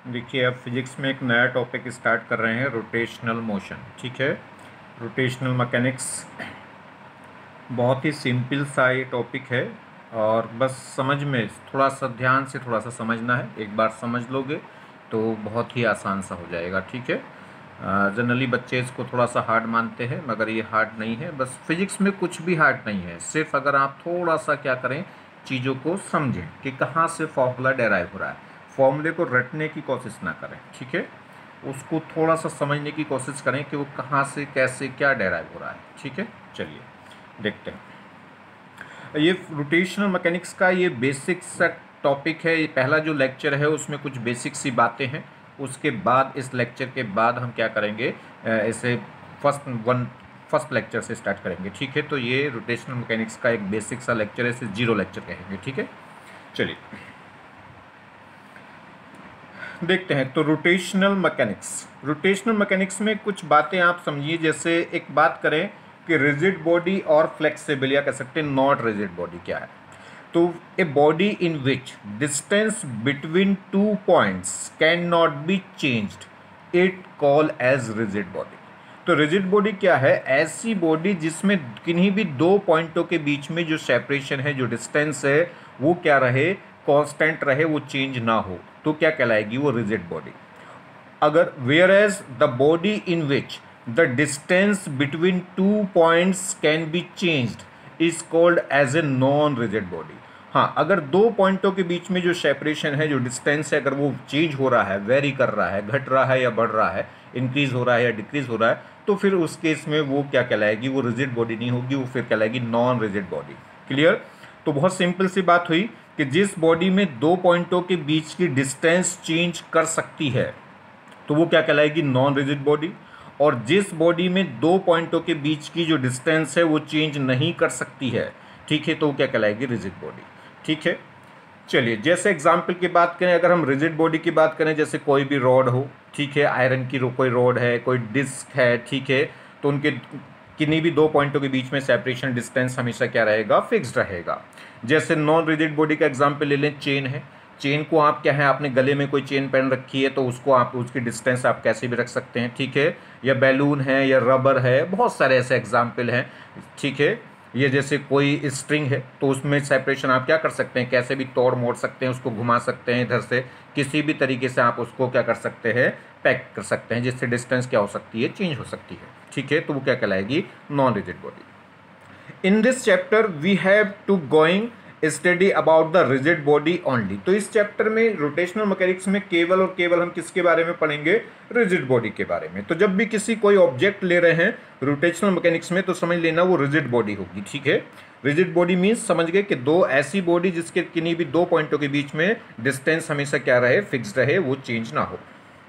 देखिए, अब फिजिक्स में एक नया टॉपिक स्टार्ट कर रहे हैं, रोटेशनल मोशन। ठीक है, रोटेशनल मैकेनिक्स बहुत ही सिंपल सा ये टॉपिक है और बस समझ में थोड़ा सा ध्यान से थोड़ा सा समझना है। एक बार समझ लोगे तो बहुत ही आसान सा हो जाएगा। ठीक है, जनरली बच्चे इसको थोड़ा सा हार्ड मानते हैं, मगर ये हार्ड नहीं है। बस फिजिक्स में कुछ भी हार्ड नहीं है, सिर्फ अगर आप थोड़ा सा क्या करें, चीज़ों को समझें कि कहाँ से फॉर्मूला डेराइव हो रहा है। फॉर्मूले को रटने की कोशिश ना करें, ठीक है, उसको थोड़ा सा समझने की कोशिश करें कि वो कहाँ से कैसे क्या डेराइव हो रहा है। ठीक है, चलिए देखते हैं। ये रोटेशनल मैकेनिक्स का ये बेसिक सा टॉपिक है। ये पहला जो लेक्चर है उसमें कुछ बेसिक सी बातें हैं। उसके बाद इस लेक्चर के बाद हम क्या करेंगे, इसे फर्स्ट लेक्चर से स्टार्ट करेंगे। ठीक है, तो ये रोटेशनल मैकेनिक्स का एक बेसिक सा लेक्चर है, इसे जीरो लेक्चर कहेंगे। ठीक है, चलिए देखते हैं। तो रोटेशनल मैकेनिक्स में कुछ बातें आप समझिए। जैसे एक बात करें कि रिजिड बॉडी और फ्लेक्सिबल, या कह सकते हैं नॉट रिजिड बॉडी क्या है। तो a body in which distance between 2 points can not be changed it call as rigid body. तो रिजिड बॉडी क्या है? ऐसी बॉडी जिसमें किन्हीं भी 2 पॉइंटों के बीच में जो सेपरेशन है, जो डिस्टेंस है, वो क्या रहे, कांस्टेंट रहे, वो चेंज ना हो, तो क्या कहलाएगी? वो रिजिड बॉडी। अगर where as the body in which the distance between 2 points can be changed is called as a non rigid body. हाँ, अगर 2 पॉइंटों के बीच में जो सेपरेशन है, जो डिस्टेंस है, अगर वो चेंज हो रहा है, वेरी कर रहा है, घट रहा है या बढ़ रहा है, इंक्रीज हो रहा है या डिक्रीज हो रहा है, तो फिर उस केस में वो क्या कहलाएगी? वो रिजिड बॉडी नहीं होगी, वो फिर कहलाएगी नॉन रिजिड बॉडी। क्लियर? तो बहुत सिंपल सी बात हुई कि जिस बॉडी में 2 पॉइंटों के बीच की डिस्टेंस चेंज कर सकती है तो वो क्या कहलाएगी? Non rigid body. और जिस बॉडी में 2 पॉइंटों के बीच की जो डिस्टेंस है वो चेंज नहीं कर सकती है, ठीक है, तो वो क्या कहलाएगी? Rigid body. ठीक है, चलिए जैसे एग्जाम्पल की बात करें, अगर हम रिजिड बॉडी की बात करें, जैसे कोई भी रॉड हो, ठीक है, आयरन की कोई रॉड है, कोई डिस्क है, ठीक है, तो उनके किन्हीं भी 2 पॉइंटों के बीच में सेपरेशन डिस्टेंस हमेशा क्या रहेगा? फिक्स्ड रहेगा। जैसे नॉन रिजिड बॉडी का एग्जाम्पल ले लें, चेन है। चेन को आप क्या है, आपने गले में कोई चेन पहन रखी है, तो उसको आप उसकी डिस्टेंस आप कैसे भी रख सकते हैं, ठीक है। या बैलून है, या रबर है, बहुत सारे ऐसे एग्जाम्पल हैं, ठीक है। ये जैसे कोई स्ट्रिंग है, तो उसमें सेपरेशन आप क्या कर सकते हैं, कैसे भी तोड़ मोड़ सकते हैं, उसको घुमा सकते हैं इधर से, किसी भी तरीके से आप उसको क्या कर सकते हैं, पैक कर सकते हैं, जिससे डिस्टेंस क्या हो सकती है? चेंज हो सकती है। ठीक है, तो वो क्या कहलाएगी? Non rigid body. In this chapter we have to going study about the rigid body only. तो इस चैप्टर में रोटेशनल मैकेनिक्स में केवल और केवल हम किसके बारे में पढ़ेंगे? रिजिड बॉडी के बारे में। तो जब भी किसी कोई ऑब्जेक्ट ले रहे हैं रोटेशनल मैकेनिक्स में, तो समझ लेना वो रिजिड बॉडी होगी। ठीक है, रिजिड बॉडी मीन्स समझ गए कि 2 ऐसी बॉडी जिसके किन्हीं भी 2 पॉइंटों के बीच में डिस्टेंस हमेशा क्या रहे? फिक्स रहे, वो चेंज ना हो।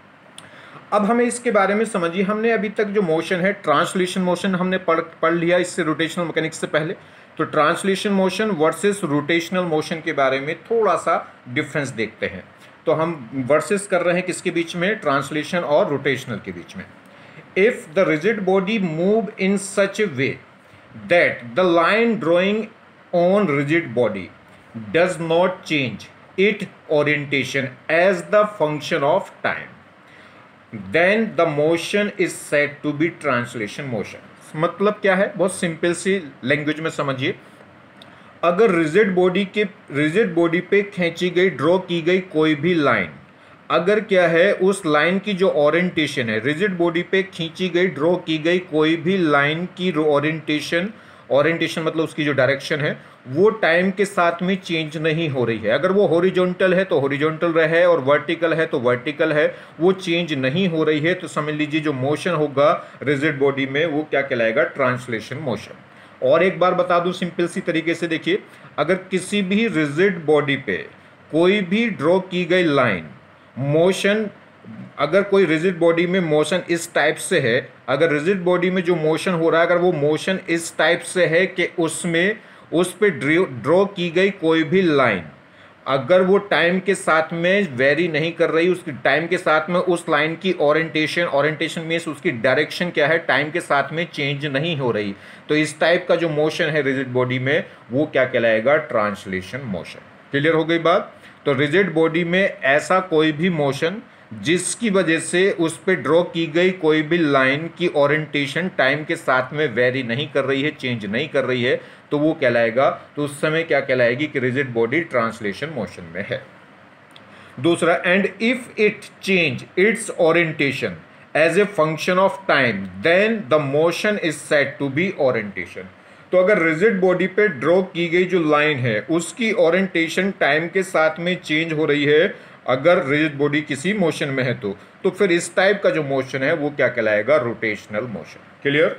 अब हमें इसके बारे में समझिए, हमने अभी तक जो मोशन है, ट्रांसलेशन मोशन हमने पढ़ लिया इससे रोटेशनल मैकेनिक्स से पहले। तो translation motion versus rotational motion के बारे में थोड़ा सा डिफरेंस देखते हैं। तो हम वर्सेस कर रहे हैं किसके बीच में? ट्रांसलेशन और रोटेशनल के बीच में। If the rigid body move in such a way that the line drawing on rigid body does not change it orientation as the function of time, then the motion is said to be translation motion। मतलब क्या है? बहुत simple सी language में समझिए। अगर rigid body पे खींची गई, ड्रॉ की गई कोई भी लाइन, अगर क्या है, उस लाइन की जो ओरिएंटेशन है, रिजिड बॉडी पे खींची गई, ड्रॉ की गई कोई भी लाइन की ओरिएंटेशन मतलब उसकी जो डायरेक्शन है, वो टाइम के साथ में चेंज नहीं हो रही है। अगर वो हॉरिजॉन्टल है तो हॉरिजॉन्टल रहे, और वर्टिकल है तो वर्टिकल है, वो चेंज नहीं हो रही है, तो समझ लीजिए जो मोशन होगा रिजिड बॉडी में वो क्या कहलाएगा? Translation motion. और एक बार बता दूं सिंपल सी तरीके से, देखिए, अगर किसी भी रिजिड बॉडी पे कोई भी ड्रॉ की गई लाइन मोशन, अगर कोई रिजिड बॉडी में मोशन इस टाइप से है, अगर रिजिड बॉडी में जो मोशन हो रहा है, अगर वो मोशन इस टाइप से है कि उसमें उस पे ड्रॉ की गई कोई भी लाइन, अगर वो टाइम के साथ में वेरी नहीं कर रही, उसकी टाइम के साथ में उस लाइन की ओरिएंटेशन मींस उसकी डायरेक्शन क्या है, टाइम के साथ में चेंज नहीं हो रही, तो इस टाइप का जो मोशन है रिजिड बॉडी में, वो क्या कहलाएगा? Translation motion. क्लियर हो गई बात? तो रिजिड बॉडी में ऐसा कोई भी मोशन जिसकी वजह से उस पे ड्रॉ की गई कोई भी लाइन की ओरिएंटेशन टाइम के साथ में वेरी नहीं कर रही है, चेंज नहीं कर रही है, तो वो कहलाएगा, तो उस समय क्या कहलाएगी कि रिजिड बॉडी ट्रांसलेशन मोशन में है। दूसरा, and if it change its orientation as a function of time then the motion is said to be orientation. तो अगर रिजिड बॉडी पे ड्रॉ की गई जो लाइन है उसकी ओरिएंटेशन टाइम के साथ में चेंज हो रही है, अगर रिजिड बॉडी किसी मोशन में है तो फिर इस टाइप का जो मोशन है वो क्या कहलाएगा, रोटेशनल मोशन। क्लियर।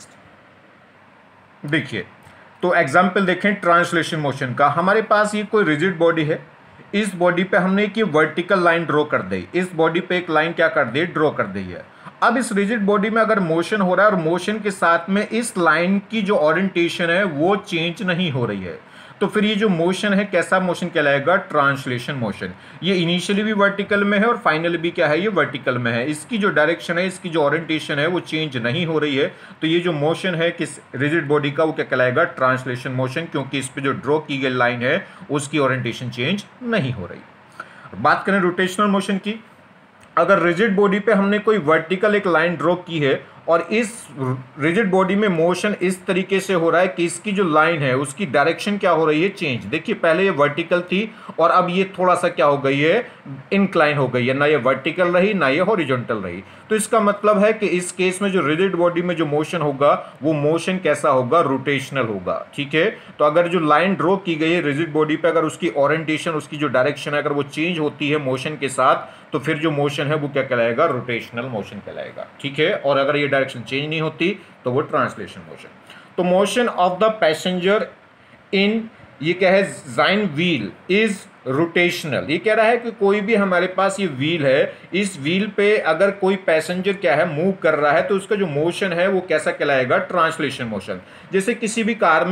नेक्स्ट देखिए, तो एग्जांपल देखें ट्रांसलेशन मोशन का। हमारे पास ये कोई रिजिड बॉडी है, इस बॉडी पे हमने एक वर्टिकल लाइन ड्रॉ कर दी, इस बॉडी पे एक लाइन क्या कर दी, ड्रॉ कर दी है। अब इस रिजिड बॉडी में अगर मोशन हो रहा है और मोशन के साथ में इस लाइन की जो ओरिएंटेशन है वो चेंज नहीं हो रही है, तो फिर ये जो मोशन है कैसा मोशन कहलाएगा, ट्रांसलेशन मोशन। ये इनिशियली भी वर्टिकल में है और फाइनली भी क्या है, ये वर्टिकल में है। इसकी जो डायरेक्शन है, इसकी जो ओरिएंटेशन है वो चेंज नहीं हो रही है, तो ये जो मोशन है किस रिजिड बॉडी का वो क्या कहलाएगा, ट्रांसलेशन मोशन, क्योंकि इस पे जो ड्रॉ की गई लाइन है उसकी ओरिएंटेशन चेंज नहीं हो रही। बात करें रोटेशनल मोशन की, अगर रिजिड बॉडी पे हमने कोई वर्टिकल एक लाइन ड्रॉ की है और इस रिजिड बॉडी में मोशन इस तरीके से हो रहा है कि इसकी जो लाइन है उसकी डायरेक्शन क्या हो रही है, चेंज। देखिए पहले ये वर्टिकल थी और अब ये थोड़ा सा क्या हो गई है, इंक्लाइन हो गई है, ना ये वर्टिकल रही ना ये हॉरिजॉन्टल रही। तो इसका मतलब है कि इस केस में जो रिजिड बॉडी में जो मोशन होगा वो मोशन कैसा होगा, रोटेशनल होगा। ठीक है, तो अगर जो लाइन ड्रॉ की गई है रिजिड बॉडी पे, अगर उसकी ओरिएंटेशन, उसकी जो डायरेक्शन है अगर वो चेंज होती है मोशन के साथ, तो फिर जो मोशन है वो क्या कहलाएगा, रोटेशनल मोशन कहलाएगा। ठीक है, और अगर ये डायरेक्शन चेंज नहीं होती तो वो ट्रांसलेशन मोशन। तो motion of the passenger in, ये क्या है, जाइन व्हील इज रोटेशनल। ये कह रहा है कि कोई भी हमारे पास ये व्हील है, इस व्हील पे अगर कोई पैसेंजर क्या है, मूव कर रहा है, तो उसका जो मोशन है वो कैसा कहलाएगा, ट्रांसलेशन मोशन। जैसे किसी भी कार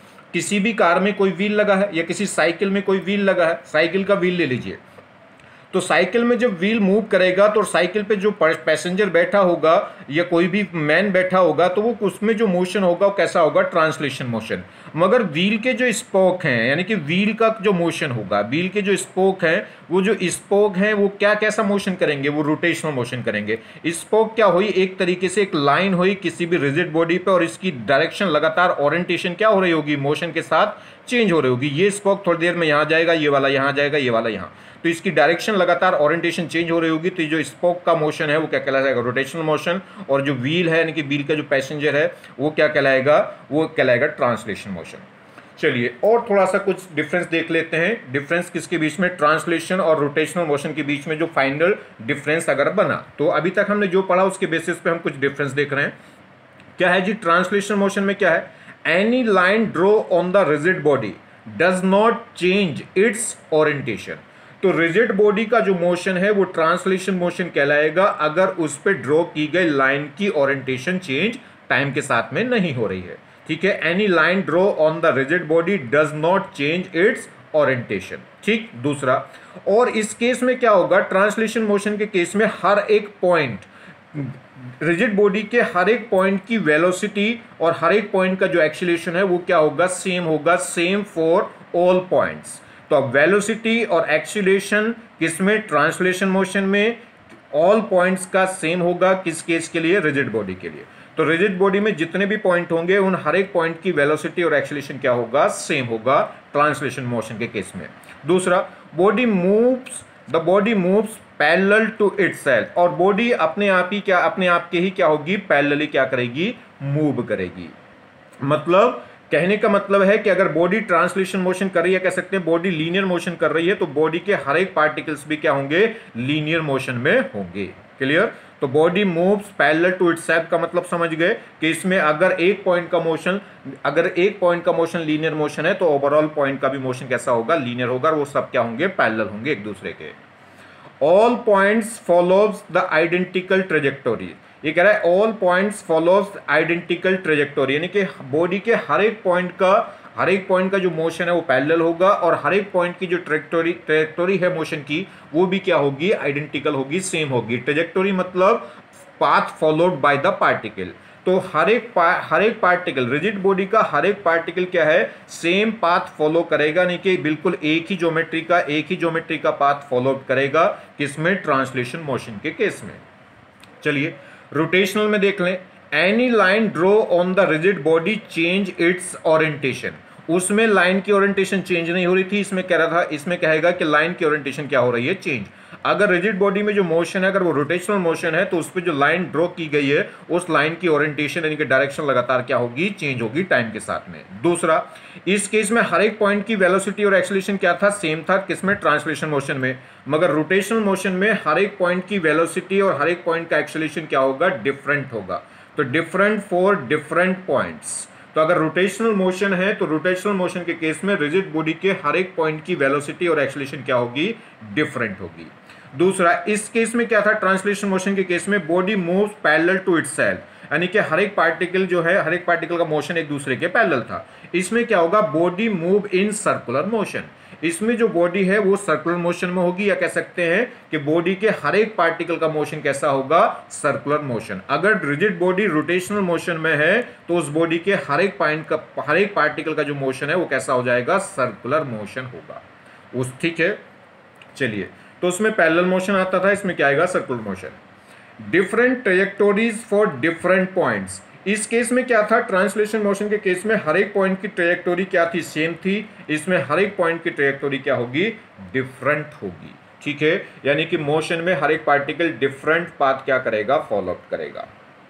में कोई व्हील लगा है या किसी साइकिल में कोई व्हील लगा है, साइकिल का व्हील ले लीजिए, तो साइकिल में जब व्हील मूव करेगा तो साइकिल पे जो पैसेंजर बैठा होगा या कोई भी मैन बैठा होगा तो वो उसमें जो मोशन होगा वो कैसा होगा, ट्रांसलेशन मोशन। मगर व्हील के जो स्पोक हैं, यानी कि व्हील का जो मोशन होगा, व्हील के जो स्पोक हैं, वो जो स्पोक हैं वो क्या कैसा मोशन करेंगे, वो रोटेशनल मोशन करेंगे। स्पोक क्या हुई, एक तरीके से एक लाइन हुई किसी भी रिजिड बॉडी पे और इसकी डायरेक्शन लगातार ओरिएंटेशन क्या हो रही होगी, मोशन के साथ चेंज हो रही होगी। ये स्पोक थोड़ी देर में यहाँ जाएगा, ये वाला यहाँ जाएगा, ये वाला यहाँ, तो इसकी डायरेक्शन लगातार ओरिएंटेशन चेंज हो रही होगी। तो ये जो स्पोक का मोशन है वो क्या कहलाएगा, रोटेशनल मोशन। और जो व्हील है यानी कि व्हील का जो पैसेंजर है वो क्या कहलाएगा, वो कहलाएगा ट्रांसलेशन मोशन। चलिए और थोड़ा सा कुछ डिफरेंस देख लेते हैं। डिफरेंस किसके बीच में, ट्रांसलेशन और रोटेशनल मोशन के बीच में जो फाइनल डिफरेंस अगर बना, तो अभी तक हमने जो पढ़ा उसके बेसिस पे हम कुछ डिफरेंस देख रहे हैं। क्या है जी, ट्रांसलेशन मोशन में क्या है, any line draw on the rigid body does not change its orientation. तो रिजिड बॉडी का जो मोशन है वो ट्रांसलेशन मोशन कहलाएगा अगर उस पे ड्रॉ की गई लाइन की ओरिएंटेशन चेंज टाइम के साथ में नहीं हो रही है। ठीक है, any line draw on the rigid body does not change its orientation. ठीक, दूसरा, और इस केस में क्या होगा, ट्रांसलेशन मोशन के केस में हर एक पॉइंट, रिजिड बॉडी के हर एक पॉइंट की वेलोसिटी और हर एक पॉइंट का जो एक्सीलरेशन है वो क्या होगा, सेम होगा, सेम फॉर ऑल पॉइंट्स। तो अब वेलोसिटी और एक्सीलरेशन किसमें, ट्रांसलेशन मोशन में, ऑल पॉइंट्स का सेम होगा, किस केस के लिए, रिजिड बॉडी के लिए। तो रिजिड बॉडी में जितने भी पॉइंट होंगे उन हर एक पॉइंट की वेलोसिटी और एक्सीलरेशन क्या होगा, सेम होगा ट्रांसलेशन मोशन के केस में। दूसरा, the body moves parallel to itself, और बॉडी अपने आप के ही क्या होगी, पैरेलली क्या करेगी, मूव करेगी। मतलब कहने का मतलब है कि अगर बॉडी ट्रांसलेशन मोशन कर रही है, कह सकते हैं बॉडी लीनियर मोशन कर रही है, तो बॉडी के हर एक पार्टिकल्स भी क्या होंगे, लीनियर मोशन में होंगे। क्लियर। तो body moves parallel to itself का मतलब समझ गए कि इसमें अगर एक पॉइंट का मोशन लीनियर मोशन है तो ओवरऑल पॉइंट का भी मोशन कैसा होगा, लीनियर होगा, और वो सब क्या होंगे, पैरेलल होंगे एक दूसरे के। All points follows the identical trajectory. ये कह रहा है all points follows identical trajectory, यानी कि बॉडी के हर एक पॉइंट का जो मोशन है वो पैरेलल होगा और हर एक पॉइंट की जो ट्रेजेक्टोरी है मोशन की वो भी क्या होगी, आइडेंटिकल होगी, सेम होगी। ट्रेजेक्टोरी मतलब path followed by the particle. तो हर एक पार्टिकल, रिजिड बॉडी का हर एक पार्टिकल क्या है, सेम पाथ फॉलो करेगा, नहीं कि बिल्कुल एक ही ज्योमेट्री का पाथ फॉलो करेगा, किसमें, ट्रांसलेशन मोशन के केस में। चलिए रोटेशनल में देख लें, any line draw on the rigid body change its orientation. उसमें लाइन की ओरिएंटेशन चेंज नहीं हो रही थी, इसमें कह रहा था, इसमें कहेगा कि लाइन की ओरिएंटेशन क्या हो रही है, चेंज। अगर रिजिड बॉडी में जो मोशन है, अगर वो रोटेशनल मोशन है, तो उस पर जो लाइन ड्रॉ की गई है, उस लाइन की ओरिएंटेशन यानी कि डायरेक्शन लगातार क्या होगी, चेंज होगी टाइम के साथ में। दूसरा, इस केस में हर एक पॉइंट की वेलोसिटी और एक्सेलरेशन क्या था, सेम था, किसमें, ट्रांसलेशन मोशन में। मगर रोटेशनल मोशन में हर एक पॉइंट की वेलोसिटी और हर एक पॉइंट का एक्सेलरेशन क्या होगा, डिफरेंट होगा। तो डिफरेंट फॉर डिफरेंट पॉइंट्स। तो अगर रोटेशनल मोशन है तो रोटेशनल मोशन के केस में रिजिड बॉडी के हर एक पॉइंट की वेलोसिटी और एक्सेलरेशन क्या होगी, डिफरेंट होगी। दूसरा, इस केस में क्या था, ट्रांसलेशन मोशन के केस में body moves parallel to itself, यानी कि हर एक पार्टिकल जो है, हर एक पार्टिकल का मोशन एक दूसरे के पैरेलल था। इसमें क्या होगा, body move in circular motion. इसमें जो बॉडी है वो सर्कुलर मोशन में होगी, या कह सकते हैं कि बॉडी के हर एक पार्टिकल का मोशन कैसा होगा, सर्कुलर मोशन। अगर रिजिड बॉडी रोटेशनल मोशन में है तो उस बॉडी के हर एक पार्टिकल का जो मोशन है वो कैसा हो जाएगा, सर्कुलर मोशन होगा उस, ठीक है। चलिए, तो उसमें पैरेलल मोशन आता था, इसमें क्या आएगा, circular motion. Different trajectories for different points. इस केस में क्या था, ट्रांसलेशन मोशन के केस में हर एक पॉइंट की ट्रेजेक्टोरी क्या थी, सेम थी। इसमें हर एक पॉइंट की ट्रेजेक्टोरी क्या होगी, डिफरेंट होगी, ठीक है। यानी कि मोशन में हर एक पार्टिकल डिफरेंट पाथ क्या करेगा, फॉलो करेगा।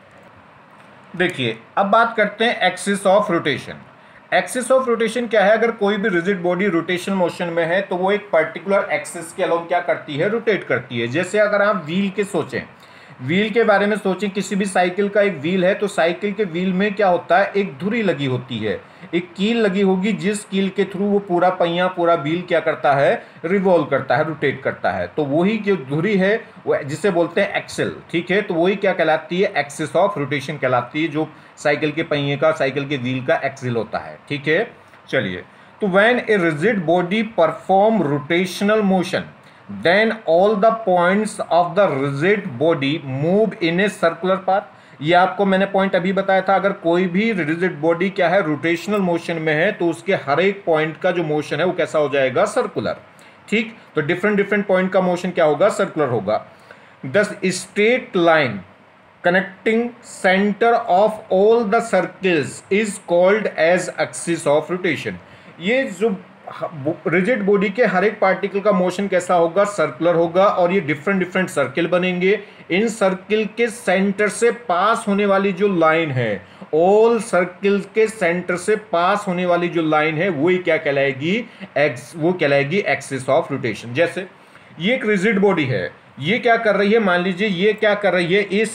देखिए अब बात करते हैं axis of rotation. Axis of rotation क्या है, अगर कोई भी रिजिड बॉडी रोटेशन मोशन में है तो वो एक पर्टिकुलर एक्सिस के अलोंग क्या करती है, रोटेट करती है। जैसे अगर आप व्हील के सोचें, व्हील के बारे में सोचें, किसी भी साइकिल का एक व्हील है तो साइकिल के व्हील में क्या होता है, एक धुरी लगी होती है, एक कील लगी होगी, जिस कील के थ्रू वो पूरा पहिया, पूरा व्हील क्या करता है, रिवॉल्व करता है, रोटेट करता है। तो वही जो धुरी है वो जिसे बोलते हैं एक्सेल, ठीक है। तो वही क्या कहलाती है, एक्सिस ऑफ रोटेशन कहलाती है, जो साइकिल के पहिए का, साइकिल के व्हील का एक्सेल होता है, ठीक है। चलिए, तो when a rigid body perform rotational motion then all the points of the rigid body move in a circular path। ये आपको मैंने पॉइंट अभी बताया था, अगर कोई भी रिजिड बॉडी क्या है, रोटेशनल मोशन में है तो उसके हर एक पॉइंट का जो मोशन है वो कैसा हो जाएगा, सर्कुलर, ठीक। तो डिफरेंट पॉइंट का मोशन क्या होगा, सर्कुलर होगा। This straight line connecting centre of all the circles is called as axis of rotation. ये जो रिजिड बॉडी के हर एक पार्टिकल का मोशन कैसा होगा, सर्कुलर होगा, और ये डिफरेंट सर्किल बनेंगे। इन सर्किल के सेंटर से पास होने वाली जो लाइन है, ऑल सर्किल के सेंटर से पास होने वाली जो लाइन है वही क्या कहलाएगी, वो कहलाएगी एक्सिस ऑफ रोटेशन। जैसे ये एक रिजिड बॉडी है, ये क्या कर रही है, मान लीजिए ये क्या कर रही है,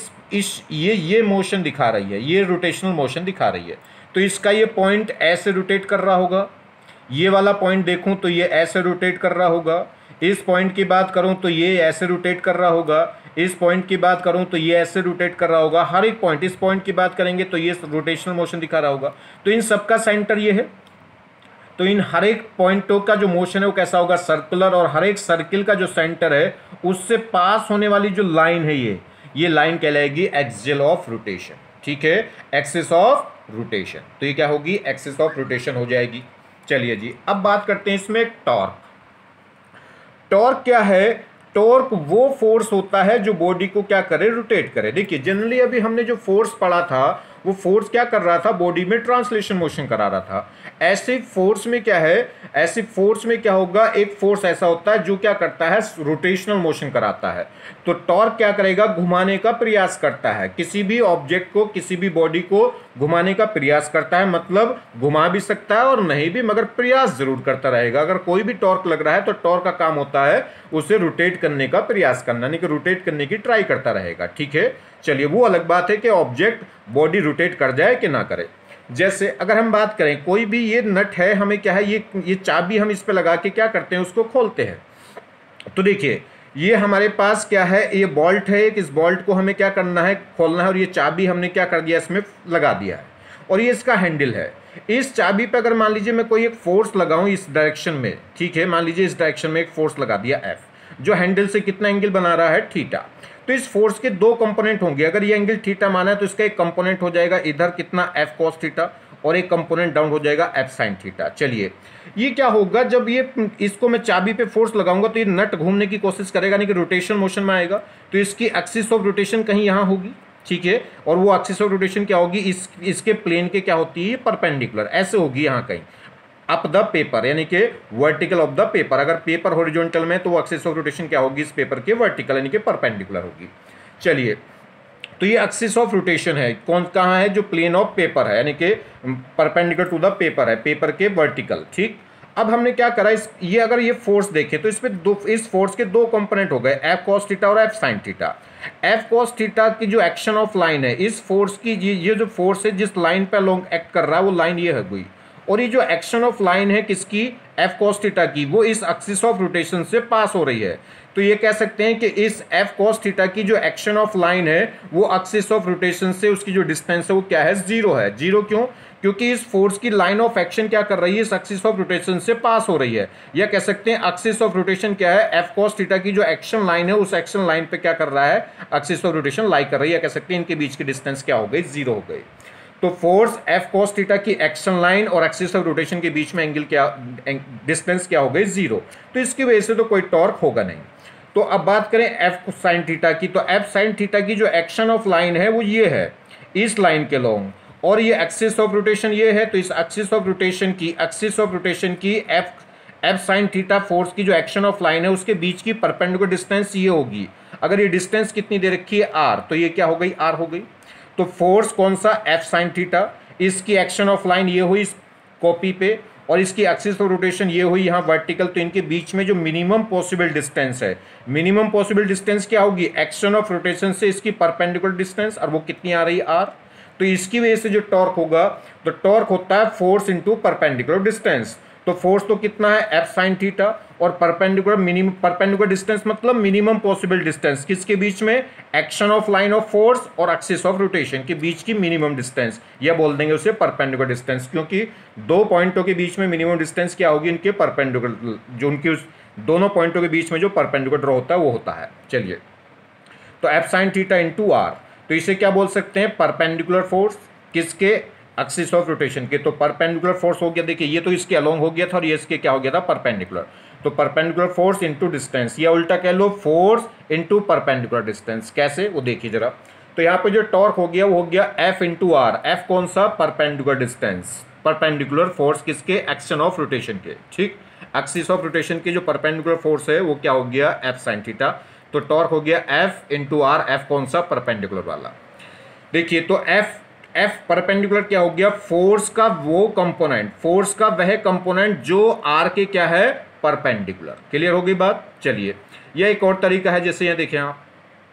ये मोशन दिखा रही है, ये रोटेशनल मोशन दिखा रही है। तो इसका ये पॉइंट ऐसे रोटेट कर रहा होगा, ये वाला पॉइंट देखूं तो ये ऐसे रोटेट कर रहा होगा, इस पॉइंट की बात करूं तो ये ऐसे रोटेट कर रहा होगा, इस पॉइंट की बात करूं तो ये ऐसे रोटेट कर रहा होगा। हर एक पॉइंट, इस पॉइंट की बात करेंगे तो ये रोटेशनल मोशन दिखा रहा होगा। तो इन सबका सेंटर ये है, तो इन हर एक पॉइंटों का जो मोशन है वो कैसा होगा, सर्कुलर। और हर एक सर्किल का जो सेंटर है उससे पास होने वाली जो लाइन है, ये लाइन कहलाएगी एक्सिस ऑफ रोटेशन, ठीक है, एक्सिस ऑफ रोटेशन। तो ये क्या होगी, एक्सिस ऑफ रोटेशन हो जाएगी। चलिए जी, अब बात करते हैं इसमें टॉर्क। टॉर्क क्या है, टॉर्क वो फोर्स होता है जो बॉडी को क्या करे, रोटेट करे। देखिए जनरली अभी हमने जो फोर्स पढ़ा था वो फोर्स क्या कर रहा था, बॉडी में ट्रांसलेशन मोशन करा रहा था। ऐसे फोर्स में क्या है, ऐसे फोर्स में क्या होगा, एक फोर्स ऐसा होता है जो क्या करता है, रोटेशनल मोशन कराता है। तो टॉर्क क्या करेगा, घुमाने का प्रयास करता है, किसी भी ऑब्जेक्ट को, किसी भी बॉडी को घुमाने का प्रयास करता है। मतलब घुमा भी सकता है और नहीं भी, मगर प्रयास जरूर करता रहेगा। अगर कोई भी टॉर्क लग रहा है तो टॉर्क का काम होता है उसे रोटेट करने का प्रयास करना, यानी कि रोटेट करने की ट्राई करता रहेगा, ठीक है। चलिए, वो अलग बात है कि ऑब्जेक्ट बॉडी रोटेट कर जाए कि ना करे। जैसे अगर हम बात करें, कोई भी ये नट है, हमें क्या है, ये चाबी हम इस पे लगा के क्या करते हैं, उसको खोलते हैं। तो देखिए ये हमारे पास क्या है, ये बोल्ट है, इस बोल्ट को हमें क्या करना है, खोलना है, और ये चाबी हमने क्या कर दिया, इसमें लगा दिया है, और ये इसका हैंडल है। इस चाबी पे अगर मान लीजिए मैं कोई एक फोर्स लगाऊं इस डायरेक्शन में, ठीक है, मान लीजिए इस डायरेक्शन में एक फोर्स लगा दिया F, जो हैंडल से कितना एंगल बना रहा है, थीटा। तो तो इस फोर्स के दो कंपोनेंट होंगे। अगर ये एंगल थीटा माना है तो इसका एक कंपोनेंट हो जाएगा इधर कितना एफ कॉस थीटा और एक कंपोनेंट डाउन हो जाएगा एफ साइन थीटा। चलिए ये क्या होगा, जब ये इसको मैं चाबी पे फोर्स लगाऊंगा तो ये नट घूमने की कोशिश करेगा, यानी कि रोटेशन मोशन में आएगा, तो इसकी एक्सिस ऑफ रोटेशन कहीं यहाँ होगी, ठीक है, और वो एक्सिस ऑफ रोटेशन क्या होगी, इसके प्लेन के क्या होती है, परपेंडिकुलर ऐसे होगी यहाँ कहीं अप द पेपर, यानी कि वर्टिकल ऑफ द पेपर। अगर पेपर हॉरिजॉन्टल में तो वो एक्सिस ऑफ रोटेशन क्या होगी, इस पेपर के वर्टिकल यानी कि परपेंडिकुलर होगी। चलिए तो ये एक्सिस ऑफ रोटेशन है, कौन कहाँ है, जो प्लेन ऑफ पेपर है, यानी कि परपेंडिकुलर टू द पेपर है, पेपर के वर्टिकल। ठीक, अब हमने क्या करा, ये अगर ये फोर्स देखे तो इस फोर्स के दो कंपोनेंट हो गए, एफ कॉस थीटा और F sine theta. F cos theta की जो एक्शन ऑफ लाइन है, इस फोर्स की ये जो फोर्स है जिस लाइन पे लॉन्ग एक्ट कर रहा है वो लाइन ये है गई, और ये जो एक्शन ऑफ लाइन है किसकी, एफ कॉस थीटा की, वो इस एक्सिस ऑफ रोटेशन से पास हो रही है। तो ये कह सकते हैं कि इस एफ कॉस थीटा की जो एक्शन ऑफ लाइन है वो एक्सिस ऑफ रोटेशन से उसकी जो डिस्टेंस है वो क्या है, जीरो है। जीरो क्यों, क्योंकि इस फोर्स की लाइन ऑफ एक्शन क्या कर रही है, इस एक्सिस ऑफ रोटेशन से पास हो रही है। या कह सकते हैं एक्सिस ऑफ रोटेशन क्या है, एफ कॉस थीटा की जो एक्शन लाइन है उस एक्शन लाइन पे क्या कर रहा है, एक्सिस ऑफ रोटेशन लाई कर रही है। कह सकते हैं इनके बीच की डिस्टेंस क्या हो गई, जीरो हो गई। तो फोर्स एफ कॉस थीटा की एक्शन लाइन और एक्सिस ऑफ रोटेशन के बीच में एंगल क्या, डिस्टेंस क्या हो गई, जीरो। तो इसकी वजह से तो कोई टॉर्क होगा नहीं। तो अब बात करें एफ साइन थीटा की, तो एफ साइन थीटा की जो एक्शन ऑफ लाइन है वो ये है, इस लाइन के लॉन्ग, और ये एक्सिस ऑफ रोटेशन ये है। तो इस एक्सिस ऑफ रोटेशन की एफ साइन थीटा फोर्स की जो एक्शन ऑफ लाइन है उसके बीच की परपेंडिकुलर डिस्टेंस ये होगी। अगर ये डिस्टेंस कितनी दे रखी है, आर, तो ये क्या हो गई, आर हो गई। तो फोर्स कौन सा, एफ साइन थीटा, इसकी एक्शन ऑफ लाइन ये हुई इस कॉपी पे, और इसकी एक्सिस ऑफ रोटेशन ये हुई यहाँ वर्टिकल। तो इनके बीच में जो मिनिमम पॉसिबल डिस्टेंस है, मिनिमम पॉसिबल डिस्टेंस क्या होगी, एक्शन ऑफ रोटेशन से इसकी परपेंडिकुलर डिस्टेंस, और वो कितनी आ रही है, आर। तो इसकी वजह से जो टॉर्क होगा, तो टॉर्क होता है फोर्स इनटू परपेंडिकुलर डिस्टेंस। तो फोर्स तो कितना है, एफ साइन थीटा, और परपेंडिकुलर डिस्टेंस मतलब मिनिमम पॉसिबल डिस्टेंस, किसके बीच में, action of line of force और एक्सिस ऑफ रोटेशन के बीच की मिनिमम डिस्टेंस, या बोल देंगे उसे परपेंडिकुलर डिस्टेंस, क्योंकि दो पॉइंटों के बीच में मिनिमम डिस्टेंस क्या होगी, इनके परपेंडिकुलर, जो उनकी उस दोनों पॉइंटों के बीच में जो परपेंडिकुलर ड्रॉ होता है वो होता है। चलिए तो F sine theta into R, तो इसे क्या बोल सकते हैं, परपेंडिकुलर फोर्स, किसके, एक्सिस ऑफ रोटेशन के। तो परपेंडिकुलर फोर्स हो गया, देखिए ये तो इसके अलोंग हो गया था और ये इसके क्या हो गया था, परपेंडिकुलर। तो परपेंडिकुलर फोर्स इनटू डिस्टेंस, या उल्टा कह लो फोर्स इनटू परपेंडिकुलर डिस्टेंस। कैसे, वो देखिए जरा। तो यहाँ पे जो टॉर्क हो गया वो हो गया एफ इंटू आर, एफ कौन सा, परपेंडिकुलर डिस्टेंस, परपेंडिकुलर फोर्स किसके, एक्शन ऑफ रोटेशन के। ठीक, एक्सिस ऑफ रोटेशन के जो परपेंडिकुलर फोर्स है वो क्या हो गया, एफ साइन थीटा। तो टॉर्क हो गया एफ इंटू आर, एफ कौन सा, परपेंडिकुलर वाला। देखिए तो एफ परपेंडिकुलर क्या हो गया, फोर्स का वो कंपोनेंट, फोर्स का वह कंपोनेंट जो आर के क्या है, परपेंडिकुलर। क्लियर हो गई बात। चलिए यह एक और तरीका है, जैसे यहाँ देखें आप,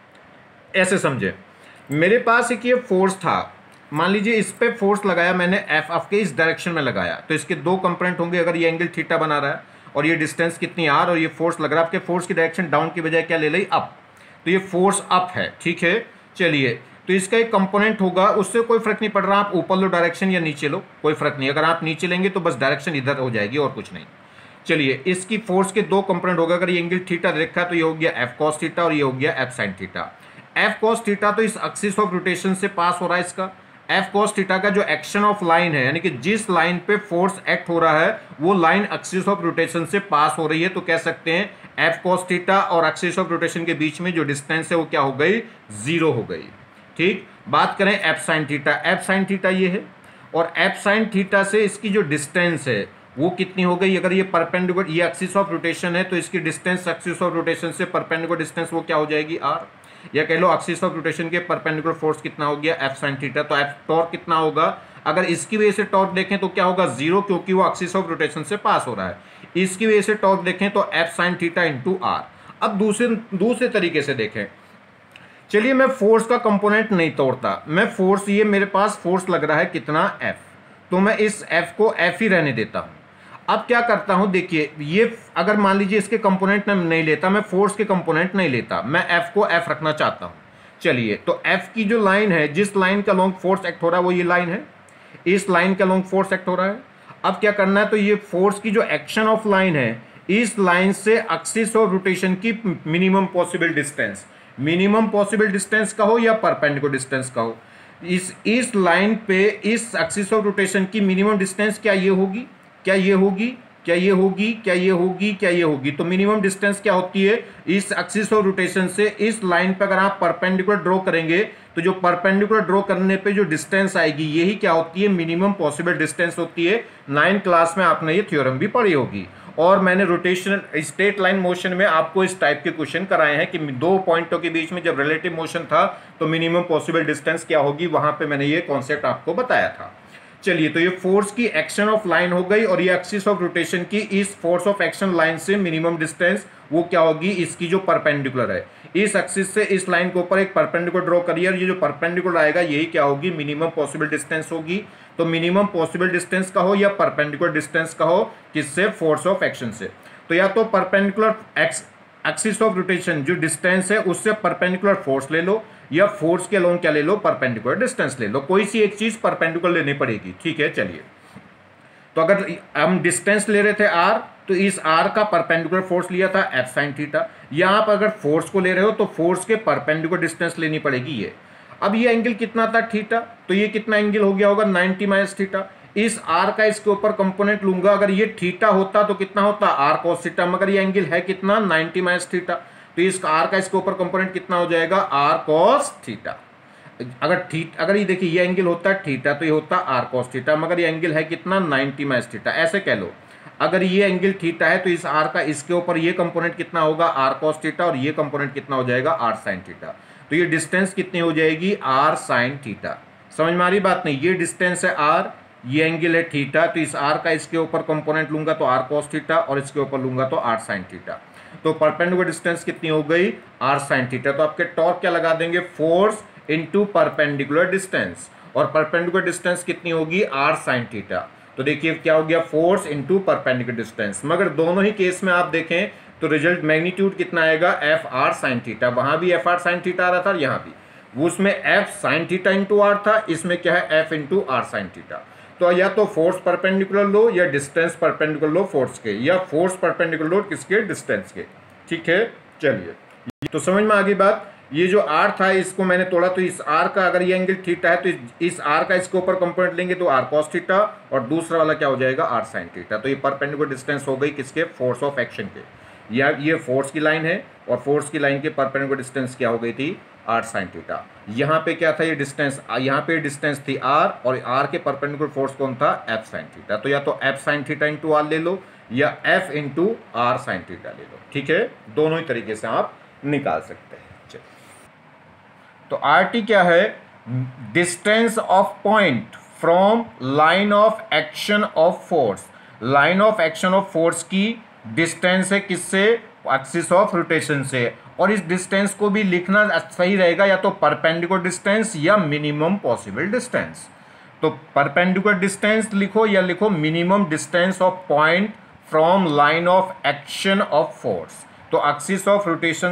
ऐसे समझे, मेरे पास एक ये फोर्स था, मान लीजिए इस पे फोर्स लगाया मैंने, एफ के इस डायरेक्शन में लगाया, तो इसके दो कंपोनेंट होंगे। अगर ये एंगल थीटा बना रहा है और ये डिस्टेंस कितनी आर, और ये फोर्स लग रहा है, आपके फोर्स की डायरेक्शन डाउन की बजाय क्या ले ली, अप, तो ये फोर्स अप है। ठीक है, चलिए तो इसका एक कंपोनेंट होगा, उससे कोई फर्क नहीं पड़ रहा आप ऊपर लो डायरेक्शन या नीचे लो, कोई फर्क नहीं। अगर आप नीचे लेंगे तो बस डायरेक्शन इधर हो जाएगी और कुछ नहीं। चलिए इसकी फोर्स के दो कंपोनेंट होगा। अगर ये एंगल थीटा देखा तो ये हो गया एफ कॉस थीटा और ये हो गया F sine theta. F cos theta तो इस एक्सिस ऑफ रोटेशन से पास हो रहा है इसका। एफ कॉस थीटा का जो एक्शन ऑफ लाइन है, यानी कि जिस लाइन पे फोर्स एक्ट हो रहा है वो लाइन एक्सिस ऑफ रोटेशन से पास हो रही है, तो कह सकते हैं एफ कॉस थीटा और एक्सिस ऑफ रोटेशन के बीच में जो डिस्टेंस है वो क्या हो गई, जीरो हो गई। ठीक, बात करें F sine theta, F sine theta ये है, और एफ साइन थीटा से इसकी जो डिस्टेंस है वो कितनी हो गई, अगर ये परपेंडिकुलर, ये एक्सिस ऑफ रोटेशन है तो इसकी डिस्टेंस एक्सिस ऑफ रोटेशन से परपेंडिकुलर डिस्टेंस वो क्या हो जाएगी, आर, या कह लो एक्सिस ऑफ रोटेशन के परपेंडिकुलर फोर्स कितना हो गया, एफ साइन थीटा। तो एफ टॉर्क कितना होगा, अगर इसकी वजह से टॉर्क देखें तो क्या होगा, जीरो, क्योंकि वो एक्सिस ऑफ रोटेशन से पास हो रहा है। इसकी वजह से टॉर्क देखें तो F sine theta into R. अब दूसरे तरीके से देखें, चलिए मैं फोर्स का कंपोनेंट नहीं तोड़ता, मैं फोर्स, ये मेरे पास फोर्स लग रहा है कितना, एफ, तो मैं इस एफ को एफ ही रहने देता हूं। अब क्या करता हूं, देखिए ये अगर मान लीजिए इसके कंपोनेंट नहीं लेता, मैं फोर्स के कंपोनेंट नहीं लेता, मैं एफ को एफ रखना चाहता हूं। चलिए तो एफ की जो लाइन है, जिस लाइन का लॉन्ग फोर्स एक्ट हो रहा है वो ये लाइन है, इस लाइन का लॉन्ग फोर्स एक्ट हो रहा है। अब क्या करना है, तो ये फोर्स की जो एक्शन ऑफ लाइन है, इस लाइन से एक्सिस ऑफ रोटेशन की minimum possible distance, minimum possible distance का हो या परपेंडिकुलर डिस्टेंस का हो। इस लाइन पे इस एक्सिस ऑफ रोटेशन की मिनिमम डिस्टेंस क्या ये होगी, क्या ये होगी, क्या ये होगी, क्या ये होगी, क्या ये होगी। तो मिनिमम डिस्टेंस क्या होती है, इस एक्सिस ऑफ रोटेशन से इस लाइन पे अगर आप परपेंडिकुलर ड्रॉ करेंगे तो जो परपेंडिकुलर ड्रॉ करने पे जो डिस्टेंस आएगी यही क्या होती है, मिनिमम पॉसिबल डिस्टेंस होती है। 9th क्लास में आपने ये थ्योरम भी पढ़ी होगी। और मैंने रोटेशन स्ट्रेट लाइन मोशन में आपको इस टाइप के क्वेश्चन कराए हैं कि दो पॉइंटों के बीच में जब रिलेटिव मोशन था तो मिनिमम पॉसिबल डिस्टेंस क्या होगी, वहां पे मैंने ये कॉन्सेप्ट आपको बताया था। चलिए, तो ये फोर्स की एक्शन ऑफ लाइन हो गई और ये एक्सिस ऑफ रोटेशन की इस फोर्स ऑफ एक्शन लाइन से मिनिमम डिस्टेंस वो क्या होगी, इसकी जो परपेंडिकुलर है, इस एक्सिस से इस लाइन के ऊपर एक परपेंडिकुलर ड्रॉ करिए और ये जो परपेंडिकुलर आएगा यही क्या होगी, मिनिमम पॉसिबल डिस्टेंस होगी। तो मिनिमम पॉसिबल डिस्टेंस का हो या परपेंडिकुलर डिस्टेंस का हो, किससे, फोर्स ऑफ एक्शन से। तो या तो परपेंडिकुलर एक्सिस ऑफ रोटेशन जो डिस्टेंस है उससे परपेंडिकुलर फोर्स ले लो, या फोर्स के अलोंग क्या ले लो, परपेंडिकुलर डिस्टेंस ले लो। कोई सी एक चीज परपेंडिकुलर लेनी पड़ेगी, ठीक है। चलिए, तो अगर हम डिस्टेंस ले रहे थे r, तो इस r का परपेंडिकुलर फोर्स लिया था f sin थीटा। या आप अगर फोर्स को ले रहे हो तो फोर्स के परपेंडिकुलर डिस्टेंस लेनी पड़ेगी ये। अब ये एंगल कितना था, थीटा, तो ये कितना एंगल हो गया होगा, 90 माइनस थीटा। इस r का इसके ऊपर कंपोनेंट लूंगा, अगर ये थीटा होता तो कितना होता, r cos थीटा, मगर ये एंगल है कितना, 90 माइनस थीटा। तो इस r का इसके ऊपर कंपोनेंट कितना हो जाएगा, r cos थीटा। अगर ये देखिए ये एंगल होता है थीटा तो ये होता r cos थीटा, मगर ये एंगल है कितना, 90 माइनस थीटा। ऐसे कह लो, अगर ये एंगल थीटा है तो इस r का इसके ऊपर ये कंपोनेंट कितना होगा, r cos थीटा, और ये कंपोनेंट कितना हो जाएगा, r sin थीटा। तो ये डिस्टेंस कितनी हो जाएगी, r sin थीटा। समझ में आ रही बात नहीं, ये डिस्टेंस है r, ये एंगल है थीटा, तो इस r का इसके ऊपर कंपोनेंट लूंगा तो r cos थीटा, और इसके ऊपर लूंगा तो r sin थीटा। तो परपेंडिकुलर डिस्टेंस कितनी हो गई, r sin थीटा। तो आपके टॉर्क क्या लगा देंगे, फोर्स इनटू परपेंडिकुलर डिस्टेंस, और परपेंडिकुलर डिस्टेंस कितनी होगी, r sin थीटा। तो देखिए क्या हो गया, फोर्स इनटू परपेंडिकुलर डिस्टेंस। मगर दोनों ही केस में आप देखें तो रिजल्ट मैग्नीट्यूड कितना आएगा, एफ आर साइन थीटा। वहां भी एफ आर साइन थीटा आ रहा था, यहाँ भी वो उसमें F sine theta into R था, इसमें क्या है, F into R sine theta. तो या तो फोर्स परपेंडिकुलर लो या डिस्टेंस परपेंडिकुलर लो फोर्स के, या फोर्स परपेंडिकुलर लो किसके, डिस्टेंस के, ठीक है। चलिए, तो समझ में आ गई बात। ये जो r था इसको मैंने तोड़ा, तो इस r का अगर ये एंगल थीटा है तो इस r का इसके ऊपर कंपोनेंट लेंगे तो r cos थीटा, और दूसरा वाला क्या हो जाएगा, r sin थीटा। तो ये परपेंडिकुलर डिस्टेंस हो गई किसके, फोर्स ऑफ एक्शन के। या ये फोर्स की लाइन है और फोर्स की लाइन के परपेंडिकुलर डिस्टेंस क्या हो गई थी, r sin थीटा। यहाँ पे क्या था, ये डिस्टेंस, यहाँ पे डिस्टेंस थी r, और r के परपेंडिकुलर फोर्स कौन था, f sin थीटा। तो या तो f sin theta into r ले लो या f into r sin theta ले लो, ठीक है। दोनों ही तरीके से आप निकाल सकते हैं। तो आर टी क्या है, distance of point from line of action of force. Line of action of force की डिस्टेंस है किससे, एक्सिस ऑफ रोटेशन से। और इस डिस्टेंस को भी लिखना सही रहेगा, या तो परपेंडिकुलर डिस्टेंस या मिनिमम पॉसिबल डिस्टेंस। तो परपेंडिकुलर डिस्टेंस लिखो या लिखो minimum distance of point from line of action of force. तो एक्सिस ऑफ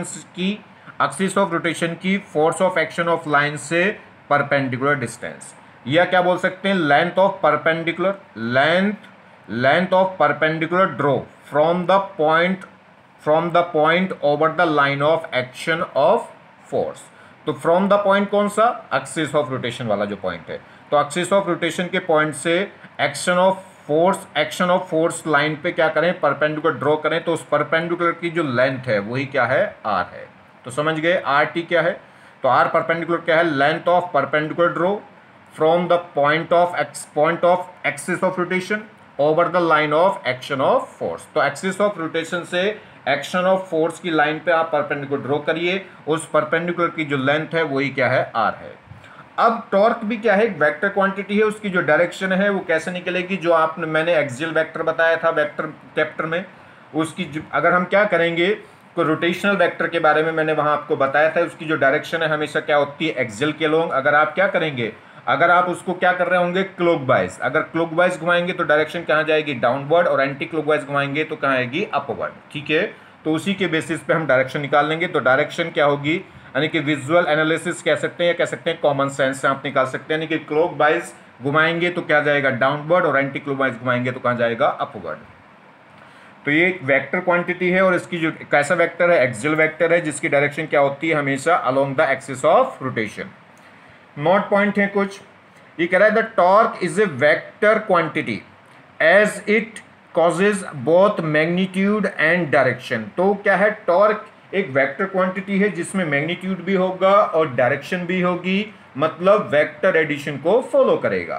रोटेशन की force of action of line से परपेंडिकुलर डिस्टेंस, या क्या बोल सकते हैं, length of perpendicular, length of perpendicular draw from the point over the line of action of force. तो from the point कौन सा, एक्सिस ऑफ रोटेशन वाला जो पॉइंट है। तो एक्सिस ऑफ रोटेशन के पॉइंट से एक्शन ऑफ फोर्स लाइन पे क्या करें, परपेंडिकुलर ड्रॉ करें। तो उस परपेंडिकुलर की जो लेंथ है वही क्या है, आर है। तो समझ गए आर टी क्या है। तो आर परपेंडिकुलर क्या है, length of perpendicular draw from the point of axis of rotation over the line of action of force. तो एक्सिस ऑफ रोटेशन से एक्शन ऑफ फोर्स की लाइन पे आप परपेंडिकुलर ड्रॉ करिए, उस परपेंडिकुलर की जो लेंथ है वही क्या है, आर है। अब टॉर्क भी क्या है, एक वेक्टर क्वांटिटी है, उसकी जो डायरेक्शन है वो कैसे निकलेगी, जो आपने मैंने एक्सियल वेक्टर बताया था वेक्टर चैप्टर में, उसकी अगर हम क्या करेंगे तो रोटेशनल वेक्टर के बारे में मैंने वहां आपको बताया था, उसकी जो डायरेक्शन है हमेशा क्या होती है, एक्सियल के अलोंग। अगर आप क्या करेंगे, अगर आप उसको क्या कर रहे होंगे, क्लॉकवाइज, अगर क्लॉकवाइज घुमाएंगे तो डायरेक्शन कहाँ जाएगी, डाउनवर्ड, और एंटी क्लॉकवाइज घुमाएंगे तो कहाँ आएगी, अपवर्ड, ठीक है। तो उसी के बेसिस पे हम डायरेक्शन निकाल लेंगे। तो डायरेक्शन क्या होगी, यानी कि विजुअल एनालिसिस कह सकते हैं या कह सकते हैं कॉमन सेंस से आप निकाल सकते हैं। यानी कि क्लॉकवाइज घुमाएंगे तो क्या जाएगा, डाउनवर्ड, और एंटी क्लॉकवाइज घुमाएंगे तो कहाँ जाएगा, अपवर्ड। तो ये एक वेक्टर क्वांटिटी है और इसकी जो कैसा वेक्टर है, एक्सियल वेक्टर है, जिसकी डायरेक्शन क्या होती है, हमेशा along the axis of rotation. Note point है कुछ, ये कह रहा है the torque is a vector quantity as it causes both magnitude and direction. तो क्या है, टॉर्क एक वेक्टर क्वांटिटी है जिसमें मैग्नीट्यूड भी होगा और डायरेक्शन भी होगी, मतलब वेक्टर एडिशन को फॉलो करेगा।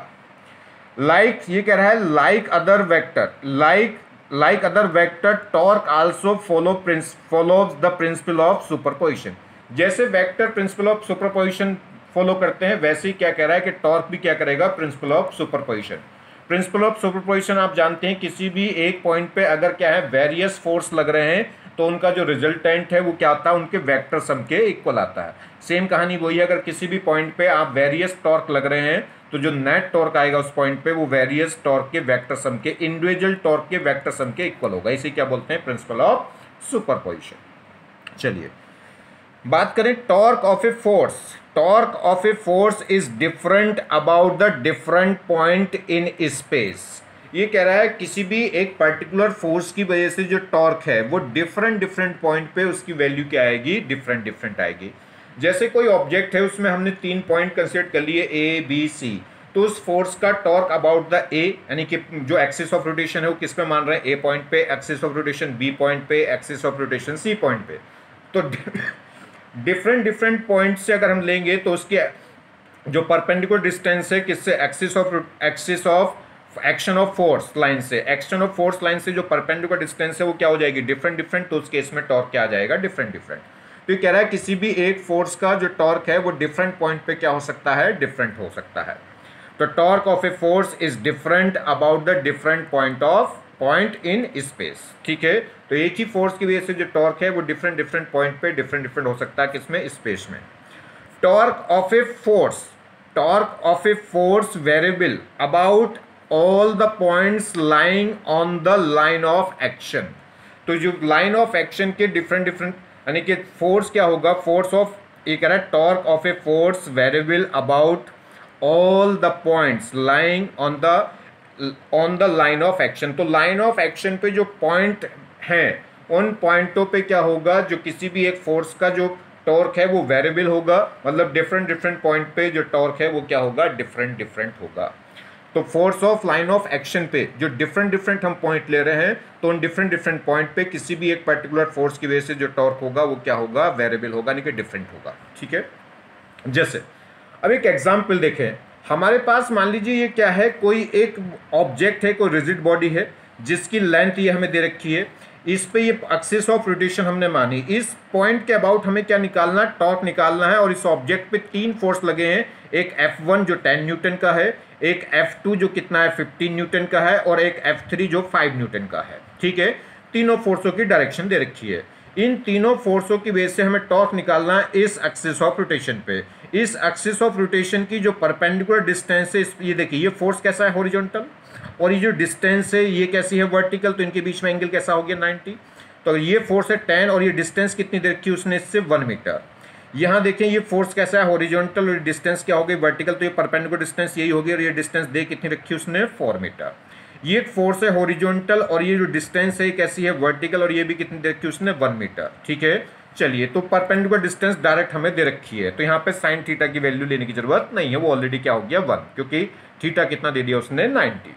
ये कह रहा है like other vector, like other vector torque also follows the principle of superposition. जैसे vector principle of superposition follow करते हैं, वैसे ही क्या कह रहा है कि टॉर्क भी क्या करेगा, principle of superposition. Principle of superposition आप जानते हैं, किसी भी एक पॉइंट पे अगर क्या है वेरियस फोर्स लग रहे हैं तो उनका जो रिजल्टेंट है वो क्या आता है, उनके वेक्टर सम के इक्वल आता है। सेम कहानी वही है, अगर किसी भी पॉइंट पे आप वेरियस टॉर्क लग रहे हैं तो जो नेट टॉर्क आएगा उस पॉइंट पे वो वेरियस टॉर्क के वेक्टर सम के, इंडिविजुअल टॉर्क के वेक्टर सम के इक्वल होगा। इसे क्या बोलते हैं, प्रिंसिपल ऑफ सुपरपोजिशन। चलिए बात करें torque of a force. Torque of a force is different about the different point in space. ये कह रहा है किसी भी एक पर्टिकुलर फोर्स की वजह से जो टॉर्क है वो डिफरेंट पॉइंट पे उसकी वैल्यू क्या आएगी, डिफरेंट आएगी। जैसे कोई ऑब्जेक्ट है, उसमें हमने 3 पॉइंट कंसीडर कर लिए ए बी सी, तो उस फोर्स का टॉर्क अबाउट द ए, यानी कि जो एक्सिस ऑफ रोटेशन है वो किस पे मान रहे हैं, ए पॉइंट पे axis of rotation, B point पे axis of rotation, C point पे। तो डिफरेंट पॉइंट से अगर हम लेंगे तो उसके जो परपेंडिकुलर डिस्टेंस है किससे, axis of action of force line से, एक्शन ऑफ फोर्स लाइन से जो परपेंडिकुलर डिस्टेंस है वो क्या हो जाएगी, डिफरेंट। तो उस केस में टॉर्क क्या आ जाएगा, डिफरेंट। तो ये कह रहा है किसी भी एक फोर्स का जो टॉर्क है वो डिफरेंट पॉइंट पे क्या हो सकता है, डिफरेंट हो सकता है। तो torque of a force is different about the different point in space. ठीक है, तो एक ही फोर्स की वजह से जो टॉर्क है वो डिफरेंट पॉइंट पे डिफरेंट हो सकता है, किसमें, स्पेस में। Torque of a force variable about all the points lying on the line of action. तो जो लाइन ऑफ एक्शन के डिफरेंट यानी कि फोर्स क्या होगा, फोर्स ऑफ, ये कह रहा है torque of a force variable about all the points lying on the line of action. तो लाइन ऑफ एक्शन पे जो पॉइंट हैं उन पॉइंटों पे क्या होगा, जो किसी भी एक फोर्स का जो टॉर्क है वो वेरिएबल होगा, मतलब डिफरेंट पॉइंट पे जो टॉर्क है वो क्या होगा, डिफरेंट होगा। तो force of line of action पे जो डिफरेंट हम पॉइंट ले रहे हैं, तो उन डिफरेंट पॉइंट पे किसी भी एक पर्टिकुलर फोर्स की वजह से जो टॉर्क होगा वो क्या होगा, वेरिएबल होगा, यानी कि डिफरेंट होगा। ठीक है, जैसे अब एक एग्जांपल देखें, हमारे पास मान लीजिए ये क्या है, कोई एक ऑब्जेक्ट है, कोई रिजिड बॉडी है जिसकी लेंथ ये हमें दे रखी है, इस पे ये एक्सिस ऑफ रोटेशन हमने मानी, इस पॉइंट के अबाउट हमें क्या निकालना, टॉर्क निकालना है। और इस ऑब्जेक्ट पे 3 फोर्स लगे हैं, एक F1 जो 10 न्यूटन का है, एक F2 जो कितना है 15 न्यूटन का है, और एक F3 जो 5 न्यूटन का है। ठीक है, तीनों फोर्सों की डायरेक्शन दे रखी है। इन तीनों फोर्सों की वजह से हमें टॉर्क निकालना है इस एक्सिस ऑफ रोटेशन पे। इस एक्सिस ऑफ रोटेशन की जो परपेंडिकुलर डिस्टेंस है, ये देखिए ये फोर्स कैसा है, हॉरिजॉन्टल, और ये जो डिस्टेंस है ये कैसी है, वर्टिकल, तो इनके बीच में एंगल कैसा हो गया, 90। तो ये फोर्स है 10 और ये डिस्टेंस कितनी दे रखी है उसने, इससे 1 मीटर। यहाँ देखें ये फोर्स कैसा है, हॉरिजॉन्टल, और डिस्टेंस क्या हो गई, वर्टिकल, तो ये परपेंडिकुलर डिस्टेंस यही होगी, और ये डिस्टेंस दे कितनी रखी है उसने, 4 मीटर। ये एक फोर्स है हॉरिजॉन्टल और ये जो डिस्टेंस है कैसी है, वर्टिकल, और ये भी कितनी दे रखी है उसने, 1 मीटर। ठीक है, चलिए तो परपेंडिकुलर डिस्टेंस डायरेक्ट हमें दे रखी है, तो यहाँ पे साइन थीटा की वैल्यू लेने की जरूरत नहीं है, वो ऑलरेडी क्या हो गया 1, क्योंकि थीटा कितना दे दिया उसने, 90।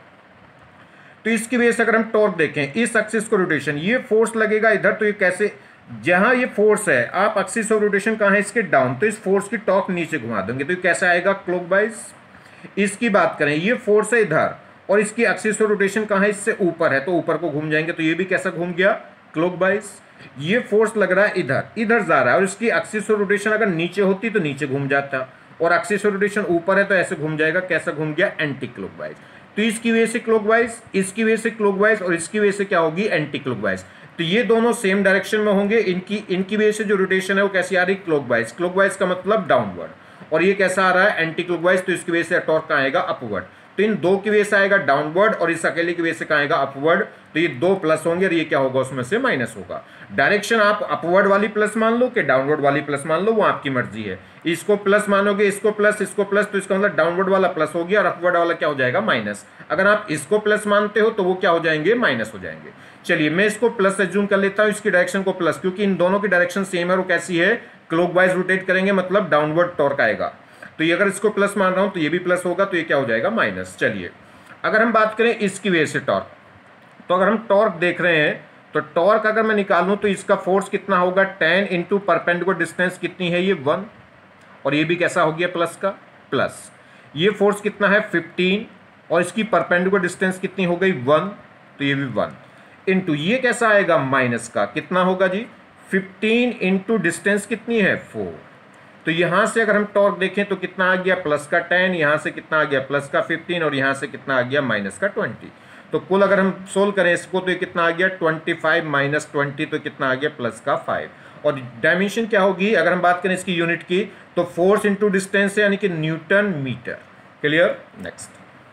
तो इसकी वजह से अगर हम टॉर्क देखें, इस एक्सिस को रोटेशन, ये फोर्स लगेगा इधर, तो ये कैसे, जहां ये फोर्स है, आप एक्सिस ऑफ रोटेशन कहाँ है, इसके डाउन, तो इस फोर्स की टॉर्क नीचे घुमा देंगे, तो ये कैसे आएगा, क्लॉकवाइज। इसकी बात करें, ये फोर्स है इधर और इसकी एक्सिस ऑफ रोटेशन कहाँ है, इससे ऊपर है, तो ऊपर को घूम जाएंगे, तो ये भी कैसा घूम गया, क्लॉकवाइज। ये फोर्स लग रहा है इधर जा रहा है, और इसकी एक्सिस ऑफ रोटेशन अगर नीचे होती तो नीचे घूम जाता, और एक्सिस ऑफ रोटेशन ऊपर है तो ऐसे घूम जाएगा, कैसा घूम गया, एंटी क्लॉकवाइज। तो इसकी वजह से क्लॉकवाइज, इसकी वजह से क्लॉकवाइज, और इसकी वजह से क्या होगी, एंटी क्लॉकवाइज। तो ये दोनों सेम डायरेक्शन में होंगे, इनकी वजह से जो रोटेशन है वो कैसी आ रही, क्लॉकवाइज। क्लॉकवाइज का मतलब डाउनवर्ड, और ये कैसा आ रहा है, एंटी क्लॉकवाइज, तो इसकी वजह से टॉर्क का आएगा अपवर्ड। तो इन दो की वजह से आएगा डाउनवर्ड और इस अकेले की वजह से कहाँ आएगा अपवर्ड। तो ये दो प्लस होंगे और ये क्या होगा उसमें से माइनस होगा। डायरेक्शन आप अपवर्ड वाली प्लस मान लो कि डाउनवर्ड वाली प्लस मान लो, वो आपकी मर्जी है। इसको प्लस मानोगे, इसको प्लस तो इसका मतलब डाउनवर्ड वाला प्लस हो गया और अपवर्ड वाला क्या हो जाएगा माइनस। अगर आप इसको प्लस मानते हो तो वो क्या हो जाएंगे माइनस हो जाएंगे। चलिए मैं इसको प्लस एज्यूम कर लेता हूं, इसकी डायरेक्शन को प्लस, क्योंकि इन दोनों की डायरेक्शन सेम है। वो कैसी है, क्लॉकवाइज रोटेट करेंगे मतलब डाउनवर्ड टॉर्क आएगा। तो ये अगर इसको प्लस मान रहा हूं तो ये भी प्लस होगा, तो ये क्या हो जाएगा माइनस। चलिए अगर हम बात करें इसकी वजह से टॉर्क, तो अगर हम टॉर्क देख रहे हैं तो टॉर्क अगर मैं निकालूं तो इसका फोर्स कितना होगा, 10 इंटू परपेंडिकुलर डिस्टेंस कितनी है ये 1, और ये भी कैसा हो गया प्लस का प्लस। ये फोर्स कितना है 15 और इसकी परपेंडिकुलर डिस्टेंस कितनी हो गई 1, तो ये भी 1 इंटू ये कैसा आएगा माइनस का, कितना होगा जी 15 इंटू डिस्टेंस कितनी है 4। तो यहां से अगर हम टॉर्क देखें तो कितना आ गया प्लस का 10, यहां से कितना आ गया प्लस का 15 और यहां से कितना आ गया माइनस का 20। तो कुल अगर हम सोल्व करें इसको तो ये कितना आ गया 25 माइनस 20, तो कितना आ गया प्लस का 5। और डायमेंशन क्या होगी अगर हम बात करें इसकी यूनिट की, तो फोर्स इंटू डिस्टेंस है यानी कि न्यूटन मीटर। क्लियर। नेक्स्ट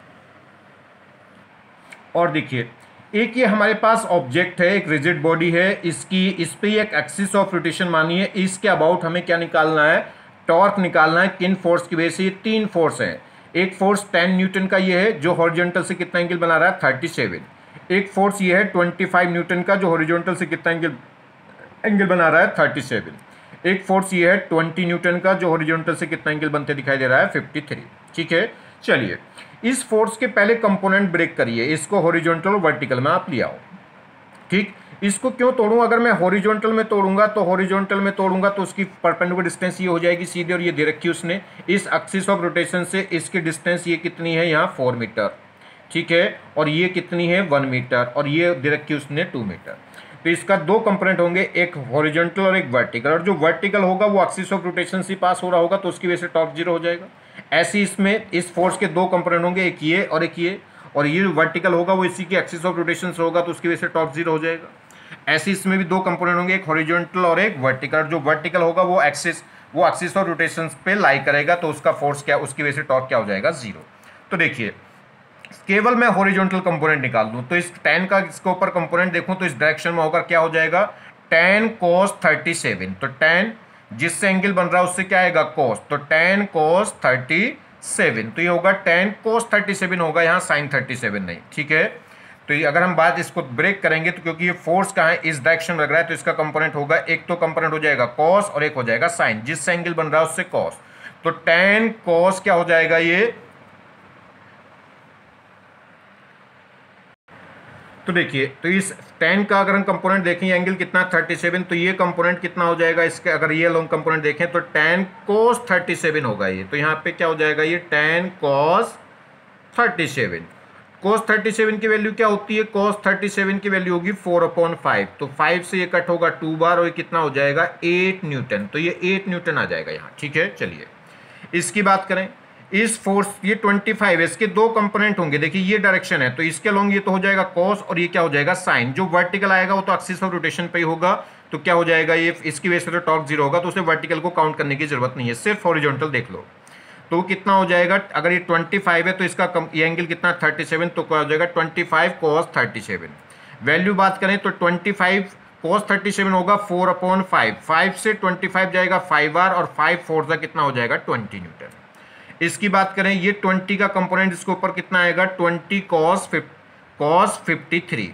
और देखिए एक ये हमारे पास ऑब्जेक्ट है, एक रिजिड बॉडी है, इसकी इस पे एक एक्सिस ऑफ रोटेशन मानी है। इसके अबाउट हमें क्या निकालना है, टॉर्क निकालना है। किन फोर्स की वजह से, ये तीन फोर्स हैं। एक फोर्स 10 न्यूटन का ये है जो हॉरिजॉन्टल से कितना एंगल बना रहा है 37। एक फोर्स ये है 25 न्यूटन का जो हॉरिजॉन्टल से कितना एंगल बना रहा है 37। एक फोर्स ये है 20 न्यूटन का जो हॉरिजॉन्टल से कितना एंगल बनते दिखाई दे रहा है 53। ठीक है। चलिए इस फोर्स के पहले कंपोनेंट ब्रेक करिए, इसको हॉरिजॉन्टल और वर्टिकल में आप ले आओ। ठीक, इसको क्यों तोड़ूं, अगर मैं हॉरिजॉन्टल में तोड़ूंगा तो उसकी परपेंडिकुलर डिस्टेंस ये हो जाएगी सीधे, और ये दे रखी उसने इस एक्सिस ऑफ रोटेशन से इसकी डिस्टेंस ये कितनी है यहाँ 4 मीटर। ठीक है, और ये कितनी है 1 मीटर, और ये दे रखी उसने 2 मीटर। तो इसका दो कंपोनेंट होंगे, एक हॉरिजॉन्टल और एक वर्टिकल, और जो वर्टिकल होगा वो एक्सिस ऑफ रोटेशन से पास हो रहा होगा तो उसकी वजह से टॉर्क जीरो हो जाएगा। ऐसे इसमें इस फोर्स के दो कंपोनेंट होंगे, एक ये और एक ये, और ये वर्टिकल होगा वो इसी की एक्सिस ऑफ रोटेशन से होगा तो उसकी वजह से टॉर्क जीरो हो जाएगा। ऐसे इसमें भी दो कंपोनेंट होंगे, एक हॉरिजॉन्टल और एक वर्टिकल। जो वर्टिकल होगा वो एक्सिस ऑफ रोटेशन पे लाई करेगा तो उसका फोर्स क्या, उसकी वजह से टॉर्क क्या हो जाएगा जीरो। तो देखिए केवल मैं हॉरिजॉन्टल कंपोनेंट निकाल दूं तो इस 10 का इसके ऊपर कंपोनेंट देखूं तो इस डायरेक्शन में होकर क्या हो जाएगा 10 cos 37। तो 10 जिससे एंगल बन रहा है उससे क्या आएगा cos, तो 10 cos 37, तो ये होगा 10 cos 37 होगा, यहाँ sin 37 नहीं। ठीक है, तो ये अगर हम बात इसको ब्रेक करेंगे तो क्योंकि ये फोर्स कहाँ है इस डायरेक्शन में लग रहा है तो इसका कंपोनेंट होगा, एक तो कंपोनेंट हो जाएगा cos और एक हो जाएगा sin, जिससे एंगल बन रहा है उससे cos। तो 10 cos क्या हो जाएगा ये, तो देखिए तो इस 10 का अगर हम कंपोनेंट देखें एंगल कितना 37, तो ये कंपोनेंट कितना हो जाएगा इसके, अगर ये लॉन्ग कंपोनेंट देखें तो 10 cos 37 होगा ये। तो यहाँ पे क्या हो जाएगा ये 10 cos 37। cos 37 की वैल्यू क्या होती है, cos 37 की वैल्यू होगी 4/5। तो 5 से ये कट होगा 2 बार और ये कितना हो जाएगा 8 न्यूटन। तो ये 8 न्यूटन आ जाएगा यहाँ। ठीक है, चलिए इसकी बात करें। इस फोर्स ये 25 है, इसके दो कंपोनेंट होंगे, देखिए ये डायरेक्शन है तो इसके अलोंग ये तो हो जाएगा cos और ये क्या हो जाएगा sin। जो वर्टिकल आएगा वो तो एक्सिस ऑफ रोटेशन पे ही होगा तो क्या हो जाएगा ये, इसकी वजह से तो टॉर्क जीरो होगा, तो उसे वर्टिकल को काउंट करने की जरूरत नहीं है, सिर्फ हॉरिजॉन्टल देख लो। तो कितना हो जाएगा, अगर ये 25 है तो इसका ये एंगल कितना 37, तो क्या हो जाएगा 25 cos 37। वैल्यू बात करें तो 25 cos 37 होगा 4/5। 5 से 25 जाएगा 5 बार और 5 4 का कितना हो जाएगा 20 न्यूटन। इसकी बात करें ये 20 का कंपोनेंट इसके ऊपर कितना आएगा 20 cos 53।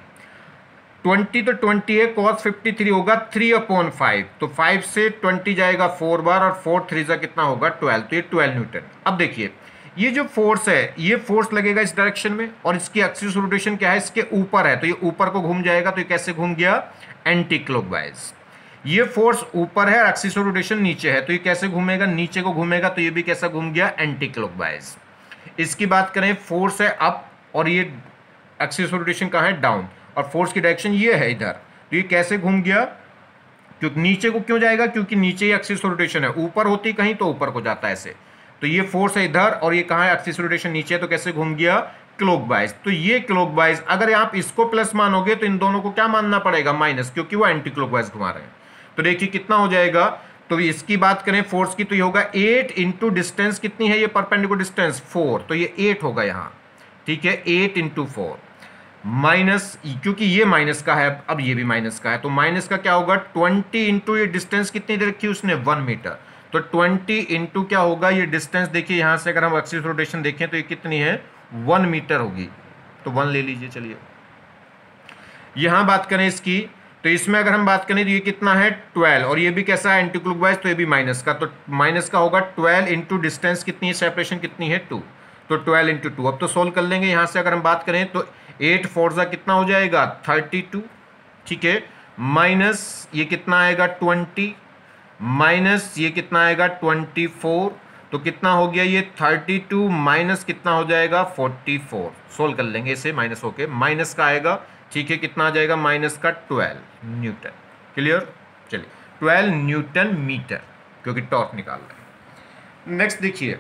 20 तो 20 है, cos 53 होगा 3/5। तो 5 से 20 जाएगा 4 बार और 4 3 का कितना होगा 12, तो ये 12 न्यूटन। अब देखिए ये जो फोर्स है ये फोर्स लगेगा इस डायरेक्शन में और इसकी एक्सिस रोटेशन क्या है, इसके ऊपर है तो ये ऊपर को घूम जाएगा। तो ये कैसे घूम गया, एंटी क्लॉकवाइज। ये फोर्स ऊपर है और एक्सिस ऑफ रोटेशन नीचे है तो ये कैसे घूमेगा, नीचे को घूमेगा, तो ये भी कैसा घूम गया एंटी क्लॉकवाइज। इसकी बात करें फोर्स है अप और ये एक्सिस ऑफ रोटेशन कहाँ है डाउन, और फोर्स की डायरेक्शन ये है इधर, तो ये कैसे घूम गया, क्योंकि नीचे को क्यों जाएगा, क्योंकि नीचे ही एक्सिस ऑफ रोटेशन है, ऊपर होती कहीं तो ऊपर को जाता है ऐसे। तो ये फोर्स है इधर और ये कहाँ है एक्सिस ऑफ रोटेशन नीचे, तो कैसे घूम गया क्लॉकवाइज। तो ये क्लॉकवाइज, अगर आप इसको प्लस मानोगे तो इन दोनों को क्या मानना पड़ेगा माइनस, क्योंकि वो एंटी क्लॉकवाइज घुमा रहे हैं। तो देखिए कितना हो जाएगा, तो इसकी बात करें फोर्स की तो ये होगा 8 इंटू डिस्टेंस कितनी है ये परपेंडिकुलर डिस्टेंस 4, तो ये 8 होगा यहाँ। ठीक है, 8 इंटू 4 माइनस, क्योंकि ये माइनस का है अब ये भी माइनस का है, तो माइनस का क्या होगा 20 इंटू ये डिस्टेंस कितनी दे रखी है उसने 1 मीटर, तो 20 इंटू क्या होगा ये डिस्टेंस, देखिए यहां से अगर हम एक्सिस रोटेशन देखें तो ये कितनी है 1 मीटर होगी, तो 1 ले लीजिए। चलिए यहां बात करें इसकी, तो इसमें अगर हम बात करें तो ये कितना है 12, और ये भी कैसा है एंटी क्लॉकवाइज, तो ये भी माइनस का, तो माइनस का होगा 12 इंटू डिस्टेंस कितनी है, सेपरेशन कितनी है 2, तो 12 इंटू 2। अब तो सोल्व कर लेंगे, यहां से अगर हम बात करें तो 8 4 कितना हो जाएगा 32, ठीक है, माइनस ये कितना आएगा 20, माइनस ये कितना आएगा 24, तो कितना हो गया ये 32 माइनस कितना हो जाएगा 44, सोल्व कर लेंगे इसे माइनस होके, माइनस का आएगा, ठीक है, कितना आ जाएगा माइनस का 12 न्यूटन, क्लियर। चलिए 12 न्यूटन मीटर, क्योंकि टॉर्क निकाल रहे हैं। नेक्स्ट देखिए,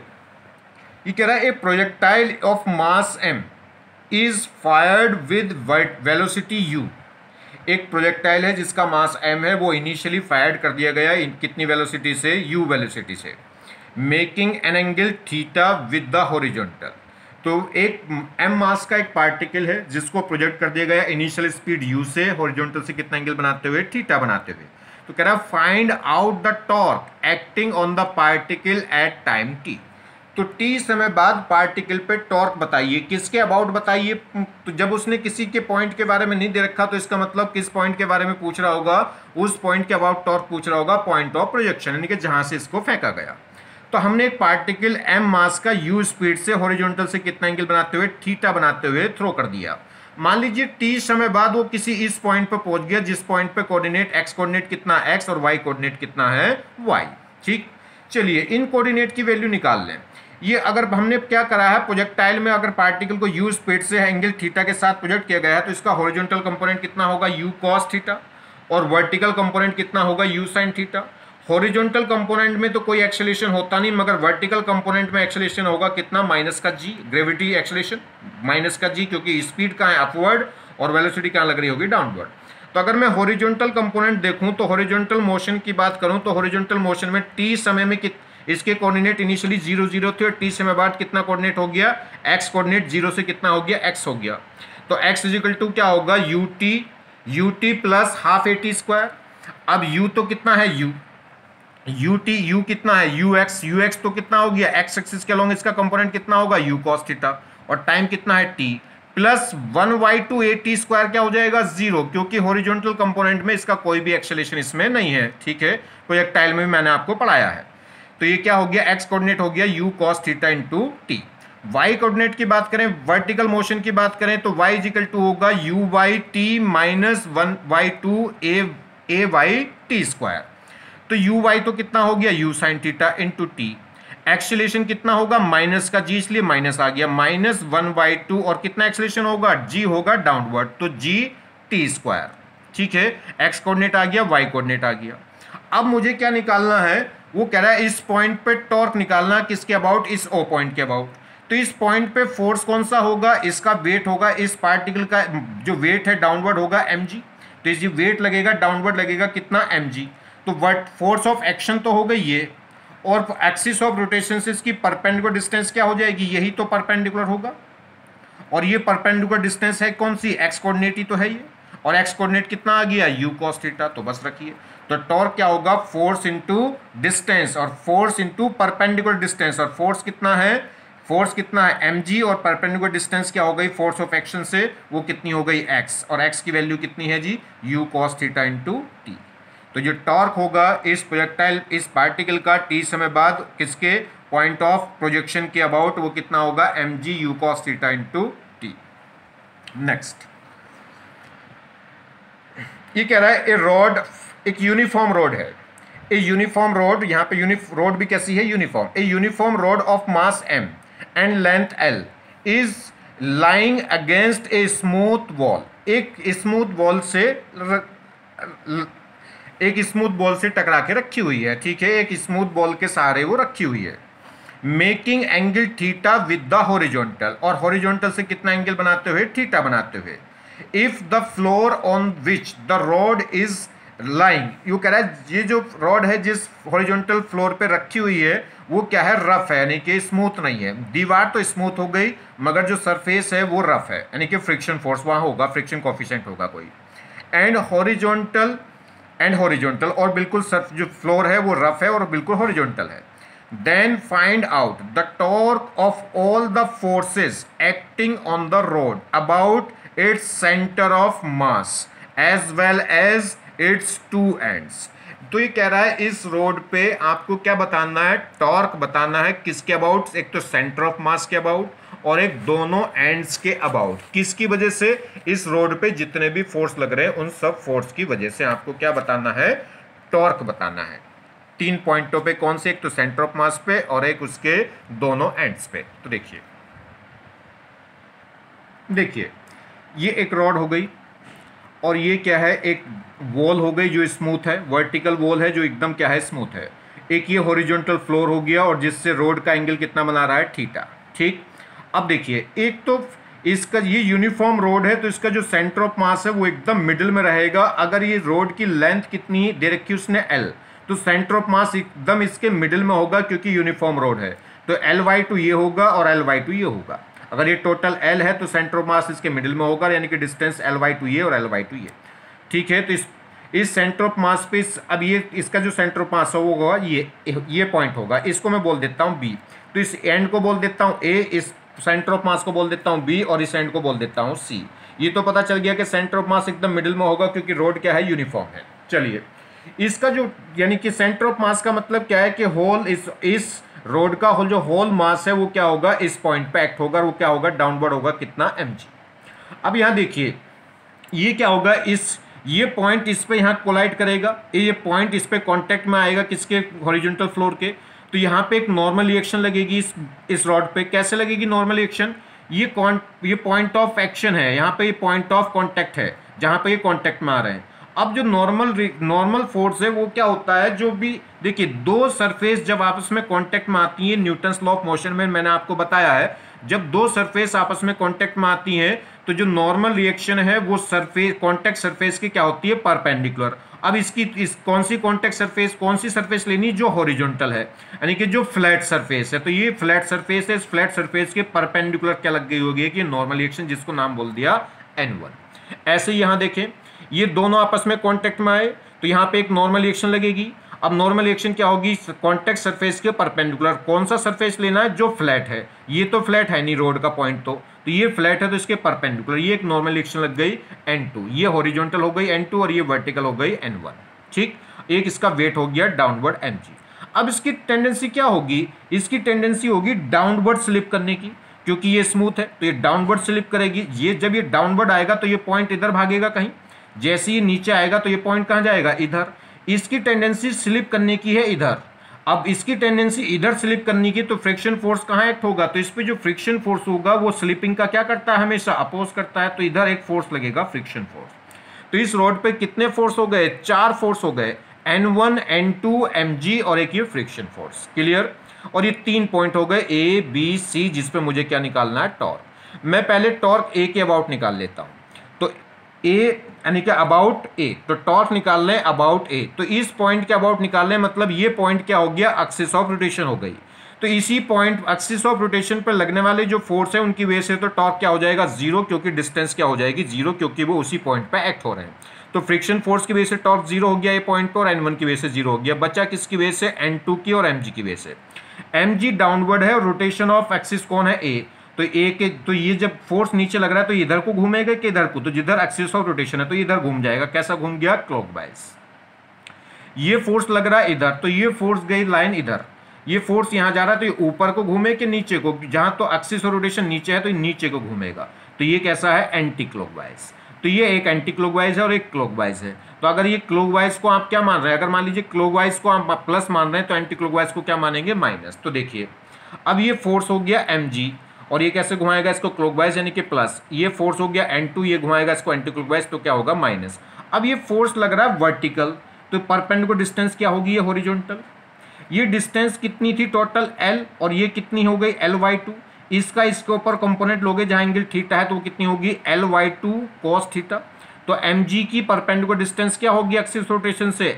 ये कह रहा है a projectile of mass m is fired with velocity u, एक प्रोजेक्टाइल है जिसका मास m है, वो इनिशियली फायर्ड कर दिया गया कितनी वेलोसिटी से, u वेलोसिटी से, making an angle theta with the horizontal. तो एक m मास का एक पार्टिकल है जिसको प्रोजेक्ट कर दिया गया इनिशियल स्पीड u से, हॉरिजॉन्टल से कितना एंगल बनाते हुए, थीटा बनाते हुए। तो कह रहा है find out the torque acting on the particle at time t, तो t समय बाद पार्टिकल पे टॉर्क बताइए, किसके अबाउट बताइए, तो जब उसने किसी के पॉइंट के बारे में नहीं दे रखा तो इसका मतलब किस पॉइंट के बारे में पूछ रहा होगा, उस पॉइंट के अबाउट टॉर्क पूछ रहा होगा, पॉइंट ऑफ प्रोजेक्शन, यानी कि जहां से इसको फेंका गया। तो हमने एक पार्टिकल m मास का u स्पीड से हॉरिजॉन्टल से कितना एंगल बनाते हुए, थीटा बनाते हुए थ्रो कर दिया। मान लीजिए t समय बाद वो किसी इस पॉइंट पर पहुंच गया जिस पॉइंट पे कोऑर्डिनेट x कोऑर्डिनेट कितना x और y कोऑर्डिनेट कितना है y, ठीक। चलिए इन कोऑर्डिनेट की वैल्यू निकाल लें। ये अगर हमने क्या करा है, प्रोजेक्टाइल में अगर पार्टिकल को u स्पीड से एंगल थीटा के साथ प्रोजेक्ट किया गया है तो इसका हॉरिजॉन्टल कंपोनेंट कितना होगा u cos थीटा, और वर्टिकल कंपोनेंट कितना होगा u sin theta. Horizontal component में तो कोई एक्सेलरेशन होता नहीं, मगर वर्टिकल कंपोनेंट में एक्सेलरेशन होगा कितना, माइनस का g, ग्रेविटी एक्सेलरेशन माइनस का g, क्योंकि स्पीड कहाँ है अपवर्ड और वेलोसिटी कहाँ लग रही होगी डाउनवर्ड। तो अगर मैं हॉरिजॉन्टल कंपोनेंट देखूं तो हॉरिजॉन्टल मोशन की बात करूं तो हॉरिजॉन्टल मोशन में t समय में इसके कोऑर्डिनेट इनिशियली 0 0 थे, और t समय बाद कितना कोऑर्डिनेट हो गया, x कोऑर्डिनेट 0 से कितना हो गया, x हो गया। तो x इजिकल टू क्या होगा ut plus half at square. अब u तो कितना है u कितना है ux तो कितना हो गया, x एक्सिस के अलोंग इसका कंपोनेंट कितना होगा u cos थीटा, और टाइम कितना है t, प्लस 1/2 at स्क्वायर क्या हो जाएगा 0, क्योंकि हॉरिजॉन्टल कंपोनेंट में इसका कोई भी एक्सेलरेशन इसमें नहीं है, ठीक है, प्रोजेक्टाइल में भी मैंने आपको पढ़ाया है। तो ये क्या हो गया, x कोऑर्डिनेट हो गया u cos theta into t। y coordinate की बात करें, वर्टिकल मोशन की बात करें तो y इजिकल टू होगा u by t minus 1/2 a by t square. तो u y तो कितना हो गया u sin theta into t. Acceleration कितना होगा, माइनस का g, इसलिए माइनस आ गया, माइनस 1/2, और कितना एक्सेलरेशन होगा, g होगा डाउनवर्ड, तो g t स्क्वायर, ठीक है। x कोऑर्डिनेट आ गया, y कोऑर्डिनेट आ गया। अब मुझे क्या निकालना है, वो कह रहा है इस पॉइंट पे टॉर्क निकालना, किसके अबाउट, इस ओ पॉइंट के अबाउट। तो इस पॉइंट पे फोर्स कौन सा होगा, इसका वेट होगा, इस पार्टिकल का जो वेट है डाउनवर्ड होगा mg, तो इस वेट लगेगा डाउनवर्ड लगेगा कितना mg। तो वर्ट फोर्स ऑफ एक्शन तो हो गई ये, और एक्सिस ऑफ रोटेशन से इसकी परपेंडिकुलर डिस्टेंस क्या हो जाएगी, यही तो परपेंडिकुलर होगा, और ये परपेंडिकुलर डिस्टेंस है कौन सी, एक्स कोऑर्डिनेट ही तो है ये, और एक्स कोऑर्डिनेट कितना आ गया u cos थीटा, तो बस रखिए। तो टॉर्क क्या होगा, फोर्स इनटू डिस्टेंस, और फोर्स इनटू परपेंडिकुलर डिस्टेंस, और फोर्स कितना है mg, और परपेंडिकुलर डिस्टेंस क्या हो गई फोर्स ऑफ एक्शन से, वो कितनी हो गई x, और x की वैल्यू कितनी है g u cos theta into t. तो जो टॉर्क होगा इस प्रोजेक्टाइल, इस पार्टिकल का t समय बाद किसके पॉइंट ऑफ प्रोजेक्शन के अबाउट, वो कितना होगा mg u cos theta into t. Next ये कह रहा है ए रॉड, एक यूनिफॉर्म रोड है, ए यूनिफॉर्म रोड, यहाँ पे रोड भी कैसी है, uniform, a uniform rod of mass m and length l is lying against a smooth wall, एक स्मूथ बॉल से टकरा के रखी हुई है, ठीक है, एक स्मूथ बॉल के सहारे वो रखी हुई है, making angle theta with the horizontal, और हॉरिजॉन्टल से कितना एंगल बनाते हुए, थीटा बनाते हुए। If the floor on which the rod is lying, you कह रहा है ये जो रॉड है जिस हॉरिजॉन्टल फ्लोर पे रखी हुई है वो क्या है, रफ है, यानी कि स्मूथ नहीं है। दीवार तो स्मूथ हो गई मगर जो सरफेस है वो रफ है, यानी कि फ्रिक्शन फोर्स वहाँ होगा, फ्रिक्शन कोफिशिएंट होगा कोई। एंड हॉरिजॉन्टल और बिल्कुल जो फ्लोर है वो रफ है और बिल्कुल हॉरिजॉन्टल है। Then find out the torque of all the forces acting on the rod about its centre of mass as well as its two ends. तो ये कह रहा है इस रोड पे आपको क्या बताना है, टॉर्क बताना है, किसके अबाउट, एक तो सेंटर ऑफ मास के अबाउट और एक दोनों एंड्स के अबाउट। किसकी वजह से, इस रोड पे जितने भी फोर्स लग रहे हैं उन सब फोर्स की वजह से आपको क्या बताना है, टॉर्क बताना है। 3 पॉइंटों पे, कौन से, एक तो सेंटर ऑफ मास पे और एक उसके दोनों एंड्स पे। तो देखिए ये एक रॉड हो गई और ये क्या है, एक वॉल हो गई जो स्मूथ है, वर्टिकल वॉल है जो एकदम क्या है, स्मूथ है। एक ये हॉरिजॉन्टल फ्लोर हो गया और जिससे रोड का एंगल कितना बना रहा है, थीटा। ठीक, अब देखिए एक तो इसका ये यूनिफॉर्म रोड है तो इसका जो सेंटर ऑफ मास है वो एकदम मिडिल में रहेगा। अगर ये रोड की लेंथ कितनी दे रखी है उसने L, तो सेंटर ऑफ मास एकदम इसके मिडिल में होगा क्योंकि यूनिफॉर्म रोड है। तो L/2 ये होगा और L/2 ये होगा। अगर ये टोटल L है तो सेंटर ऑफ मास इसके मिडिल में होगा, यानी कि डिस्टेंस L/2 ये और L/2 ये। ठीक है, तो इस सेंटर ऑफ मास पे अब ये इसका जो सेंटर ऑफ मास होगा ये पॉइंट होगा, इसको मैं बोल देता हूँ B। तो इस एंड को बोल देता हूँ A, इस सेंटर ऑफ मास को बोल देता हूँ B और इस एंड को बोल देता हूँ C। ये तो पता चल गया कि सेंटर ऑफ मास एकदम मिडिल में होगा क्योंकि रोड क्या है, यूनिफॉर्म है। चलिए इसका जो यानी कि सेंटर ऑफ मास का मतलब क्या है कि होल इस रोड का जो होल मास है वो क्या होगा, इस पॉइंट पे एक्ट होगा, वो क्या होगा, डाउनवर्ड होगा, कितना mg। अब यहाँ देखिए ये क्या होगा, ये पॉइंट इस पे यहाँ कोलाइड करेगा, ये पॉइंट इस पे कांटेक्ट में आएगा किसके, हॉरिजॉन्टल फ्लोर के। तो यहाँ पे एक नॉर्मल रिएक्शन लगेगी इस रॉड पे। कैसे लगेगी नॉर्मल रिएक्शन, ये पॉइंट ऑफ एक्शन है, यहाँ पे ये पॉइंट ऑफ कांटेक्ट है जहाँ पे ये कांटेक्ट में आ रहे हैं। अब जो नॉर्मल फोर्स है वो क्या होता है, जो भी देखिए दो सरफेस जब आपस में कांटेक्ट में आती है, न्यूटन्स लॉ ऑफ मोशन में मैंने आपको बताया है, जब दो सरफेस आपस में कांटेक्ट में आती हैं तो जो नॉर्मल रिएक्शन है वो सरफेस, कांटेक्ट सरफेस की क्या होती है, परपेंडिकुलर। अब कौन सी सरफेस लेनी, जो हॉरिजॉन्टल है, यानी कि जो फ्लैट सरफेस है। तो ये फ्लैट सरफेस है, इस फ्लैट सरफेस के परपेंडिकुलर क्या लग गई होगी कि नॉर्मल रिएक्शन, जिसको नाम बोल दिया N1। ऐसे यहां देखें ये दोनों आपस में कांटेक्ट में आए तो यहाँ पे एक नॉर्मल रिएक्शन लगेगी। अब नॉर्मल रिएक्शन क्या होगी, कांटेक्ट सरफेस के परपेंडिकुलर। कौन सा सरफेस लेना है, जो फ्लैट है। ये तो फ्लैट है नहीं रोड का पॉइंट, तो ये फ्लैट है तो इसके परपेंडिकुलर ये एक नॉर्मल रिएक्शन लग गई N2। ये हॉरिजॉन्टल हो गई N2 और ये वर्टिकल हो गई N1। ठीक, एक इसका वेट हो गया डाउनवर्ड mg। अब इसकी टेंडेंसी क्या होगी, इसकी टेंडेंसी होगी डाउनवर्ड स्लिप करने की, क्योंकि ये स्मूथ है तो ये डाउनवर्ड स्लिप करेगी। ये जब ये डाउनवर्ड आएगा तो ये पॉइंट इधर भागेगा कहीं, जैसे ही नीचे आएगा तो ये पॉइंट कहाँ जाएगा, इधर। इसकी टेंडेंसी स्लिप करने की है इधर। अब इसकी टेंडेंसी इधर स्लिप करने की, तो फ्रिक्शन फोर्स कहाँ एक्ट होगा, तो इस पे जो फ्रिक्शन फोर्स होगा वो स्लिपिंग का क्या करता है, हमेशा अपोज करता है। तो इधर एक फोर्स लगेगा, फ्रिक्शन फोर्स। तो इस रोड पे कितने फोर्स हो गए, 4 फोर्स हो गए, N1 N2 mg और एक ये फ्रिक्शन फोर्स। क्लियर। और ये 3 पॉइंट हो गए A B C, जिसपे मुझे क्या निकालना है, टॉर्क। मैं पहले टॉर्क A के अबाउट निकाल लेता हूँ। तो A यानी कि अबाउट A, तो टॉर्क निकाल लें अबाउट A। तो इस पॉइंट के अबाउट निकाल लें, मतलब ये पॉइंट क्या हो गया, एक्सिस ऑफ रोटेशन हो गई। तो इसी पॉइंट एक्सिस ऑफ रोटेशन पर लगने वाले जो फोर्स है उनकी वजह से तो टॉर्क क्या हो जाएगा, 0, क्योंकि डिस्टेंस क्या हो जाएगी, 0, क्योंकि वो उसी पॉइंट पे एक्ट हो रहे हैं। तो फ्रिक्शन फोर्स की वजह से टॉर्क 0 हो गया ये पॉइंट पर, और N1 की वजह से 0 हो गया। बचा किसकी वजह से, N2 की और mg की वजह से। mg डाउनवर्ड है और रोटेशन ऑफ एक्सिस कौन है, A। तो ये जब फोर्स नीचे लग रहा है तो इधर को घूमेगा कि इधर को, तो जिधर एक्सिस ऑफ रोटेशन है तो इधर घूम जाएगा। कैसा घूम गया, क्लॉकवाइज। ये फोर्स लग रहा है इधर, तो ये फोर्स गई लाइन इधर, ये फोर्स यहां जा रहा है तो ये ऊपर को घूमे कि नीचे को, जहां तो एक्सिस ऑफ रोटेशन नीचे है तो ये नीचे को घूमेगा। तो ये कैसा है, एंटी क्लॉकवाइज। तो ये एक एंटी क्लॉकवाइज है और एक क्लॉकवाइज है। तो अगर ये क्लॉकवाइज को आप क्या मान रहे हैं, अगर मान लीजिए क्लॉकवाइज को आप प्लस मान रहे हैं तो एंटी क्लॉकवाइज को क्या मानेंगे, माइनस। तो देखिए अब ये फोर्स हो गया mg और ये कैसे घुमाएगा इसको, क्लॉकवाइज यानी कि प्लस। ये फोर्स हो गया N2, ये घुमाएगा इसको एंटी क्लॉकवाइज, तो क्या होगा, माइनस। अब ये फोर्स लग रहा है वर्टिकल, तो परपेंडिकुलर डिस्टेंस क्या होगी, ये हॉरिजॉन्टल। ये डिस्टेंस कितनी थी टोटल L, और ये कितनी हो गई L/2। इसके ऊपर कंपोनेंट लोगे जहां एंगल थीटा है तो वो कितनी होगी, L/2 cos थीटा। तो mg की परपेंडिकुलर डिस्टेंस क्या होगी एक्सिस रोटेशन से,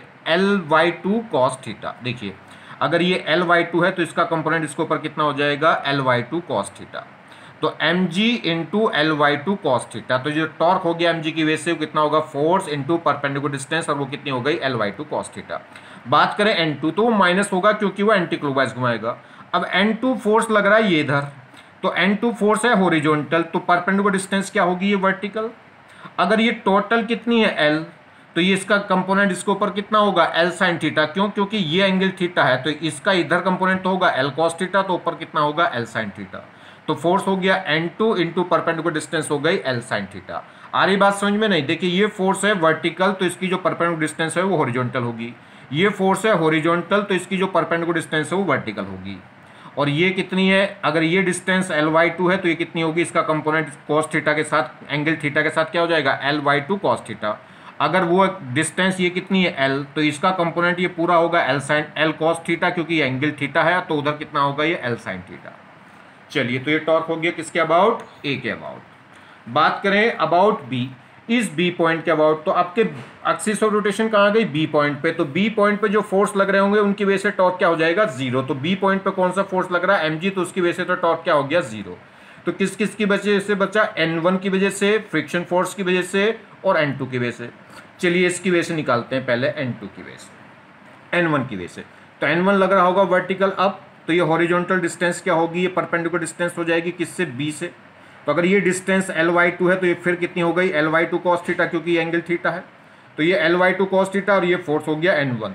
Ly2 cos थीटा। देखिए अगर ये Ly2 है तो इसका कंपोनेंट इसके ऊपर कितना हो जाएगा, Ly2 cos थीटा। तो mg into Ly2 cos theta, तो जो टॉर्क हो गया mg की वजह से वो कितना होगा, फोर्स इंटू परपेंडिकुलर डिस्टेंस, और वो कितनी हो गई Ly2 cos थीटा। बात करें n2 तो वो माइनस होगा क्योंकि वो एंटी क्लॉकवाइज घुमाएगा। अब n2 फोर्स लग रहा है ये इधर, तो n2 फोर्स है हॉरिजॉन्टल, तो परपेंडिकुलर डिस्टेंस क्या होगी, ये वर्टिकल। अगर ये टोटल कितनी है L, तो ये इसका कंपोनेंट इसके ऊपर कितना होगा, L sin थीटा। क्यों, क्योंकि ये एंगल थीटा है, तो इसका इधर कंपोनेंट तो होगा L cos थीटा, तो ऊपर कितना होगा L sin थीटा। तो फोर्स हो गया n2 इंटू परपेंडिकुलर डिस्टेंस हो गई L sin थीटा। आ रही बात समझ में, नहीं? देखिए ये फोर्स है वर्टिकल, तो इसकी जो परपेंडिकुलर डिस्टेंस है वो हॉरिजॉन्टल होगी। ये फोर्स है हॉरिजॉन्टल, तो इसकी जो परपेंडिकुलर डिस्टेंस है वो वर्टिकल होगी। और ये कितनी है, अगर ये डिस्टेंस Ly2 है तो ये कितनी होगी, इसका कंपोनेंट cos थीटा के साथ, एंगल थीटा के साथ क्या हो जाएगा, Ly2 cos थीटा। अगर वो डिस्टेंस ये कितनी है L, तो इसका कंपोनेंट ये पूरा होगा L cos थीटा, क्योंकि ये एंगल थीटा है, तो उधर कितना होगा, ये L sin थीटा। चलिए, तो ये टॉर्क हो गया किसके अबाउट, ए के अबाउट। बात करें अबाउट बी, इस बी पॉइंट के अबाउट, तो आपके एक्सिस ऑफ रोटेशन कहाँ गई, बी पॉइंट पे। तो बी पॉइंट पे जो फोर्स लग रहे होंगे उनकी वजह से टॉर्क क्या हो जाएगा, जीरो। तो बी पॉइंट पे कौन सा फोर्स लग रहा है, mg, तो उसकी वजह से तो टॉर्क क्या हो गया, जीरो। तो किस किस की वजह से बचा, n1 की वजह से, फ्रिक्शन फोर्स की वजह से, और n2 की वजह से। चलिए इसकी वजह से निकालते हैं पहले, n2 की वजह से, n1 की वजह से। तो n1 लग रहा होगा वर्टिकल अप, तो ये हॉरिजॉन्टल डिस्टेंस क्या होगी, ये परपेंडिकुलर डिस्टेंस हो जाएगी किससे, बी से। तो अगर ये डिस्टेंस Ly2 है तो ये फिर कितनी हो गई, Ly2 cos थीटा, क्योंकि ये एंगल थीटा है। तो ये Ly2 cos थीटा, और ये फोर्स हो गया n1।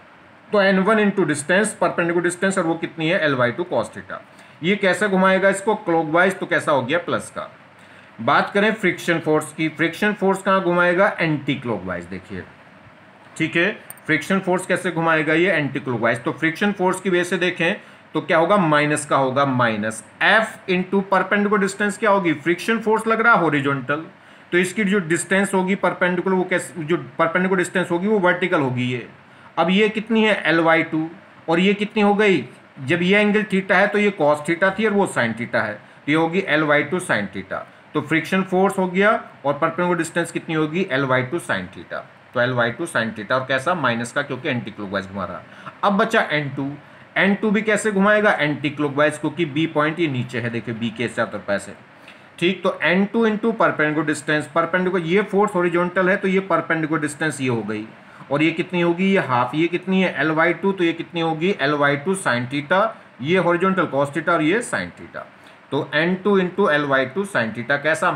तो n1 into distance, perpendicular distance, और वो कितनी है, Ly2 cos थीटा। ये कैसे घुमाएगा इसको, क्लॉकवाइज, तो कैसा हो गया, प्लस का। बात करें फ्रिक्शन फोर्स की, फ्रिक्शन फोर्स कहाँ घुमाएगा, एंटी क्लॉकवाइज। देखिए ठीक है, फ्रिक्शन फोर्स कैसे घुमाएगा, ये एंटी क्लॉकवाइज। तो फ्रिक्शन फोर्स की वजह से देखें तो क्या होगा, माइनस का होगा, minus F into perpendicular distance क्या होगी, फ्रिक्शन फोर्स लग रहा है हॉरिजॉन्टल, तो इसकी जो डिस्टेंस होगी परपेंडिकुलर, वो कैसे, जो परपेंडिकुलर डिस्टेंस होगी वो वर्टिकल होगी ये। अब ये कितनी है, Ly2, और ये कितनी हो गई, जब ये एंगल थीटा है तो ये cos थीटा थी और वो sin थीटा है, तो ये होगी Ly2 sin थीटा। तो फ्रिक्शन फोर्स हो गया, और परपेंडिकुलर डिस्टेंस कितनी होगी, Ly2 sin थीटा। तो Ly2 sin थीटा, और कैसा, माइनस का, क्योंकि एंटी क्लॉकवाइज घुमा रहा। अब बचा n2 भी कैसे घुमाएगा, एंटी क्लॉकवाइज, क्योंकि बी पॉइंट ये नीचे है, देखिए बी के चारों तरफ ऐसे। ठीक, तो n2 into perpendicular distance, perpendicular, ये फोर्स हॉरिजॉन्टल है तो ये परपेंडिकुलर डिस्टेंस ये हो गई, और ये कितनी होगी, ये हाफ। ये कितनी है, Ly2, तो ये कितनी होगी, Ly2 sin थीटा, ये हॉरिजॉन्टल cos थीटा, और ये sin थीटा। तो n2 into Ly2 sin theta, कैसा,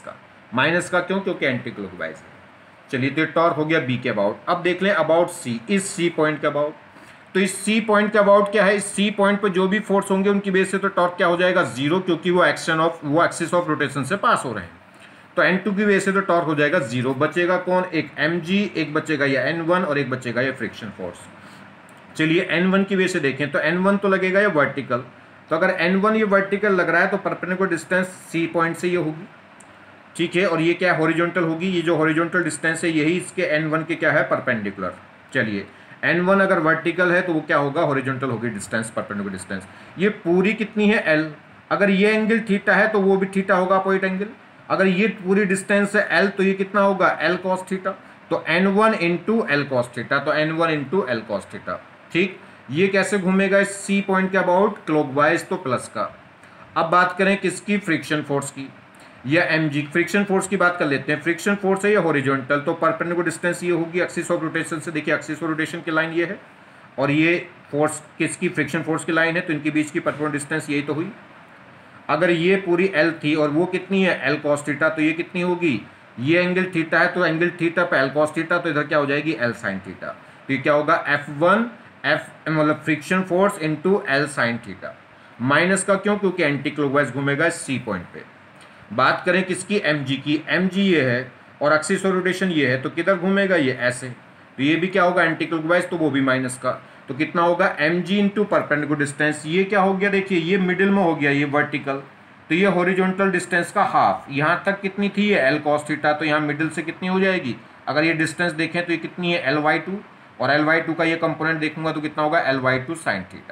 माइनस का क्यों, क्योंकि एंटी क्लॉकवाइज है। चलिए, तो टॉर्क हो गया बी के अबाउट। अब देख लें अबाउट सी, इस सी पॉइंट के अबाउट। तो इस सी पॉइंट के अबाउट क्या है, इस सी पॉइंट पर जो भी फोर्स होंगे उनकी बेस से तो टॉर्क क्या हो जाएगा, जीरो, क्योंकि वो एक्सिस ऑफ रोटेशन से पास हो रहे हैं। तो n2 की वजह से तो टॉर्क हो जाएगा जीरो। बचेगा कौन, एक mg, एक बचेगा ये n1, और एक बचेगा ये फ्रिक्शन फोर्स। चलिए n1 की वजह से देखें, तो n1 तो लगेगा ये वर्टिकल, तो अगर n1 ये वर्टिकल लग रहा है तो परपेंडिकुलर डिस्टेंस सी पॉइंट से ये होगी, ठीक है, और ये क्या हॉरिजॉन्टल होगी, ये जो हॉरिजॉन्टल डिस्टेंस है यही इसके n1 के क्या है, परपेंडिकुलर। चलिए, n1 अगर वर्टिकल है तो वो क्या होगा, हॉरिजॉन्टल होगी डिस्टेंस, परपेंडिकुलर डिस्टेंस। ये पूरी कितनी है, L। अगर ये एंगल थीटा है तो वो भी थीटा होगा, अपोजिट एंगल। अगर ये पूरी डिस्टेंस है L, तो ये कितना होगा, L cos थीटा। तो n1 into L cos theta, तो n1 into L cos theta. ठीक, ये कैसे घूमेगा इस सी पॉइंट के अबाउट, क्लॉकवाइज, तो प्लस का। अब बात करें किसकी, फ्रिक्शन फोर्स की, या mg, फ्रिक्शन फोर्स की बात कर लेते हैं। फ्रिक्शन फोर्स है ये हॉरिजॉन्टल, तो परपेंडिकुलर डिस्टेंस ये होगी एक्सिस ऑफ रोटेशन से। देखिए एक्सिस ऑफ रोटेशन की लाइन ये है, और ये फोर्स किसकी, फ्रिक्शन फोर्स की लाइन है, तो इनके बीच की परपेंडिकुलर डिस्टेंस यही तो हुई। अगर ये पूरी L थी और वो कितनी है, L cos थीटा, तो ये कितनी होगी, ये एंगल थीटा है, तो एंगल थीटा पे L cos थीटा, तो इधर क्या हो जाएगी, L sin थीटा। तो ये क्या होगा, F1 मतलब friction force into L sin theta. Minus का क्यों, क्योंकि एंटी क्लॉकवाइज घूमेगा इस सी पॉइंट पे। बात करें किसकी, mg की, mg ये है और एक्सिस ऑफ रोटेशन ये है, तो किधर घूमेगा, ये ऐसे। तो ये भी क्या होगा, एंटी क्लॉकवाइज, तो वो भी माइनस का। तो कितना होगा, mg इंटू परपेंडिकुलर डिस्टेंस। ये क्या हो गया, देखिए ये मिडिल में हो गया, ये वर्टिकल, तो ये हॉरिजॉन्टल डिस्टेंस का हाफ। यहाँ तक कितनी थी, ये L cos थीटा, तो यहाँ मिडिल से कितनी हो जाएगी, अगर ये डिस्टेंस देखें तो ये कितनी है, Ly2, और Ly2 का ये कंपोनेंट देखूंगा तो कितना होगा, Ly2 sin थीटा।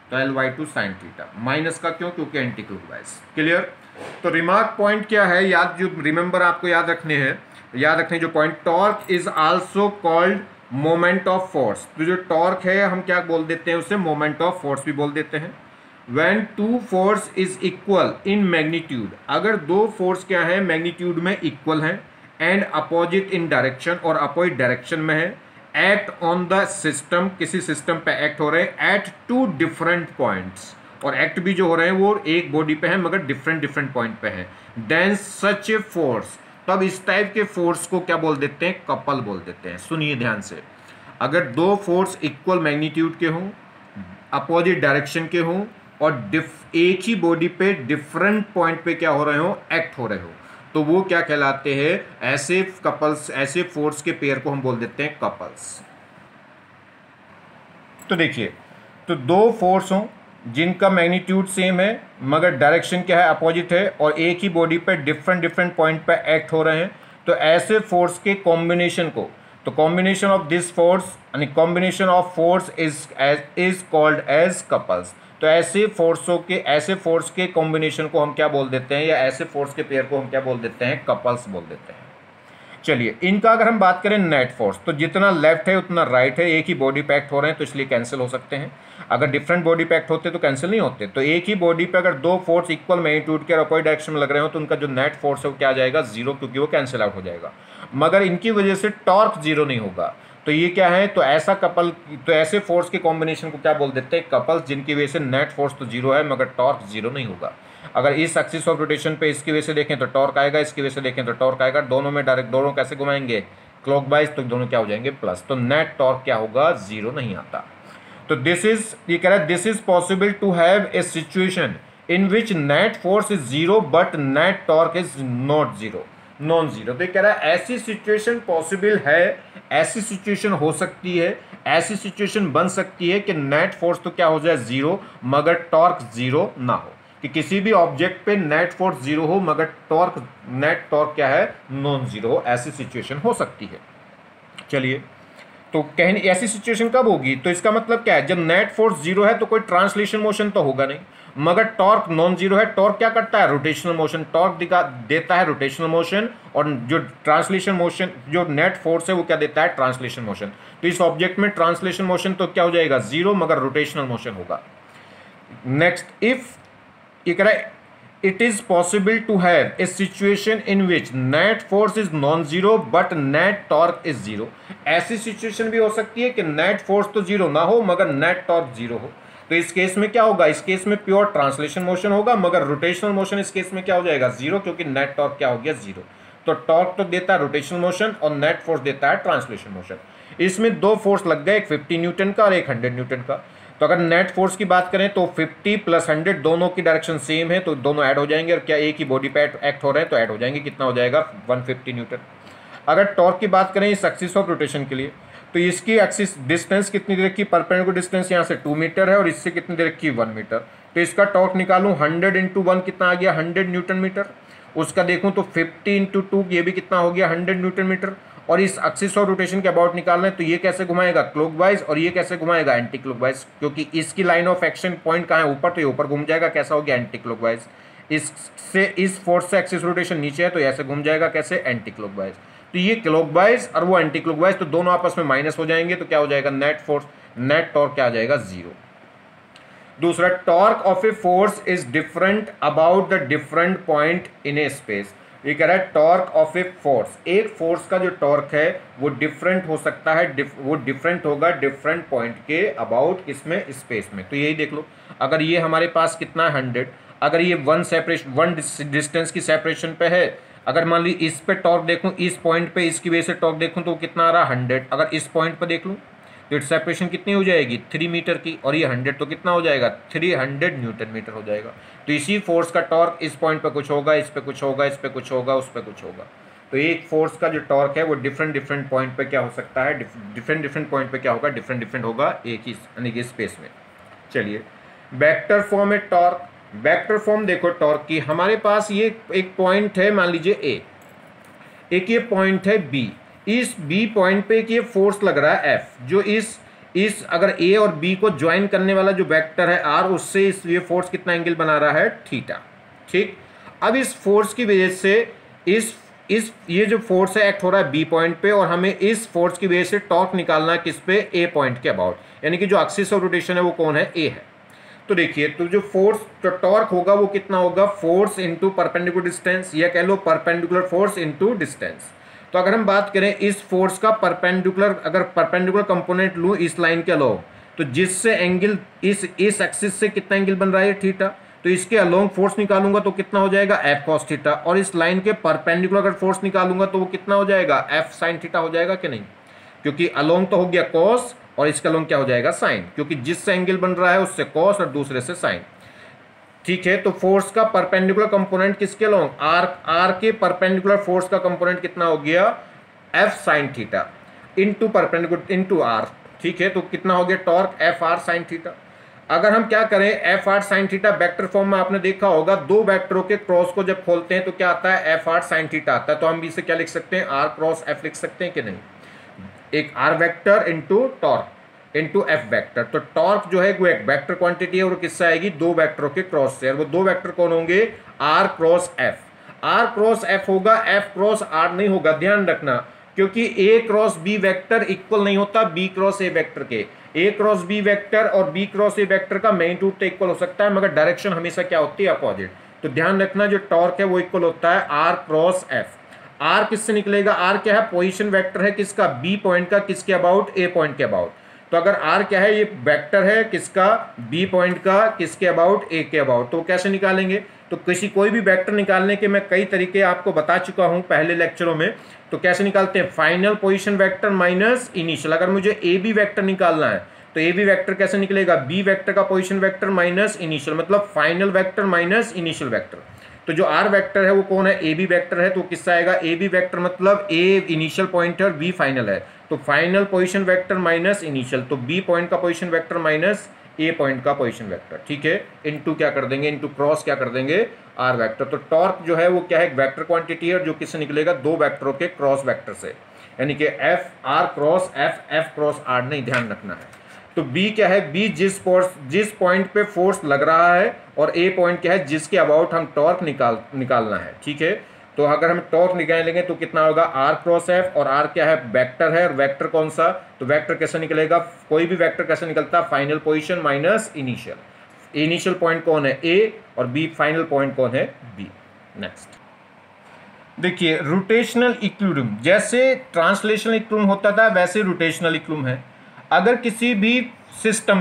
तो L/2 sin थीटा, माइनस का क्यों, क्योंकि एंटी क्लॉकवाइज। क्लियर। तो रिमार्क पॉइंट क्या है, याद जो रिमेंबर आपको याद रखने हैं, याद रखने जो point, torque is also called moment of force. तो जो टॉर्क है हम क्या बोल देते हैं, उसे मोमेंट ऑफ फोर्स भी बोल देते हैं। When two force is equal in magnitude, अगर दो फोर्स क्या है मैग्नीट्यूड में इक्वल हैं, एंड अपोजिट इन डायरेक्शन, और अपोजिट डायरेक्शन में है, एक्ट ऑन द सिस्टम, किसी सिस्टम पे एक्ट हो रहे हैं एट टू डिफरेंट पॉइंट्स, और एक्ट भी जो हो रहे हैं वो एक बॉडी पे है मगर डिफरेंट डिफरेंट पॉइंट पे है, देन सच ए फोर्स, तब इस टाइप के फोर्स को क्या बोल देते हैं, कपल बोल देते हैं। सुनिए ध्यान से, अगर दो फोर्स इक्वल मैग्नीट्यूड के हों, अपोजिट डायरेक्शन के हों, और एक ही बॉडी पे डिफरेंट पॉइंट पे क्या हो रहे हो, एक्ट हो रहे हो, तो वो क्या कहलाते हैं, ऐसे कपल्स, ऐसे फोर्स के पेयर को हम बोल देते हैं कपल्स। तो देखिए, तो दो फोर्स हों जिनका मैग्नीट्यूड सेम है मगर डायरेक्शन क्या है, अपोजिट है, और एक ही बॉडी पे डिफरेंट डिफरेंट पॉइंट पे एक्ट हो रहे हैं, तो ऐसे फोर्स के कॉम्बिनेशन को, तो कॉम्बिनेशन ऑफ दिस फोर्स यानी combination of force is called as couples. तो ऐसे फोर्सों के, ऐसे फोर्स के कॉम्बिनेशन को हम क्या बोल देते हैं, या ऐसे फोर्स के पेयर को हम क्या बोल देते हैं, कपल्स बोल देते हैं। चलिए, इनका अगर हम बात करें नेट फोर्स, तो जितना लेफ्ट है उतना राइट है, एक ही बॉडी पे एक्ट हो रहे हैं तो इसलिए कैंसिल हो सकते हैं। अगर डिफरेंट बॉडी पे एक्ट होते तो कैंसिल नहीं होते। तो एक ही बॉडी पे अगर दो फोर्स इक्वल मैग्नीट्यूड के और अपोजिट डायरेक्शन में लग रहे हो तो उनका जो नेट फोर्स है वो क्या आ जाएगा, जीरो, क्योंकि वो कैंसिल आउट हो जाएगा। मगर इनकी वजह से टॉर्क जीरो नहीं होगा। तो ये क्या है, तो ऐसा कपल, तो ऐसे फोर्स के कॉम्बिनेशन को क्या बोल देते हैं, कपल्स, जिनकी वजह से नेट फोर्स तो जीरो है मगर टॉर्क जीरो नहीं होगा। अगर इस एक्सिस ऑफ रोटेशन पे इसकी वजह से देखें तो टॉर्क आएगा, इसकी वजह से देखें तो टॉर्क आएगा, दोनों में डायरेक्ट, दोनों कैसे घुमाएंगे, क्लॉकवाइज, तो दोनों क्या हो जाएंगे, प्लस, तो नेट टॉर्क क्या होगा, जीरो नहीं आता। तो दिस इज, ये कह रहा है this is possible to have a situation in which net force is zero but net torque is not zero, non zero. तो ये कह रहा है ऐसी सिचुएशन पॉसिबल है, ऐसी सिचुएशन हो सकती है, ऐसी सिचुएशन बन सकती है कि नेट फोर्स तो क्या हो जाए, जीरो, मगर टॉर्क जीरो ना हो, कि किसी भी ऑब्जेक्ट पे नेट फोर्स जीरो हो मगर टॉर्क, नेट टॉर्क क्या है, नॉन जीरो हो, ऐसी सिचुएशन हो सकती है। चलिए, तो कहने ऐसी सिचुएशन कब होगी, तो इसका मतलब क्या है, जब नेट फोर्स जीरो है तो कोई ट्रांसलेशन मोशन तो होगा नहीं, मगर टॉर्क नॉन जीरो है। टॉर्क क्या करता है, रोटेशनल मोशन, टॉर्क देता है रोटेशनल मोशन, और जो ट्रांसलेशन मोशन, जो नेट फोर्स है वो क्या देता है, ट्रांसलेशन मोशन। तो इस ऑब्जेक्ट में ट्रांसलेशन मोशन तो क्या हो जाएगा, जीरो, मगर रोटेशनल मोशन होगा। नेक्स्ट, इफ ये कह रहा है it is possible to have a situation in which net force is non-zero but net torque is zero। ऐसी सिचुएशन भी हो सकती है कि नेट फोर्स तो जीरो ना हो मगर नेट टॉर्क जीरो हो। तो इस केस में क्या होगा, इस केस में प्योर ट्रांसलेशन मोशन होगा मगर रोटेशनल मोशन इस केस में क्या हो जाएगा, जीरो, क्योंकि नेट टॉर्क क्या हो गया, जीरो। तो टॉर्क तो देता है रोटेशनल मोशन और नेट फोर्स देता है ट्रांसलेशन मोशन। इसमें दो फोर्स लग गए, एक 50 न्यूटन का और एक 100 न्यूटन का। तो अगर नेट फोर्स की बात करें तो 50 + 100 दोनों की डायरेक्शन सेम है तो दोनों ऐड हो जाएंगे, और क्या एक ही बॉडी पे एक्ट हो रहे हैं तो ऐड हो जाएंगे, कितना हो जाएगा, 150 न्यूटन। अगर टॉर्क की बात करें इस एक्सिस ऑफ रोटेशन के लिए, तो इसकी एक्सिस डिस्टेंस कितनी देर की, परपेंडिकुलर डिस्टेंस यहाँ से 2 मीटर है और इससे कितनी देर की, 1 मीटर। तो इसका टॉर्क निकालूं, 100 × 1 कितना आ गया, 100 न्यूटन मीटर। उसका देखूं तो 50 × 2 ये भी कितना हो गया, 100 न्यूटन मीटर। और इस एक्सिस ऑफ रोटेशन के अबाउट निकालना है तो ये कैसे घुमाएगा, क्लॉकवाइज, और ये कैसे घुमाएगा, एंटी क्लॉकवाइज, क्योंकि इसकी लाइन ऑफ एक्शन पॉइंट कहाँ है, ऊपर, तो ये ऊपर घूम जाएगा, कैसा हो गया, एंटी क्लॉकवाइज। इससे इस फोर्स से एक्सिस रोटेशन नीचे है तो ऐसे घूम जाएगा, कैसे, एंटी क्लॉकवाइज। तो ये क्लॉकवाइज और वो एंटी क्लॉकवाइज, तो दोनों आपस में माइनस हो जाएंगे, तो क्या हो जाएगा, नेट फोर्स, नेट टॉर्क क्या आ जाएगा, जीरो। दूसरा, torque of a force is different about the different point in a space. ये कह रहा है टॉर्क ऑफ ए फोर्स, एक फोर्स का जो टॉर्क है वो डिफरेंट हो सकता है, वो डिफरेंट होगा डिफरेंट पॉइंट के अबाउट इसमें स्पेस में। तो यही देख लो, अगर ये हमारे पास कितना है 100, अगर ये वन डिस्टेंस की सेपरेशन पे है, अगर मान ली इस पे टॉर्क देखूं, इस पॉइंट पे इसकी वजह से टॉर्क देखूं तो कितना आ रहा है 100। अगर इस पॉइंट पे देख लूं तो सेपरेशन कितनी हो जाएगी, 3 मीटर की, और ये 100 तो कितना हो जाएगा, 300 न्यूटन मीटर हो जाएगा। तो इसी फोर्स का टॉर्क इस पॉइंट पे कुछ होगा, इस पे कुछ होगा, इस पे कुछ होगा, उस पे कुछ होगा। तो एक फोर्स का जो टॉर्क है वो डिफरेंट डिफरेंट पॉइंट पे क्या हो सकता है, डिफरेंट डिफरेंट पॉइंट पे क्या होगा, डिफरेंट डिफरेंट होगा एक ही यानी कि स्पेस में। चलिए, वेक्टर फॉर्म है टॉर्क। वेक्टर फॉर्म देखो टॉर्क की, हमारे पास ये एक पॉइंट है, मान लीजिए ए, एक ये पॉइंट है बी, इस बी पॉइंट पे एक ये फोर्स लग रहा है एफ, जो इस अगर ए और बी को ज्वाइन करने वाला जो वेक्टर है आर, उससे इस ये फोर्स कितना एंगल बना रहा है, थीटा। ठीक, अब इस फोर्स की वजह से इस ये जो फोर्स है एक्ट हो रहा है बी पॉइंट पे, और हमें इस फोर्स की वजह से टॉर्क निकालना है किस पे, ए पॉइंट के अबाउट, यानी कि जो एक्सिस ऑफ रोटेशन है वो कौन है, ए है। तो देखिए, तो जो फोर्स जो टॉर्क होगा वो कितना होगा, फोर्स इनटू परपेंडिकुलर डिस्टेंस, या कह लो परपेंडिकुलर फोर्स इनटू डिस्टेंस। तो अगर हम बात करें इस फोर्स का परपेंडिकुलर, अगर परपेंडिकुलर कंपोनेंट लूँ इस लाइन के अलोंग, तो जिससे एंगल इस एक्सिस से कितना एंगल बन रहा है, थीटा, तो इसके अलोंग फोर्स निकालूंगा तो कितना हो जाएगा, एफ कॉस थीटा, और इस लाइन के परपेंडिकुलर अगर फोर्स निकालूंगा तो वो कितना हो जाएगा, एफ साइन थीटा हो जाएगा कि नहीं, क्योंकि अलोंग तो हो गया कॉस और इसका अलोंग क्या हो जाएगा, साइन, क्योंकि जिससे एंगल बन रहा है उससे कॉस और दूसरे से साइन। ठीक है, तो फोर्स का परपेंडिकुलर कंपोनेंट किसके अलोंग, आर के परपेंडिकुलर फोर्स का कंपोनेंट कितना हो गया, F sine theta into perpendicular into r. ठीक है, तो कितना हो गया torque, F are sine theta. अगर हम क्या करें, F are sine theta vector form में आपने देखा होगा, दो वेक्टरों के क्रॉस को जब खोलते हैं तो क्या आता है, एफ आर साइन थीटा आता है। तो हम इसे क्या लिख सकते हैं, आर क्रॉस एफ लिख सकते हैं कि नहीं, एक r vector into torque into F vector. तो टॉर्क जो है वो एक वेक्टर क्वांटिटी है और किससे आएगी, दो वेक्टरों के क्रॉस से, और वो दो वेक्टर कौन होंगे, r cross F. R cross F होगा, एफ क्रॉस आर नहीं होगा, ध्यान रखना, क्योंकि A cross B vector equal नहीं होता बी क्रॉस ए वेक्टर के। ए क्रॉस बी वेक्टर और बी क्रॉस ए वेक्टर का मैग्नीट्यूड तो इक्वल हो सकता है, मगर डायरेक्शन हमेशा क्या होती है, अपोजिट। तो ध्यान रखना, जो टॉर्क है वो इक्वल होता है आर क्रॉस एफ। आर किससे निकलेगा, आर क्या है, पोजीशन वेक्टर है किसका, बी पॉइंट का, किसके अबाउट, ए पॉइंट के अबाउट। तो अगर आर क्या है, ये वेक्टर है किसका, बी पॉइंट का, किसके अबाउट, ए के अबाउट। तो कैसे निकालेंगे, तो कोई भी वेक्टर निकालने के मैं कई तरीके आपको बता चुका हूं पहले लेक्चरों में। तो कैसे निकालते हैं, final position vector minus initial. अगर मुझे ए बी वेक्टर निकालना है तो ए बी वेक्टर कैसे निकलेगा, बी वेक्टर का पोजीशन वेक्टर माइनस इनिशियल, मतलब final vector minus initial vector. तो जो आर वेक्टर है वो कौन है, ए बी वेक्टर है, तो किससे आएगा, ए बी वेक्टर मतलब ए इनिशियल पॉइंट है और बी फाइनल है, तो final position vector minus initial, तो बी पॉइंट का position vector minus A point का पोजीशन वेक्टर। ठीक है, इनटू क्या कर देंगे, इनटू क्रॉस क्या कर देंगे, आर वेक्टर। तो टॉर्क जो है वो क्या है, एक वेक्टर क्वांटिटी है जो किससे निकलेगा, दो वेक्टरों के क्रॉस वेक्टर से, यानी कि F r cross F, F cross r नहीं, ध्यान रखना है। तो बी क्या है, बी जिस पॉइंट पे फोर्स लग रहा है, और ए पॉइंट क्या है जिसके अबाउट हम टॉर्क निकालना है। ठीक है, तो अगर हम टॉर्क निकालेंगे तो कितना होगा, आर क्रॉस एफ, और आर क्या है, वेक्टर है, और वेक्टर कौन सा, तो वेक्टर कैसे निकलेगा, कोई भी वेक्टर कैसे निकलता है, final position minus initial. Initial point कौन है, ए, और बी फाइनल पॉइंट कौन है, बी। नेक्स्ट देखिए, रोटेशनल इक्विलिब्रियम, जैसे ट्रांसलेशनल इक्विलिब्रियम होता था वैसे रोटेशनल इक्विलिब्रियम है। अगर किसी भी सिस्टम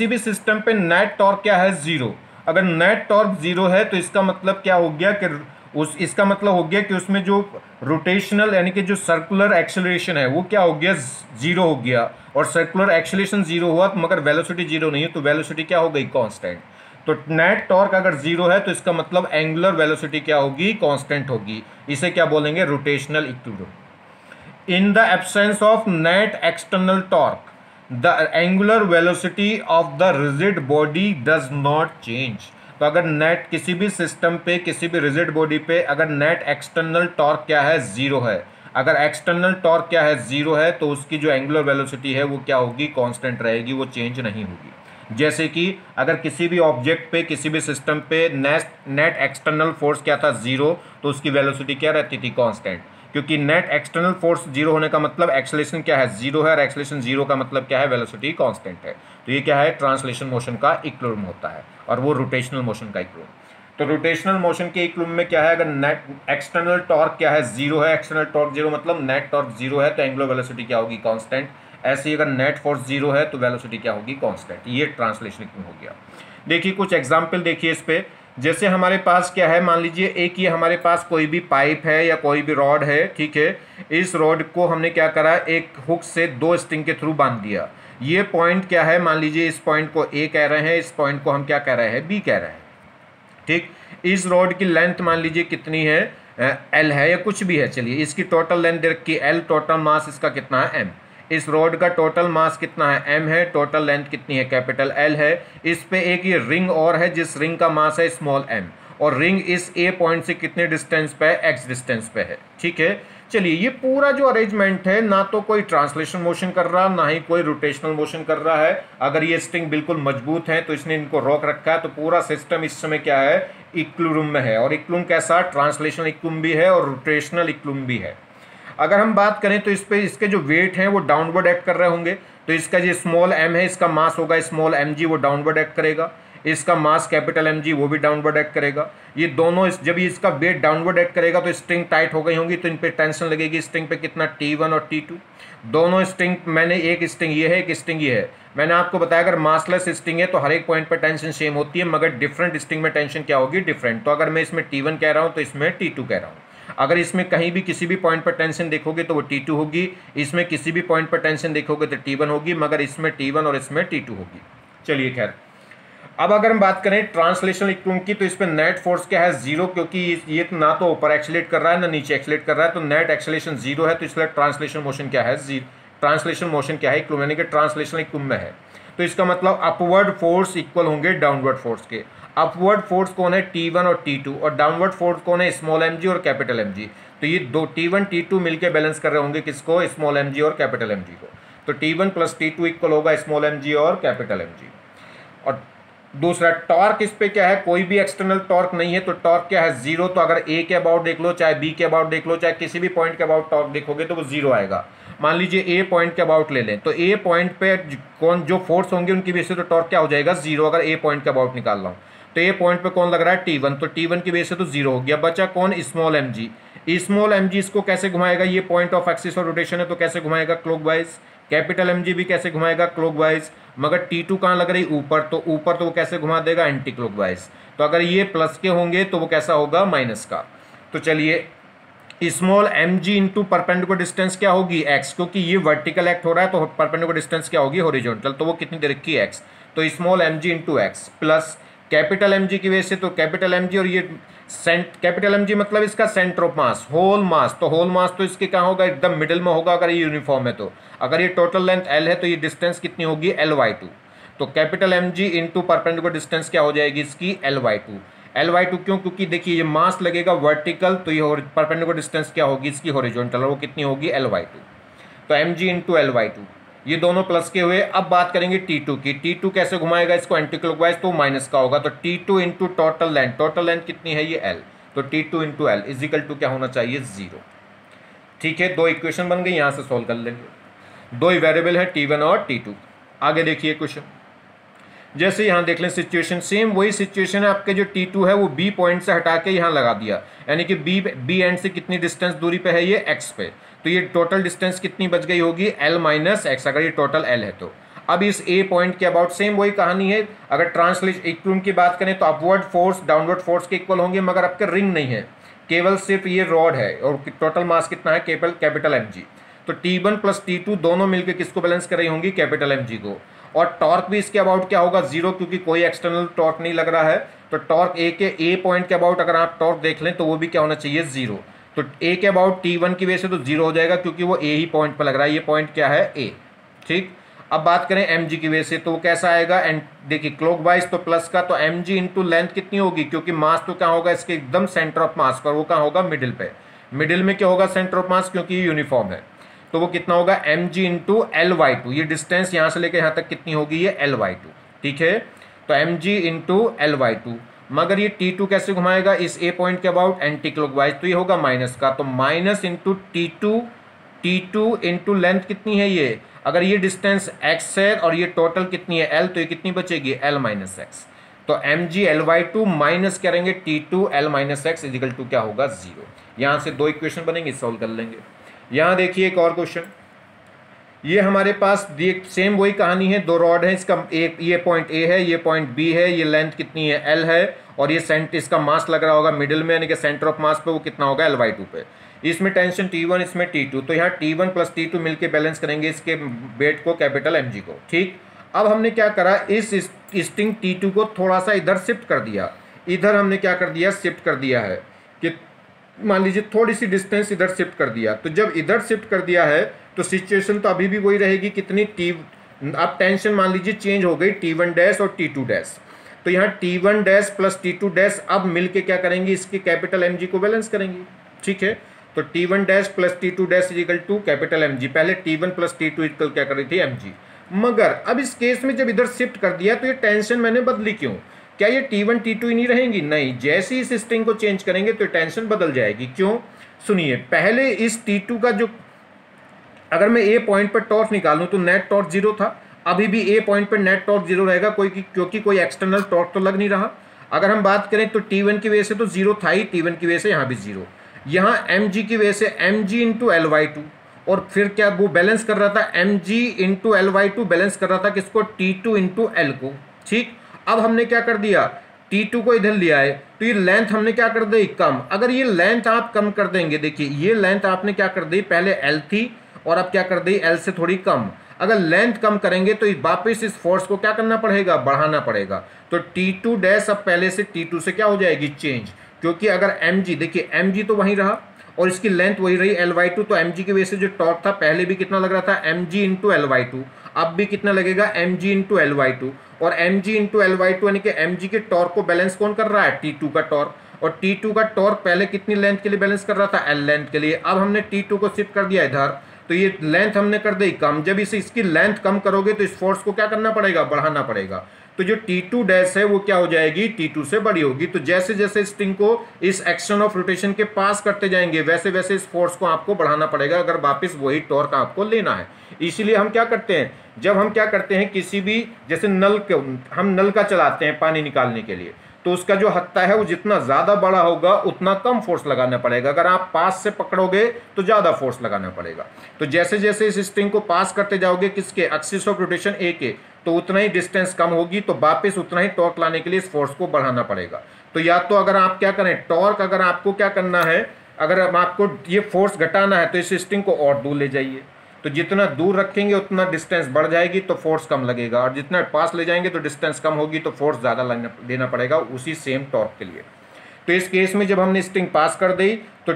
पे नेट टॉर्क क्या है, जीरो। अगर नेट टॉर्क जीरो है तो इसका मतलब क्या हो गया कि इसका मतलब हो गया कि उसमें जो रोटेशनल यानी कि जो सर्कुलर एक्सेलरेशन है वो क्या हो गया, जीरो हो गया। और सर्कुलर एक्सेलरेशन जीरो हुआ तो मगर वेलोसिटी जीरो नहीं है, तो वेलोसिटी क्या हो गई, कांस्टेंट। तो नेट टॉर्क अगर जीरो है तो इसका मतलब एंगुलर वेलोसिटी क्या होगी, कांस्टेंट होगी। इसे क्या बोलेंगे, rotational equilibrium. In the absence of net external torque the angular velocity of the rigid body does not change. तो अगर नेट किसी भी सिस्टम पे, किसी भी रिजिड बॉडी पे अगर नेट एक्सटर्नल टॉर्क क्या है, जीरो है, अगर एक्सटर्नल टॉर्क क्या है, जीरो है, तो उसकी जो एंगुलर वेलोसिटी है वो क्या होगी, कांस्टेंट रहेगी, वो चेंज नहीं होगी। जैसे कि अगर किसी भी ऑब्जेक्ट पे, किसी भी सिस्टम पे नेट एक्सटर्नल फोर्स क्या था, जीरो, तो उसकी वेलोसिटी क्या रहती थी, कांस्टेंट। क्योंकि नेट एक्सटर्नल फोर्स जीरो होने का मतलब एक्सेलरेशन क्या है, जीरो है, और एक्सेलरेशन जीरो का मतलब क्या है, वेलोसिटी कांस्टेंट है। तो ये क्या है, ट्रांसलेशन मोशन का इक्विलिब्रियम होता है, और वो रोटेशनल मोशन का इक्विलिब्रियम। तो रोटेशनल मोशन के इक्विलिब्रियम में क्या है, अगर नेट एक्सटर्नल टॉर्क क्या है, जीरो है, एक्सटर्नल टॉर्क जीरो मतलब नेट टॉर्क जीरो है, तो एंगुलर वेलोसिटी क्या होगी, कांस्टेंट। ऐसे ही अगर नेट फोर्स जीरो है तो वेलोसिटी क्या होगी, कांस्टेंट। ये ट्रांसलेशन इक्विलिब्रियम हो गया। देखिए कुछ एग्जाम्पल देखिए इस पे। जैसे हमारे पास क्या है, मान लीजिए एक ये हमारे पास कोई भी पाइप है या कोई भी रॉड है, ठीक है। इस रॉड को हमने क्या करा, एक हुक से दो स्ट्रिंग के थ्रू बांध दिया। ये पॉइंट क्या है, मान लीजिए इस पॉइंट को ए कह रहे हैं, इस पॉइंट को हम क्या कह रहे हैं, बी कह रहे हैं, ठीक। इस रॉड की लेंथ मान लीजिए कितनी है, एल है या कुछ भी है, चलिए इसकी टोटल लेंथ दे रखी है एल, टोटल मास इसका कितना है, एम। इस रॉड का टोटल मास कितना है, एम है, टोटल लेंथ कितनी है, कैपिटल एल है। इस पे एक ये रिंग और है जिस रिंग का मास है स्मॉल एम, और रिंग इस ए पॉइंट से कितने डिस्टेंस पे है, एक्स डिस्टेंस पे है, ठीक है। चलिए ये पूरा जो अरेंजमेंट है, ना तो कोई ट्रांसलेशन मोशन कर रहा, ना ही कोई रोटेशनल मोशन कर रहा है। अगर ये स्ट्रिंग बिल्कुल मजबूत है तो इसने इनको रोक रखा है। तो पूरा सिस्टम इस समय क्या है, इक्विलिब्रियम में है। और इक्विलिब्रियम कैसा, ट्रांसलेशनल इक्विलिब्रियम भी है और रोटेशनल इक्विलिब्रियम भी है। अगर हम बात करें तो इस पे इसके जो वेट हैं वो डाउनवर्ड एक्ट कर रहे होंगे। तो इसका जो स्मॉल एम है, इसका मास होगा स्मॉल एम जी, वो डाउनवर्ड एक्ट करेगा। इसका मास कैपिटल एम जी, वो भी डाउनवर्ड एक्ट करेगा। ये दोनों जब ये इसका वेट डाउनवर्ड एक्ट करेगा तो स्ट्रिंग टाइट हो गई होंगी, तो इन पे टेंशन लगेगी। स्ट्रिंग पे कितना, T1 और T2 दोनों स्ट्रिंग। मैंने एक स्ट्रिंग ये है, एक स्ट्रिंग ये है। मैंने आपको बताया अगर मासलेस स्ट्रिंग है तो हर एक पॉइंट पर टेंशन सेम होती है, मगर डिफरेंट स्ट्रिंग में टेंशन क्या होगी, डिफरेंट। तो अगर मैं इसमें T1 कह रहा हूँ तो इसमें T2 कह रहा हूँ। अगर इसमें कहीं भी किसी भी पॉइंट पर टेंशन देखोगे तो वो T2 होगी, इसमें किसी भी पॉइंट पर टेंशन देखोगे तो T1 होगी, मगर इसमें T1 और इसमें T2 होगी। चलिए खैर, अब अगर हम बात करें ट्रांसलेशनल इक्विलिब्रियम की, तो इस पर नेट फोर्स क्या है, जीरो, क्योंकि ये ना तो ऊपर एक्सेलरेट कर रहा है ना नीचे एक्सेलरेट कर रहा है। तो नेट एक्सेलरेशन जीरो है, तो इसलिए ट्रांसलेशन मोशन क्या है, ट्रांसलेशन मोशन क्या है, इक्विलिब्रियम यानी कि ट्रांसलेशनल इक्विलिब्रियम में है। तो इसका मतलब अपवर्ड फोर्स इक्वल होंगे डाउनवर्ड फोर्स के। अपवर्ड फोर्स कौन है, T1 और T2, और डाउनवर्ड फोर्स कौन है, स्मॉल एम जी और कैपिटल एम जी। तो ये दो T1 T2 मिलकर बैलेंस कर रहे होंगे किसको, स्मॉल एम जी और कैपिटल एम जी को। तो T1 प्लस T2 इक्वल होगा स्मॉल एम जी और कैपिटल एम जी। और दूसरा टॉर्क, इस पे क्या है, कोई भी एक्सटर्नल टॉर्क नहीं है, तो टॉर्क क्या है, जीरो। तो अगर ए के अबाउट देख लो, चाहे बी के अबाउट देख लो, चाहे किसी भी पॉइंट के अबाउट टॉर्क देखोगे तो वो जीरो आएगा। मान लीजिए ए पॉइंट के अबाउट ले लें, तो ए पॉइंट पे कौन जो फोर्स होंगे उनकी बेस से तो टॉर्क क्या हो जाएगा, जीरो। अगर ए पॉइंट के अबाउट निकाल रहा हूँ तो ए पॉइंट पे कौन लग रहा है, T1, तो T1 की बेस से तो जीरो हो गया। बचा कौन, small M g. Small M g इसको कैसे घुमाएगा, ये पॉइंट ऑफ एक्सिस और रोटेशन है तो कैसे घुमाएगा, क्लॉकवाइज। कैपिटल एम जी भी कैसे घुमाएगा, क्लॉकवाइज। मगर T2 कहाँ लग रही, ऊपर, तो ऊपर तो वो कैसे घुमा देगा, एंटी क्लॉकवाइज। तो अगर ये प्लस के होंगे तो वो कैसा होगा, माइनस का। तो चलिए small M g into perpendicular distance क्या होगी, एक्स, क्योंकि ये वर्टिकल एक्ट हो रहा है तो परपेंडिकुलर डिस्टेंस क्या होगी, हॉरिजॉन्टल, तो वो कितनी दे रखी है, एक्स। तो small M g into x plus capital M g की वजह से, तो कैपिटल एम जी और ये कैपिटल एम जी मतलब इसका centre of mass, whole mass. तो होल मास तो इसके कहाँ होगा, एकदम मिडिल में होगा अगर ये यूनिफॉर्म है तो। अगर ये टोटल लेंथ एल है तो ये डिस्टेंस कितनी होगी, L/2। तो capital M g into perpendicular distance क्या हो जाएगी इसकी, L/2। L/2 क्यों, क्योंकि देखिए ये मास लगेगा वर्टिकल, तो ये परपेंडिकुलर डिस्टेंस क्या होगी इसकी, हॉरिजॉन्टल, और वो कितनी होगी, L/2। तो एम जी इंटू L/2 ये दोनों प्लस के हुए। अब बात करेंगे T2 की। T2 कैसे घुमाएगा इसको, एंटी क्लॉकवाइज, तो माइनस का होगा। तो T2 इंटू टोटल लेंथ कितनी है, ये L। तो T2 into L is equal to क्या होना चाहिए, जीरो। ठीक है, दो इक्वेशन बन गई, यहाँ से सॉल्व कर लेंगे। दो ही वेरिएबल है T1 और T2। आगे देखिए क्वेश्चन, जैसे यहाँ देख लें सिचुएशन, सेम वही सिचुएशन है। आपके जो T2 है वो B पॉइंट से हटा के यहाँ लगा दिया, यानी कि B एंड से कितनी डिस्टेंस दूरी पे है, ये X पे। तो ये टोटल डिस्टेंस कितनी बच गई होगी, L माइनस एक्स, अगर ये टोटल L है तो। अब इस A पॉइंट के अबाउट सेम वही कहानी है। अगर ट्रांसलेशन इक्विलिब्रियम की बात करें तो अपवर्ड फोर्स डाउनवर्ड फोर्स के इक्वल होंगे, मगर आपके रिंग नहीं है, केवल सिर्फ ये रॉड है, और टोटल मास कितना है, कैपिटल एम जी। तो T1 प्लस T2 दोनों मिलकर किसको बैलेंस कर रही होंगी, कैपिटल एम जी को। और टॉर्क भी इसके अबाउट क्या होगा, जीरो, क्योंकि कोई एक्सटर्नल टॉर्क नहीं लग रहा है। तो टॉर्क ए पॉइंट के अबाउट अगर आप टॉर्क देख लें तो वो भी क्या होना चाहिए, जीरो। तो ए के अबाउट T1 की वजह से तो जीरो हो जाएगा, क्योंकि वो ए ही पॉइंट पर लग रहा है, ये पॉइंट क्या है, ए। ठीक, अब बात करें एम जी की वजह से, तो वो कैसा आएगा, एंड देखिए क्लॉकवाइज तो प्लस का, तो एम जी इंटू लेंथ कितनी होगी, क्योंकि मास तो क्या होगा इसके एकदम सेंटर ऑफ मास पर, वो कहाँ होगा, मिडिल पे। मिडिल में क्या होगा, सेंटर ऑफ मास, क्योंकि ये यूनिफॉर्म है। तो वो कितना होगा, एम जी इंटू L/2। ये डिस्टेंस यहाँ से लेकर यहाँ तक कितनी होगी, ये L/2। ठीक है, तो एम जी इंटू L/2। मगर ये T2 कैसे घुमाएगा, इस A पॉइंट के अबाउट एंटी क्लॉकवाइज, तो ये होगा माइनस का। तो minus into T2 into length कितनी है ये, अगर ये डिस्टेंस x है और ये टोटल कितनी है L, तो ये कितनी बचेगी, L माइनस एक्स। तो एम जी L/2 माइनस करेंगे T2 L minus x is equal to क्या होगा, जीरो। यहाँ से दो इक्वेशन बनेंगे, सॉल्व कर लेंगे। यहाँ देखिए एक और क्वेश्चन, ये हमारे पास सेम वही कहानी है, दो रॉड है, इसका एक ये पॉइंट A है, ये पॉइंट B है, ये लेंथ कितनी है, L है, और ये इसका मास लग रहा होगा मिडिल में, यानी कि सेंटर ऑफ मास पे, वो कितना होगा, L/2 पे। इसमें टेंशन T1, इसमें T2, तो यहाँ T1 प्लस T2 मिलके बैलेंस करेंगे इसके वेट को, कैपिटल एम जी को। ठीक, अब हमने क्या करा, इस स्ट्रिंग T2 को थोड़ा सा इधर शिफ्ट कर दिया। इधर हमने क्या कर दिया, शिफ्ट कर दिया है, कि मान लीजिए थोड़ी सी डिस्टेंस इधर शिफ्ट कर दिया। तो जब इधर शिफ्ट कर दिया है तो सिचुएशन तो अभी भी वही रहेगी, कितनी अब टेंशन मान लीजिए चेंज हो गई, T1 डैश और T2 डैश। तो यहाँ T1 dash plus T2 dash अब मिलके क्या करेंगे, इसके कैपिटल एम जी को बैलेंस करेंगे। ठीक है, तो तो T1 dash plus T2 dash is equal to capital mg। पहले T1 प्लस T2 इक्वल क्या कर रही थी mg, मगर अब इस केस में जब इधर शिफ्ट कर दिया तो ये टेंशन मैंने बदली क्यों? क्या ये T1 T2 ही नहीं रहेंगी? नहीं, जैसे ही इस स्ट्रिंग को चेंज करेंगे तो टेंशन बदल जाएगी। क्यों? सुनिए, पहले इस T2 का जो, अगर मैं ए पॉइंट पर टॉर्क निकालूं तो नेट टॉर्क 0 था, अभी भी ए पॉइंट पर नेट टॉर्क 0 रहेगा, क्योंकि कोई एक्सटर्नल टॉर्क तो लग नहीं रहा। अगर हम बात करें तो T1 की वजह से तो 0 था ही, T1 की वजह से यहाँ भी 0, यहाँ mg की वजह से mg इंटू L/2, और फिर क्या वो बैलेंस कर रहा था, mg इंटू L/2 बैलेंस कर रहा था किसको? T2 इंटू L को। ठीक, अब हमने क्या कर दिया, T2 को इधर लिया है तो ये लेंथ हमने क्या कर दी, कम। अगर ये लेंथ आप कम कर देंगे, देखिए ये लेंथ आपने क्या कर दी, पहले L थी और अब क्या कर दी, L से थोड़ी कम। अगर लेंथ कम करेंगे तो वापस इस फोर्स को क्या करना पड़ेगा, बढ़ाना पड़ेगा। तो T2 डैश अब पहले से T2 से क्या हो जाएगी, चेंज, क्योंकि अगर mg, देखिए mg तो वहीं रहा और इसकी लेंथ वही रही L/2, तो mg की वजह से जो टॉर्क था पहले भी कितना लग रहा था, mg इंटू L/2, अब भी कितना लगेगा, mg इंटू L/2, और mg इंटू L/2 यानी कि mg के टॉर्क को बैलेंस कौन कर रहा है, T2 का टॉर्क, और T2 का टॉर्क पहले कितनी लेंथ के लिए बैलेंस कर रहा था, L लेंथ के लिए। अब हमने T2 को शिफ्ट कर दिया इधर, तो ये लेंथ हमने कर दी कम। जब इसकी लेंथ कम करोगे तो इस फोर्स को क्या करना पड़ेगा, बढ़ाना पड़ेगा। तो जो T2 डैश है वो क्या हो जाएगी, T2 से बड़ी होगी। तो जैसे जैसे स्ट्रिंग को इस एक्शन ऑफ रोटेशन के पास करते जाएंगे वैसे वैसे इस फोर्स को आपको बढ़ाना पड़ेगा, अगर वापस वही टॉर्क आपको लेना है। इसीलिए हम क्या करते हैं, जब हम क्या करते हैं किसी भी, जैसे हम नल का चलाते हैं पानी निकालने के लिए, तो उसका जो हत्था है वो जितना ज़्यादा बड़ा होगा उतना कम फोर्स लगाना पड़ेगा। अगर आप पास से पकड़ोगे तो ज़्यादा फोर्स लगाना पड़ेगा। तो जैसे जैसे इस स्ट्रिंग को पास करते जाओगे किसके, एक्सिस ऑफ रोटेशन ए के, तो उतना ही डिस्टेंस कम होगी, तो वापस उतना ही टॉर्क लाने के लिए इस फोर्स को बढ़ाना पड़ेगा। तो या तो अगर आप क्या करें, टॉर्क अगर आपको क्या करना है, अगर आपको ये फोर्स घटाना है तो इस स्ट्रिंग को और दूर ले जाइए, तो जितना दूर रखेंगे उतना डिस्टेंस बढ़ जाएगी तो फोर्स कम लगेगा, और जितना पास ले जाएंगे तो डिस्टेंस कम होगी तो फोर्स ज़्यादा देना पड़ेगा उसी सेम टॉर्क के लिए। तो इस केस में जब हमने स्ट्रिंग पास कर दी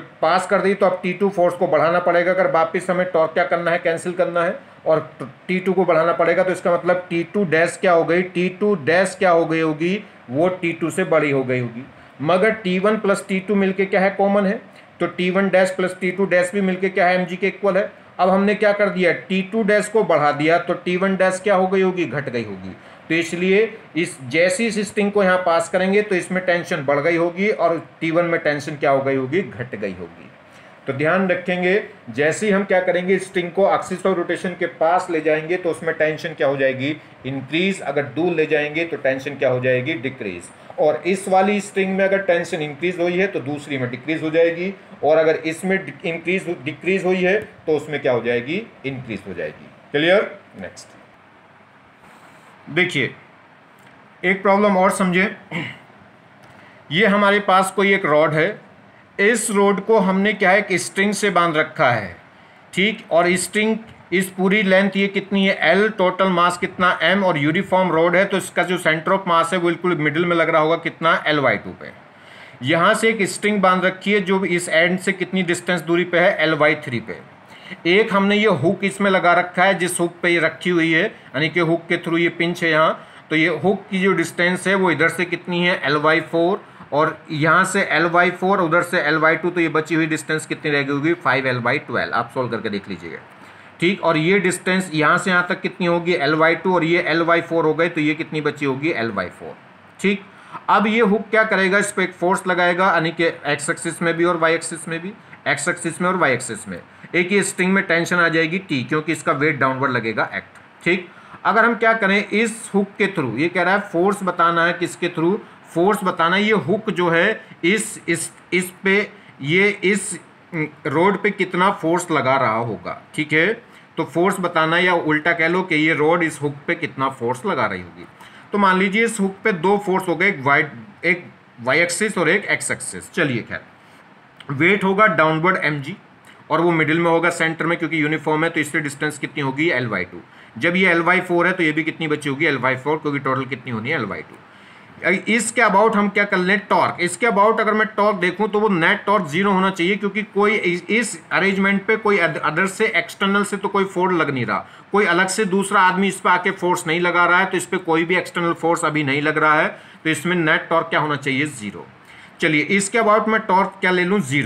तो अब T2 फोर्स को बढ़ाना पड़ेगा। अगर वापस हमें टॉर्क क्या करना है, कैंसिल करना है, और T2 को बढ़ाना पड़ेगा, तो इसका मतलब T2 डैश क्या हो गई, T2 डैश क्या हो गई होगी, वो T2 से बड़ी हो गई होगी। मगर T1 प्लस T2 मिलके क्या है, कॉमन है, तो T1 dash plus T2 dash भी मिलके क्या है, mg के इक्वल है। अब हमने क्या कर दिया, T2 डैश को बढ़ा दिया तो T1 डैश क्या हो गई होगी, घट गई होगी। तो इसलिए इस जैसी इस स्ट्रिंग को यहाँ पास करेंगे तो इसमें टेंशन बढ़ गई होगी और T1 में टेंशन क्या हो गई होगी, घट गई होगी। तो ध्यान रखेंगे, जैसे ही हम क्या करेंगे, स्ट्रिंग को एक्सिस ऑफ रोटेशन के पास ले जाएंगे तो उसमें टेंशन क्या हो जाएगी, इंक्रीज। अगर दूर ले जाएंगे तो टेंशन क्या हो जाएगी, डिक्रीज। और इस वाली स्ट्रिंग में अगर टेंशन इंक्रीज हुई है तो दूसरी में डिक्रीज हो जाएगी, और अगर इसमें डिक्रीज हुई है तो उसमें क्या हो जाएगी, इंक्रीज हो जाएगी। क्लियर? नेक्स्ट देखिए, एक प्रॉब्लम और समझे। ये हमारे पास कोई एक रॉड है, इस रोड को हमने क्या है, एक स्ट्रिंग से बांध रखा है, ठीक, और स्ट्रिंग इस पूरी लेंथ ये कितनी है, L, टोटल मास कितना M, और यूनिफॉर्म रोड है तो इसका जो सेंटर ऑफ मास है वो बिल्कुल मिडिल में लग रहा होगा, कितना, L/2 पे। यहाँ से एक स्ट्रिंग बांध रखी है जो इस एंड से कितनी डिस्टेंस दूरी पे है, L/3 पे। एक हमने ये हुक इसमें लगा रखा है, जिस हुक पे ये रखी हुई है, यानी कि हुक के थ्रू ये पिंच है यहाँ, तो ये हुक की जो डिस्टेंस है वो इधर से कितनी है, L/4, और यहाँ से L/4, उधर से L/2, तो ये बची हुई डिस्टेंस कितनी रह गई होगी, 5L/12। आप सॉल्व करके देख लीजिएगा, ठीक। और ये डिस्टेंस यहाँ से यहाँ तक कितनी होगी, L/2, और ये L/4 हो गए, तो ये कितनी बची होगी, L/4, ठीक। अब ये हुक क्या करेगा, इस पर एक फोर्स लगाएगा, यानी कि एक्स एक्सिस में भी और वाई एक्सिस में भी, एक्स एक्सिस में और वाई एक्सिस में। एक ये स्ट्रिंग में टेंशन आ जाएगी T, क्योंकि इसका वेट डाउनवर्ड लगेगा एक्ट, ठीक। अगर हम क्या करें, इस हुक के थ्रू, ये कह रहा है फोर्स बताना है, किसके थ्रू, फोर्स बताना है, ये हुक जो है इस पे, ये इस रोड पे कितना फोर्स लगा रहा होगा, ठीक है। तो फोर्स बताना, या उल्टा कह लो कि ये रोड इस हुक पे कितना फोर्स लगा रही होगी। तो मान लीजिए इस हुक पे दो फोर्स हो गए, एक वाई एक्सिस और एक एक्स एक्सिस। चलिए खैर, वेट होगा डाउनवर्ड mg, और वो मिडिल में होगा सेंटर में, क्योंकि यूनिफॉर्म है, तो इससे डिस्टेंस कितनी होगी, L/2। जब ये L/4 है तो ये भी कितनी बची होगी, L/4, क्योंकि टोटल कितनी होनी है, L/2। इसके अबाउट हम क्या कर लें, टॉर्क। इसके अबाउट अगर मैं टॉर्क देखूं तो वो नेट टॉर्क 0 होना चाहिए, क्योंकि कोई इस अरेंजमेंट पे कोई अदर से, एक्सटर्नल से तो कोई फोर्स लग नहीं रहा, कोई अलग से दूसरा आदमी इस पर आके फोर्स नहीं लगा रहा है, तो इस पर कोई भी एक्सटर्नल फोर्स अभी नहीं लग रहा है, तो इसमें नेट टॉर्क क्या होना चाहिए, 0। चलिए, इसके अबाउट मैं टॉर्क क्या ले लूँ, 0।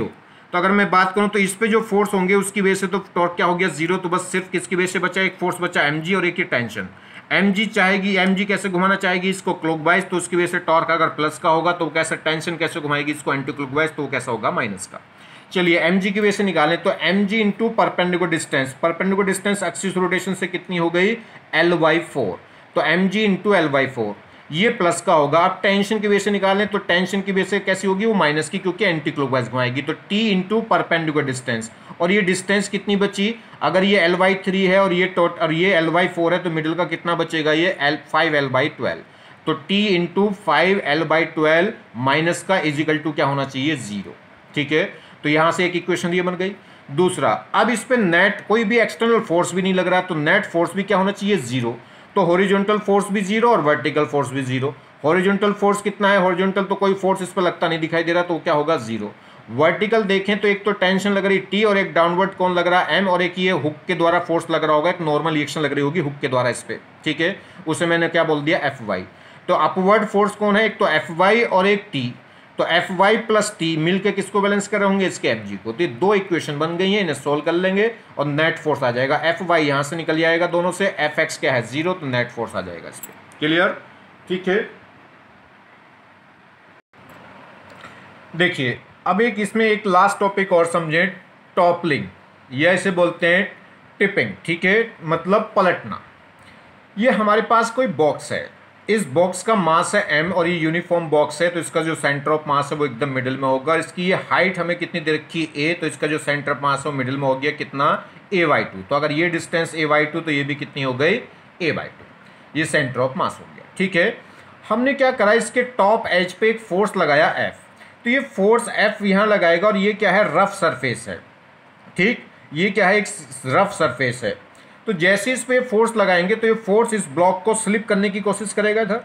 तो अगर मैं बात करूं तो इस पे जो फोर्स होंगे उसकी वजह से तो टॉर्क क्या हो गया 0, तो बस सिर्फ किसकी वजह से बचा, एक फोर्स बचा mg और एक ये टेंशन। mg कैसे घुमाना चाहेगी इसको क्लॉकवाइज, तो उसकी वजह से टॉर्क अगर प्लस का होगा तो कैसे, टेंशन कैसे घुमाएगी इसको एंटी क्लॉकवाइज, तो कैसा होगा माइनस का। चलिए mg की वजह से निकालें तो mg into perpendicular distance, perpendicular distance axis rotation से कितनी हो गई L/4, तो mg इंटू L/4 ये प्लस का होगा। आप टेंशन की वजह से निकालें तो टेंशन की वजह से कैसी होगी वो माइनस की, क्योंकि एंटी क्लॉकवाइज घुमाएगी, तो t इंटू परपेंडिकुलर डिस्टेंस, और ये डिस्टेंस कितनी बची, अगर ये L/3 है और ये L/4 है तो मिडिल का कितना बचेगा, ये 5L/12, तो t इंटू 5L/12 माइनस का इजिकल टू क्या होना चाहिए 0, ठीक है। तो यहां से एक इक्वेशन ये बन गई। दूसरा, अब इस पे नेट कोई भी एक्सटर्नल फोर्स भी नहीं लग रहा, तो नेट फोर्स भी क्या होना चाहिए 0, तो हॉरिजॉन्टल फोर्स भी 0 और वर्टिकल फोर्स भी 0। हॉरिजॉन्टल फोर्स कितना है, हॉरिजॉन्टल तो कोई फोर्स इस पर लगता नहीं दिखाई दे रहा, तो क्या होगा 0। वर्टिकल देखें तो एक तो टेंशन लग रही T और एक डाउनवर्ड कौन लग रहा है M, और एक ये हुक के द्वारा फोर्स लग रहा होगा, एक नॉर्मल रिएक्शन लग रही होगी हुक के द्वारा इस पे, ठीक है। उसे मैंने क्या बोल दिया Fy। तो अपवर्ड फोर्स कौन है, एक तो Fy और एक T, तो Fy प्लस T मिलके किसको बैलेंस कर रहे होंगे, इसके Fg को। तो ये दो इक्वेशन बन गई हैं, इन्हें सोल्व कर लेंगे और नेट फोर्स आ जाएगा। Fy यहाँ से निकल जाएगा दोनों से, Fx क्या है 0, तो नेट फोर्स आ जाएगा इस पे। क्लियर, ठीक है। देखिए अब एक इसमें एक लास्ट टॉपिक और समझें, टॉपलिंग, या इसे बोलते हैं टिपिंग, ठीक है, मतलब पलटना। ये हमारे पास कोई बॉक्स है, इस बॉक्स का मास है m और ये यूनिफॉर्म बॉक्स है, तो इसका जो सेंटर ऑफ मास है वो एकदम मिडिल में होगा। इसकी ये हाइट हमें कितनी दे रखी है a, तो इसका जो सेंटर ऑफ मास है वो मिडिल में हो गया कितना a/2, तो अगर ये डिस्टेंस a/2 तो ये भी कितनी हो गई a/2, ये सेंटर ऑफ मास हो गया, ठीक है। हमने क्या करा, इसके टॉप एज पे एक फोर्स लगाया F, तो ये फोर्स F यहाँ लगाएगा और ये क्या है रफ सरफेस है, ठीक, ये क्या है एक रफ सरफेस है। तो जैसे इस पे फोर्स लगाएंगे तो ये फोर्स इस ब्लॉक को स्लिप करने की कोशिश करेगा इधर,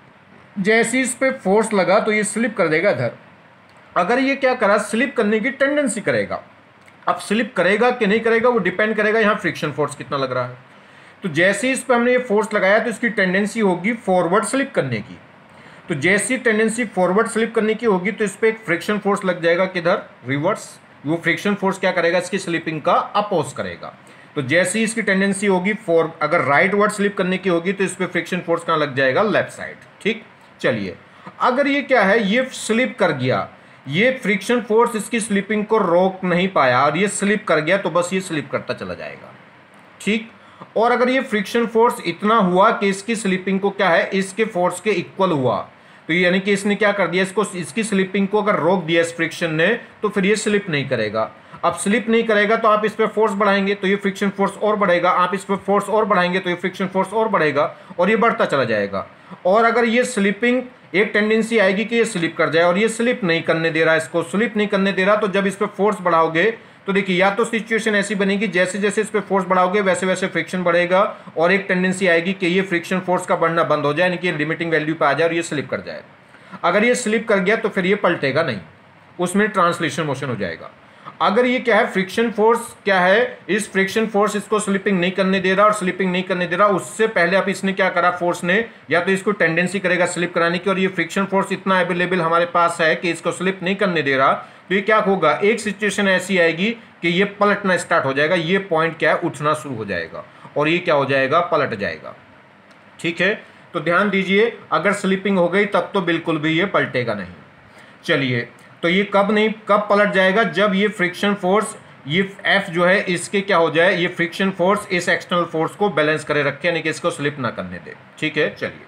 जैसे इस पे फोर्स लगा तो ये स्लिप कर देगा इधर। अगर ये क्या करा, स्लिप करने की टेंडेंसी करेगा। अब स्लिप करेगा कि नहीं करेगा वो डिपेंड करेगा यहाँ फ्रिक्शन फोर्स कितना लग रहा है। तो जैसे इस पे हमने ये फोर्स लगाया तो इसकी टेंडेंसी होगी फॉरवर्ड स्लिप करने की, तो जैसी टेंडेंसी फॉरवर्ड स्लिप करने की होगी तो इस पे एक फ्रिक्शन फोर्स लग जाएगा किधर, रिवर्स। वो फ्रिक्शन फोर्स क्या करेगा, इसकी स्लिपिंग का अपोज करेगा। तो जैसी इसकी टेंडेंसी होगी अगर राइट वर्ड स्लिप करने की होगी तो इस पे फ्रिक्शन फोर्स कहाँ लग जाएगा, लेफ्ट साइड, ठीक। चलिए अगर ये क्या है, ये स्लिप कर गया, ये फ्रिक्शन फोर्स इसकी स्लिपिंग को रोक नहीं पाया और ये स्लिप कर गया, तो बस ये स्लिप करता चला जाएगा, ठीक। और अगर ये फ्रिक्शन फोर्स इतना हुआ कि इसकी स्लिपिंग को क्या है, इसके फोर्स के इक्वल हुआ, तो यानी कि इसने क्या कर दिया, इसको इसकी स्लिपिंग को अगर रोक दिया इस फ्रिक्शन ने, तो फिर ये स्लिप नहीं करेगा। अब स्लिप नहीं करेगा तो आप इस पे फोर्स बढ़ाएंगे तो ये फ्रिक्शन फोर्स और बढ़ेगा, आप इस पे फोर्स और बढ़ाएंगे तो ये फ्रिक्शन फोर्स और बढ़ेगा, और ये बढ़ता चला जाएगा। और अगर ये स्लिपिंग, एक टेंडेंसी आएगी कि ये स्लिप कर जाए, और ये स्लिप नहीं करने दे रहा, इसको स्लिप नहीं करने दे रहा, तो जब इस पे फोर्स बढ़ाओगे तो देखिए या तो सिचुएशन ऐसी बनेगी जैसे जैसे इस पे फोर्स बढ़ाओगे वैसे वैसे फ्रिक्शन बढ़ेगा, और एक टेंडेंसी आएगी कि ये फ्रिक्शन फोर्स का बढ़ना बंद हो जाए, यानी कि लिमिटिंग वैल्यू पे आ जाए और ये स्लिप कर जाए। अगर ये स्लिप कर गया तो फिर ये पलटेगा नहीं, उसमें ट्रांसलेशन मोशन हो जाएगा। अगर ये क्या है, फ्रिक्शन फोर्स क्या है, इस फ्रिक्शन फोर्स इसको स्लिपिंग नहीं करने दे रहा और स्लिपिंग नहीं करने दे रहा, उससे पहले आप इसने क्या करा, फोर्स ने या तो इसको टेंडेंसी करेगा स्लिप कराने की, और ये फ्रिक्शन फोर्स इतना अवेलेबल हमारे पास है कि इसको स्लिप नहीं करने दे रहा, तो ये क्या होगा, एक सिचुएशन ऐसी आएगी कि ये पलटना स्टार्ट हो जाएगा, ये पॉइंट क्या है उठना शुरू हो जाएगा और ये क्या हो जाएगा, पलट जाएगा, ठीक है। तो ध्यान दीजिए, अगर स्लिपिंग हो गई तब तो बिल्कुल भी ये पलटेगा नहीं। चलिए तो ये कब पलट जाएगा, जब ये फ्रिक्शन फोर्स, ये F जो है इसके क्या हो जाए, ये फ्रिक्शन फोर्स इस एक्सटर्नल फोर्स को बैलेंस करे रखे, यानी कि इसको स्लिप ना करने दे, ठीक है। चलिए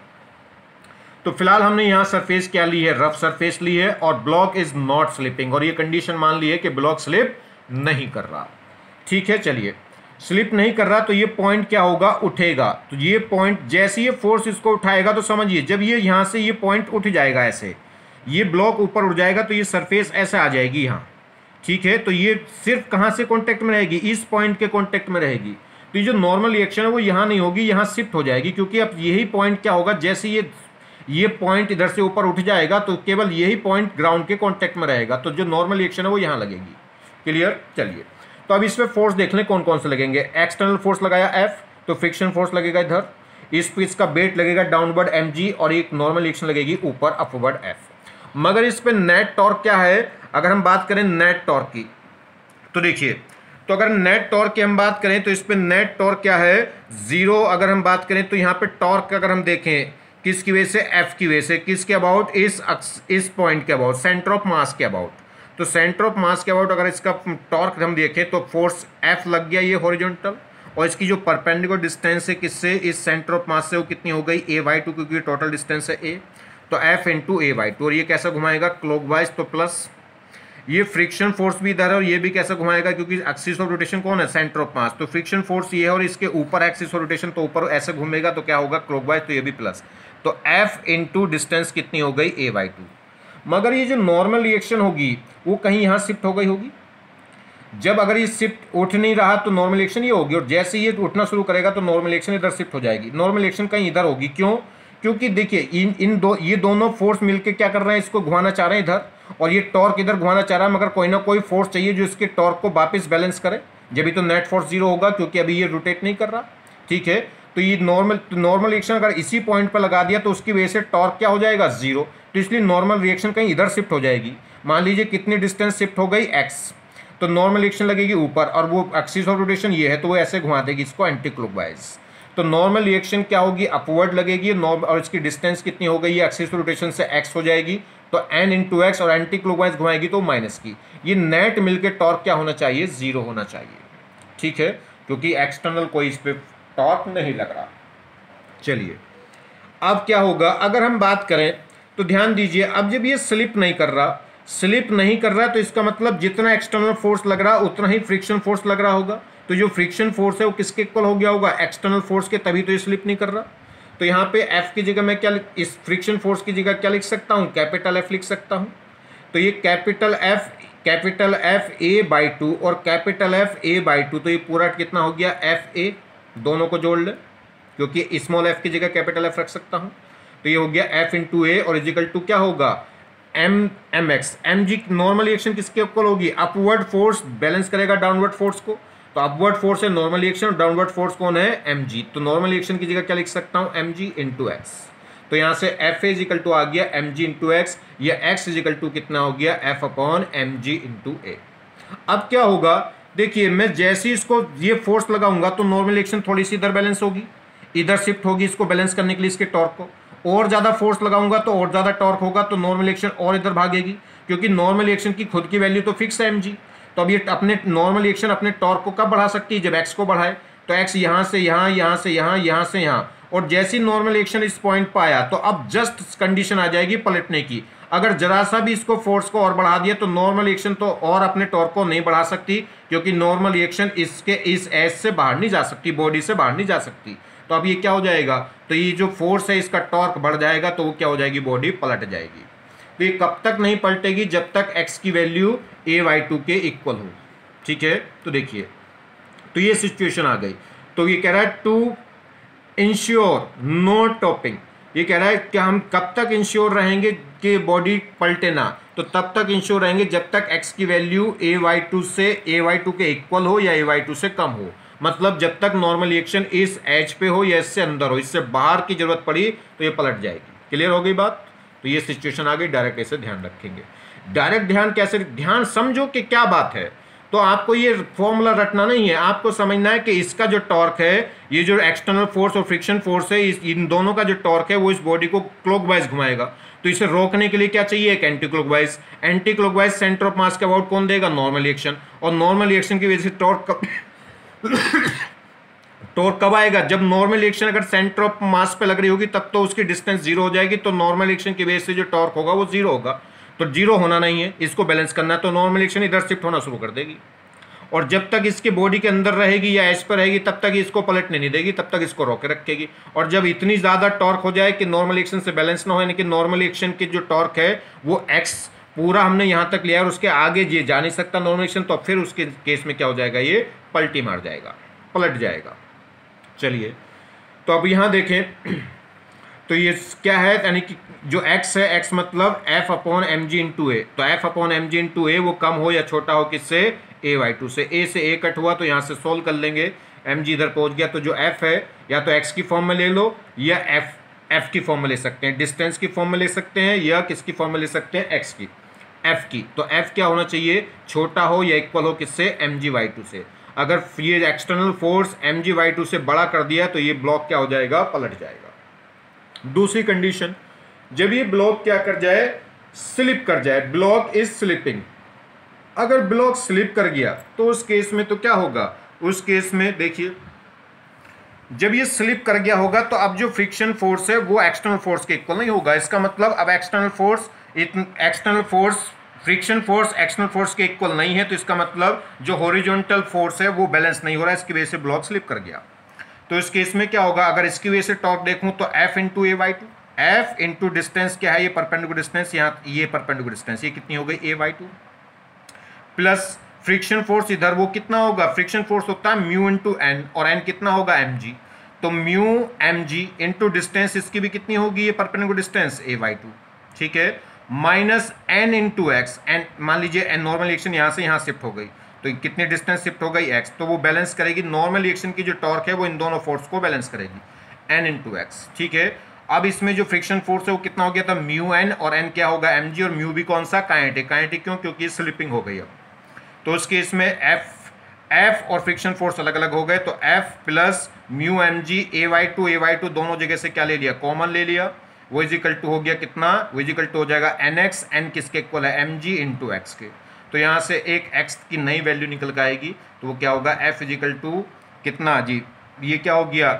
तो फिलहाल हमने यहाँ सरफेस क्या ली है, रफ सरफेस ली है, और ब्लॉक इज नॉट स्लिपिंग, और ये कंडीशन मान ली है कि ब्लॉक स्लिप नहीं कर रहा, ठीक है। चलिए स्लिप नहीं कर रहा तो ये पॉइंट क्या होगा, उठेगा। तो ये पॉइंट जैसे ये फोर्स इसको उठाएगा तो समझिए जब ये यहाँ से ये पॉइंट उठ जाएगा, ऐसे ये ब्लॉक ऊपर उठ जाएगा तो ये सरफेस ऐसे आ जाएगी यहाँ, ठीक है। तो ये सिर्फ कहाँ से कांटेक्ट में रहेगी, इस पॉइंट के कांटेक्ट में रहेगी। तो ये जो नॉर्मल रिएक्शन है वो यहाँ नहीं होगी, यहाँ शिफ्ट हो जाएगी, क्योंकि अब यही पॉइंट क्या होगा, जैसे ये पॉइंट इधर से ऊपर उठ जाएगा तो केवल यही पॉइंट ग्राउंड के कांटेक्ट में रहेगा, तो जो नॉर्मल रिएक्शन है वो यहाँ लगेगी। क्लियर। चलिए तो अब इसमें फोर्स देख लें कौन कौन से लगेंगे। एक्सटर्नल फोर्स लगाया F, तो फ्रिक्शन फोर्स लगेगा इधर, इस पे इसका वेट लगेगा डाउनवर्ड mg, और एक नॉर्मल रिएक्शन लगेगी ऊपर अपवर्ड F। मगर इस पे नेट टॉर्क क्या है, अगर हम बात करें नेट टॉर्क की, तो देखिए, तो अगर नेट टॉर्क की हम बात करें तो इस पे नेट टॉर्क क्या है, 0। अगर हम बात करें तो यहाँ पे टॉर्क अगर हम देखें किसकी वजह से, एफ की वजह से, किसके अबाउट, इस पॉइंट के अबाउट, सेंटर ऑफ मास के अबाउट। तो सेंटर ऑफ मास के अबाउट अगर इसका टॉर्क हम देखें तो फोर्स एफ लग गया ये हॉरिजॉन्टल, और इसकी जो परपेंडिकुलर डिस्टेंस है किससे, इस सेंटर ऑफ मास से, वो कितनी हो गई, a/2, क्योंकि टोटल डिस्टेंस है a। तो f इंटू a/2, और ये कैसा घुमाएगा, क्लॉकवाइज, तो प्लस ये फ्रिक्शन फोर्स भी इधर है और ये भी कैसा घुमाएगा, क्योंकि एक्सिस ऑफ रोटेशन कौन है, सेंटर ऑफ मास। तो फ्रिक्शन फोर्स ये है और इसके ऊपर एक्सिस ऑफ रोटेशन, तो ऊपर ऐसे घूमेगा तो क्या होगा, क्लॉकवाइज, तो ये भी प्लस। तो f इंटू डिस्टेंस कितनी हो गई, a/2। मगर ये जो नॉर्मल रिएक्शन होगी वो कहीं यहाँ शिफ्ट हो गई होगी। जब अगर ये शिफ्ट उठ नहीं रहा तो नॉर्मल रिएक्शन ये होगी, और जैसे ये उठना शुरू करेगा तो नॉर्मल रिएक्शन इधर शिफ्ट हो जाएगी। नॉर्मल रिएक्शन कहीं इधर होगी, क्यों, क्योंकि देखिए ये दोनों फोर्स मिलके क्या कर रहे हैं, इसको घुमाना चाह रहे हैं इधर, और ये टॉर्क इधर घुमाना चाह रहा है, मगर कोई ना कोई फोर्स चाहिए जो इसके टॉर्क को वापस बैलेंस करे, जब भी तो नेट फोर्स 0 होगा, क्योंकि अभी ये रोटेट नहीं कर रहा। ठीक है, तो ये नॉर्मल रिएक्शन अगर इसी पॉइंट पर लगा दिया तो उसकी वजह से टॉर्क क्या हो जाएगा, 0। तो इसलिए नॉर्मल रिएक्शन कहीं इधर शिफ्ट हो जाएगी। मान लीजिए कितनी डिस्टेंस शिफ्ट हो गई, x, तो नॉर्मल रिएक्शन लगेगी ऊपर, और वो एक्सिस ऑफ रोटेशन ये है तो वो ऐसे घुमा देगी इसको एंटी क्लॉकवाइज। तो नॉर्मल रिएक्शन क्या होगी, अपवर्ड लगेगी, और इसकी डिस्टेंस कितनी हो गई, एक्सिस ऑफ रोटेशन से x हो जाएगी, तो n इंटू एक्स, और एंटी क्लॉकवाइज घुमाएगी तो माइनस की। ये नेट मिलकर टॉर्क क्या होना चाहिए, 0 होना चाहिए। ठीक है, क्योंकि एक्सटर्नल कोई इस पर टॉर्क नहीं लग रहा। चलिए, अब क्या होगा, अगर हम बात करें तो ध्यान दीजिए, अब जब ये स्लिप नहीं कर रहा तो इसका मतलब जितना एक्सटर्नल फोर्स लग रहा उतना ही फ्रिक्शन फोर्स लग रहा होगा। तो जो फ्रिक्शन फोर्स है वो किसके इक्वल हो गया होगा, एक्सटर्नल फोर्स के, तभी तो ये स्लिप नहीं कर रहा। तो यहाँ पे F की जगह मैं क्या, इस फ्रिक्शन फोर्स की जगह क्या लिख सकता हूँ, कैपिटल F लिख सकता हूँ। तो ये कैपिटल F a/2 और कैपिटल F a/2, तो ये पूरा कितना हो गया, FA, दोनों को जोड़ ले, क्योंकि स्मॉल f की जगह कैपिटल F रख सकता हूँ। तो ये हो गया F इंटू ए, और इजिकल टू क्या होगा, mx। mg नॉर्मल रिएक्शन किसके इक्वल होगी, अपवर्ड फोर्स बैलेंस करेगा डाउनवर्ड फोर्स को। तो अपवर्ड फोर्स है नॉर्मल रिएक्शन, और डाउनवर्ड फोर्स कौन है, mg। तो नॉर्मल रिएक्शन की जगह क्या लिख सकता हूँ, mg इंटू एक्स। तो यहाँ से F इजिकल टू आ गया mg इंटू एक्स, या x इजिकल टू कितना हो गया, F upon mg into a. अब क्या होगा, देखिए मैं जैसे इसको ये फोर्स लगाऊंगा तो नॉर्मल रिएक्शन थोड़ी सी इधर बैलेंस होगी, इधर शिफ्ट होगी इसको बैलेंस करने के लिए इसके टॉर्क को, और ज़्यादा फोर्स लगाऊंगा तो और ज़्यादा टॉर्क होगा, तो नॉर्मल रिएक्शन और इधर भागेगी, क्योंकि नॉर्मल रिएक्शन की खुद की वैल्यू तो फिक्स है mg। तो अब ये अपने नॉर्मल रिएक्शन अपने टॉर्क को कब बढ़ा सकती है, जब x को बढ़ाए। तो x यहाँ से यहाँ, यहाँ से यहाँ, यहाँ से यहाँ, और जैसी नॉर्मल रिएक्शन इस पॉइंट पर आया तो अब जस्ट कंडीशन आ जाएगी पलटने की। अगर जरा सा भी इसको फोर्स को और बढ़ा दिया तो नॉर्मल रिएक्शन तो और अपने टॉर्क को नहीं बढ़ा सकती, क्योंकि नॉर्मल रिएक्शन इसके इस एज से बाहर नहीं जा सकती, बॉडी से बाहर नहीं जा सकती। तो अब ये क्या हो जाएगा, तो ये जो फोर्स है इसका टॉर्क बढ़ जाएगा, तो वो क्या हो जाएगी, बॉडी पलट जाएगी। तो ये कब तक नहीं पलटेगी, जब तक x की वैल्यू a/2 के इक्वल हो। ठीक है, तो देखिए, तो ये सिचुएशन आ गई। तो ये कह रहा है टू इंश्योर नो टॉपिंग, ये कह रहा है कि हम कब तक इंश्योर रहेंगे कि बॉडी पलटे ना, तो तब तक इंश्योर रहेंगे जब तक x की वैल्यू a/2 के इक्वल हो या a/2 से कम हो। मतलब जब तक नॉर्मल रिएक्शन इस एज पे हो या इससे अंदर हो, इससे बाहर की जरूरत पड़ी तो ये पलट जाएगी। क्लियर हो गई बात। तो ये सिचुएशन आ गई, डायरेक्ट ऐसे ध्यान रखेंगे। डायरेक्ट ध्यान कैसे, ध्यान समझो कि क्या बात है। तो आपको ये फॉर्मूला रटना नहीं है, आपको समझना है कि इसका जो टॉर्क है, ये जो एक्सटर्नल फोर्स और फ्रिक्शन फोर्स है, इन दोनों का जो टॉर्क है वो इस बॉडी को क्लॉकवाइज घुमाएगा। तो इसे रोकने के लिए क्या चाहिए, एक anti clockwise. Anti clockwise centre of mass के अबाउट कौन देगा, नॉर्मल रिएक्शन। और नॉर्मल रिएक्शन की वजह से टॉर्क कब आएगा, जब नॉर्मल रिएक्शन अगर सेंटर ऑफ मास पे लग रही होगी तब तो उसकी डिस्टेंस 0 हो जाएगी, तो नॉर्मल रिएक्शन की वजह से जो टॉर्क होगा वो 0 होगा। तो 0 होना नहीं है, इसको बैलेंस करना है, तो नॉर्मल रिएक्शन इधर शिफ्ट होना शुरू कर देगी, और जब तक इसके बॉडी के अंदर रहेगी या एज पर रहेगी तब तक इसको पलटने नहीं देगी, तब तक इसको रोके रखेगी। और जब इतनी ज़्यादा टॉर्क हो जाए कि नॉर्मल रिएक्शन से बैलेंस ना हो, यानी कि नॉर्मल रिएक्शन की जो टॉर्क है वो एक्स पूरा हमने यहाँ तक लिया और उसके आगे ये जा नहीं सकता नॉर्मल रिएक्शन, तो फिर उसके केस में क्या हो जाएगा, ये पलटी मार जाएगा, पलट जाएगा। चलिए, तो अब यहाँ देखें, तो ये क्या है, यानी कि जो x है, x मतलब f upon mg into a. तो f upon mg into a वो कम हो या छोटा हो किससे, a/2 से। a से a कट हुआ तो यहाँ से सोल्व कर लेंगे, mg इधर पहुँच गया, तो जो f है या तो x की फॉर्म में ले लो या f की फॉर्म में ले सकते हैं, डिस्टेंस की फॉर्म में ले सकते हैं या किसकी फॉर्म में ले सकते हैं, x की। एफ की, तो एफ क्या होना चाहिए, छोटा हो या इक्वल हो किससे, mg/2 से। अगर ये एक्सटर्नल फोर्स mg/2 से बड़ा कर दिया तो ये ब्लॉक क्या हो जाएगा, पलट जाएगा। दूसरी कंडीशन, जब ये ब्लॉक क्या कर जाए, स्लिप कर जाए, ब्लॉक इज स्लिपिंग। अगर ब्लॉक स्लिप कर गया तो उस केस में तो क्या होगा, उस केस में देखिए जब ये स्लिप कर गया होगा तो अब जो फ्रिक्शन फोर्स है वो एक्सटर्नल फोर्स के इक्वल नहीं होगा। इसका मतलब अब external force friction force external force के इक्वल नहीं है, तो इसका मतलब जो हॉरिजॉन्टल फोर्स है वो बैलेंस नहीं हो रहा है, इसकी वजह से ब्लॉक स्लिप कर गया। तो इस केस में क्या होगा, अगर इसकी वजह से टॉर्क देखूं तो F into A/2, F into distance क्या है, ये परपेंडिकुलर डिस्टेंस, यहाँ ये परपेंडिकुलर डिस्टेंस, ये कितनी हो गई, A/2 प्लस फ्रिक्शन फोर्स इधर वो कितना होगा, फ्रिक्शन फोर्स होता है म्यू इंटू एन, और एन कितना होगा, mg, तो म्यू mg इंटू डिस्टेंस इसकी भी कितनी होगी, ये परपेंडिकुलर डिस्टेंस A/2, ठीक है, minus N into x, N मान लीजिए एन नॉर्मल रिएक्शन यहाँ से यहाँ शिफ्ट हो गई, तो कितनी डिस्टेंस शिफ्ट हो गई, x, तो वो बैलेंस करेगी नॉर्मल रिएक्शन की जो टॉर्क है वो इन दोनों फोर्स को बैलेंस करेगी, n इंटू एक्स, ठीक है। अब इसमें जो फ्रिक्शन फोर्स है वो कितना हो गया था, म्यू एन, और n क्या होगा, mg, और म्यू भी कौन सा, काइनेटिक, काइनेटिक क्यों, क्योंकि स्लिपिंग हो गई। अब तो उस केस में F और फ्रिक्शन फोर्स अलग अलग हो गए, तो F plus mu mg A/2 दोनों जगह से क्या ले लिया, कॉमन ले लिया, वो इजिकल टू हो गया कितना, वो इजिकल टू हो जाएगा nx, n किसके इक्वल है, mg इंटू एक्स के, तो यहाँ से एक x की नई वैल्यू निकल के आएगी, तो वो क्या होगा, F इजिकल टू कितना जी, ये क्या हो गया,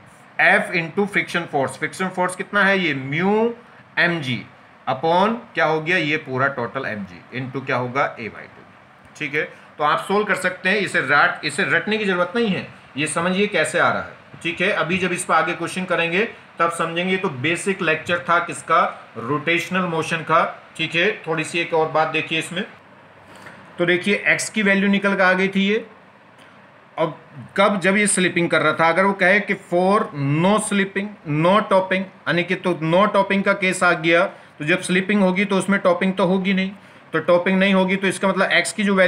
F इंटू फ्रिक्शन फोर्स कितना है, ये म्यू mg अपॉन क्या हो गया, ये पूरा टोटल mg इंटू क्या होगा, A/2, ठीक है। तो आप सोल्व कर सकते हैं, इसे रटने की जरूरत नहीं है, ये समझिए कैसे आ रहा है, ठीक है। अभी जब इस पर आगे क्वेश्चन करेंगे तब समझेंगे। तो बेसिक लेक्चर था किसका, रोटेशनल मोशन का, ठीक है। थोड़ी सी एक और बात देखिए इसमें, तो देखिए x की वैल्यू निकल कर आ गई थी ये, अब कब, जब ये स्लिपिंग कर रहा था, अगर वो कहे कि for no slipping no toppling, यानी कि तो नो टॉपिंग का केस आ गया, तो जब स्लिपिंग होगी तो उसमें टॉपिंग तो होगी नहीं, तो टॉपिंग नहीं होगी, तो इसका मतलब x की जो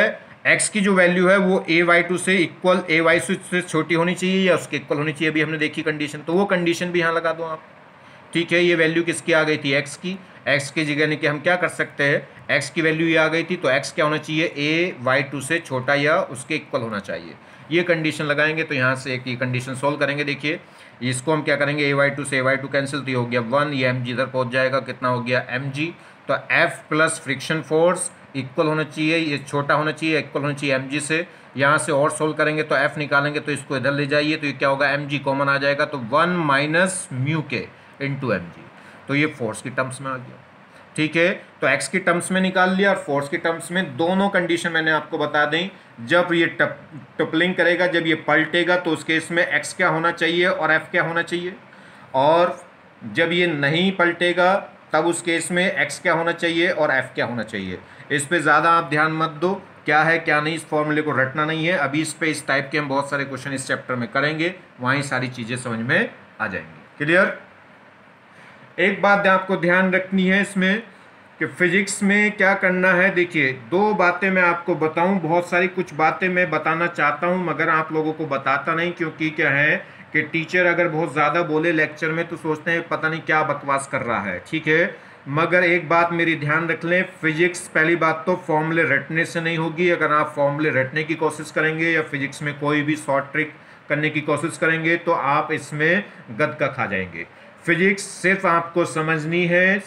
वैल्यू है वो A/2 से इक्वल, A/2 से छोटी होनी चाहिए या उसके इक्वल होनी चाहिए, अभी हमने देखी कंडीशन, तो वो कंडीशन भी यहाँ लगा दो आप, ठीक है। ये वैल्यू किसकी आ गई थी, x की जगह नहीं कि हम क्या कर सकते हैं, x की वैल्यू ये आ गई थी, तो x क्या होना चाहिए, A/2 से छोटा या उसके इक्वल होना चाहिए, ये कंडीशन लगाएंगे। तो यहाँ से एक ये कंडीशन सोल्व करेंगे, देखिए इसको हम क्या करेंगे, A/2 से A/2 कैंसिल, तो ये हो गया 1, ये mg इधर पहुँच जाएगा, कितना हो गया mg, तो F plus friction force equal होना चाहिए, ये छोटा होना चाहिए, इक्वल होना चाहिए mg से। यहाँ से और सोल्व करेंगे तो F निकालेंगे, तो इसको इधर ले जाइए, तो ये क्या होगा, mg कॉमन आ जाएगा, तो 1 माइनस म्यू के इंटू mg, तो ये फोर्स की टर्म्स में आ गया, ठीक है। तो x की टर्म्स में निकाल लिया और फोर्स की टर्म्स में, दोनों कंडीशन मैंने आपको बता दें, जब ये टपलिंग करेगा, जब ये पलटेगा, तो उस केस में x क्या होना चाहिए और f क्या होना चाहिए, और जब ये नहीं पलटेगा तब उस केस में x क्या होना चाहिए और f क्या होना चाहिए। इस पे ज़्यादा आप ध्यान मत दो, क्या है क्या नहीं, इस फॉर्मूले को रटना नहीं है। अभी इस पे इस टाइप के हम बहुत सारे क्वेश्चन इस चैप्टर में करेंगे, वहीं सारी चीज़ें समझ में आ जाएंगी। क्लियर। एक बात आपको ध्यान रखनी है इसमें कि फिजिक्स में क्या करना है, देखिए दो बातें मैं आपको बताऊं, बहुत सारी कुछ बातें मैं बताना चाहता हूं मगर आप लोगों को बताता नहीं, क्योंकि क्या है कि टीचर अगर बहुत ज़्यादा बोले लेक्चर में तो सोचते हैं पता नहीं क्या बकवास कर रहा है, ठीक है। मगर एक बात मेरी ध्यान रख लें, फिजिक्स पहली बात तो फॉर्मूले रटने से नहीं होगी। अगर आप फॉर्मूले रटने की कोशिश करेंगे या फिजिक्स में कोई भी शॉर्ट ट्रिक करने की कोशिश करेंगे तो आप इसमें गदका खा जाएंगे। फिजिक्स सिर्फ आपको समझनी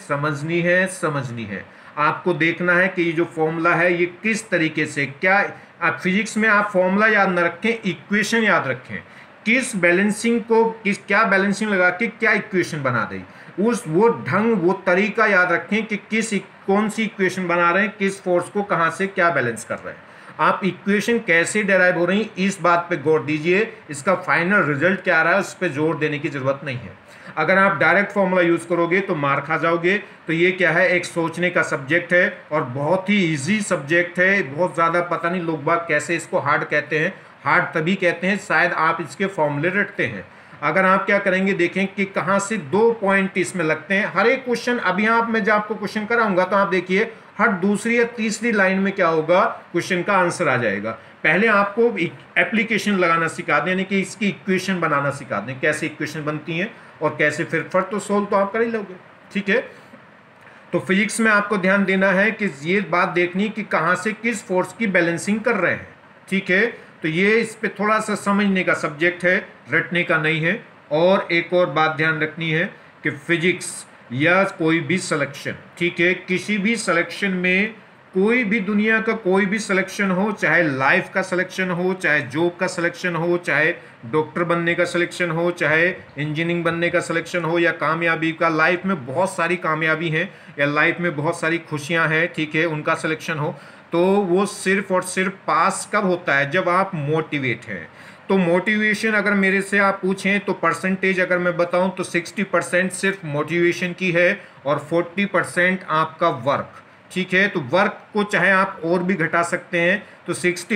है। आपको देखना है कि ये जो फॉर्मूला है ये किस तरीके से, क्या आप फिजिक्स में आप फॉर्मूला याद न रखें, इक्वेशन याद रखें, किस बैलेंसिंग को क्या बैलेंसिंग लगा के क्या इक्वेशन बना दें, वो ढंग वो तरीका याद रखें कि कौन सी इक्वेशन बना रहे हैं, किस फोर्स को कहाँ से क्या बैलेंस कर रहे हैं। आप इक्वेशन कैसे डेराइव हो रही इस बात पे गौर दीजिए, इसका फाइनल रिजल्ट क्या आ रहा है उस पर जोर देने की जरूरत नहीं है। अगर आप डायरेक्ट फॉर्मूला यूज़ करोगे तो मार खा जाओगे। तो ये क्या है, एक सोचने का सब्जेक्ट है और बहुत ही इजी सब्जेक्ट है। बहुत ज़्यादा पता नहीं लोग बाग कैसे इसको हार्ड कहते हैं, हार्ड तभी कहते हैं शायद आप इसके फॉर्मूले रटते हैं। अगर आप क्या करेंगे देखें कि कहाँ से 2 पॉइंट इसमें लगते हैं। हर एक क्वेश्चन अभी मैं जब आपको क्वेश्चन कराऊंगा तो आप देखिए हर दूसरी या तीसरी लाइन में क्या होगा, क्वेश्चन का आंसर आ जाएगा। पहले आपको एप्लीकेशन लगाना सिखा दें, यानी कि इसकी इक्वेशन बनाना सिखा दें, कैसे इक्वेशन बनती हैं और कैसे फिर तो सोल्व तो आप कर ही लोगे, ठीक है। तो फिजिक्स में आपको ध्यान देना है कि ये बात देखनी कि कहाँ से किस फोर्स की बैलेंसिंग कर रहे हैं, ठीक है। तो ये इस पे थोड़ा सा समझने का सब्जेक्ट है, रटने का नहीं है। और एक और बात ध्यान रखनी है कि फिजिक्स या कोई भी सिलेक्शन, ठीक है, किसी भी सिलेक्शन में, कोई भी दुनिया का कोई भी सिलेक्शन हो, चाहे लाइफ का सिलेक्शन हो, चाहे जॉब का सिलेक्शन हो, चाहे डॉक्टर बनने का सिलेक्शन हो, चाहे इंजीनियरिंग बनने का सिलेक्शन हो, या कामयाबी का, लाइफ में बहुत सारी कामयाबी है या लाइफ में बहुत सारी खुशियां हैं, ठीक है, उनका सिलेक्शन हो, तो वो सिर्फ और सिर्फ पास कब होता है, जब आप मोटिवेट हैं। तो मोटिवेशन अगर मेरे से आप पूछें तो परसेंटेज अगर मैं बताऊं तो 60% सिर्फ मोटिवेशन की है और 40% आपका वर्क, ठीक है। तो वर्क को चाहे आप और भी घटा सकते हैं, तो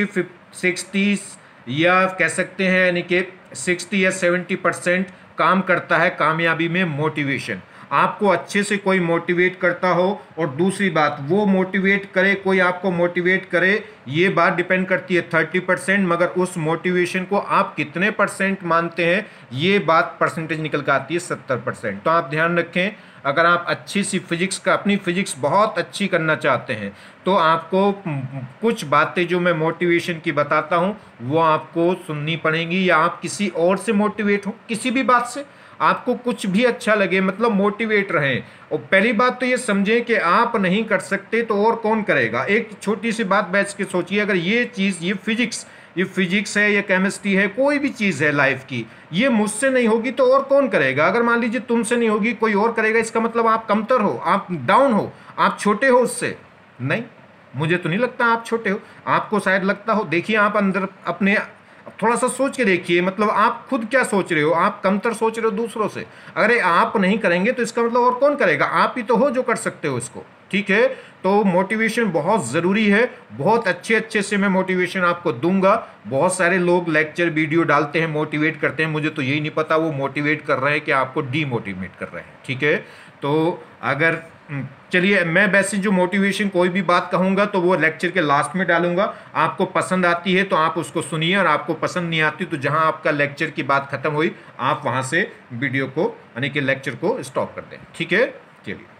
60 या कह सकते हैं यानी कि 60 या 70% काम करता है कामयाबी में मोटिवेशन। आपको अच्छे से कोई मोटिवेट करता हो, और दूसरी बात वो मोटिवेट करे, कोई आपको मोटिवेट करे, ये बात डिपेंड करती है 30%, मगर उस मोटिवेशन को आप कितने परसेंट मानते हैं, ये बात परसेंटेज निकल कर आती है 70%। तो आप ध्यान रखें, अगर आप अच्छी सी फिजिक्स का, अपनी फिजिक्स बहुत अच्छी करना चाहते हैं, तो आपको कुछ बातें जो मैं मोटिवेशन की बताता हूँ वो आपको सुननी पड़ेंगी, या आप किसी और से मोटिवेट हो, किसी भी बात से आपको कुछ भी अच्छा लगे, मतलब मोटिवेट रहें। और पहली बात तो ये समझें कि आप नहीं कर सकते तो और कौन करेगा। एक छोटी सी बात बैठ के सोचिए, अगर ये चीज़, ये फिजिक्स है, ये केमिस्ट्री है, कोई भी चीज़ है लाइफ की, ये मुझसे नहीं होगी तो और कौन करेगा। अगर मान लीजिए तुमसे नहीं होगी, कोई और करेगा, इसका मतलब आप कमतर हो, आप डाउन हो, आप छोटे हो उससे। नहीं, मुझे तो नहीं लगता आप छोटे हो, आपको शायद लगता हो। देखिए आप अंदर अपने थोड़ा सा सोच के देखिए, मतलब आप खुद क्या सोच रहे हो, आप कमतर सोच रहे हो दूसरों से। अगर आप नहीं करेंगे तो इसका मतलब और कौन करेगा, आप ही तो हो जो कर सकते हो इसको, ठीक है। तो मोटिवेशन बहुत ज़रूरी है, बहुत अच्छे से मैं मोटिवेशन आपको दूंगा। बहुत सारे लोग लेक्चर वीडियो डालते हैं, मोटिवेट करते हैं, मुझे तो यही नहीं पता वो मोटिवेट कर रहे हैं कि आपको डीमोटिवेट कर रहे हैं, ठीक है। तो अगर चलिए, मैं वैसे जो मोटिवेशन कोई भी बात कहूँगा तो वो लेक्चर के लास्ट में डालूंगा। आपको पसंद आती है तो आप उसको सुनिए, और आपको पसंद नहीं आती तो जहां आपका लेक्चर की बात खत्म हुई आप वहां से वीडियो को यानी कि लेक्चर को स्टॉप कर दें, ठीक है। चलिए।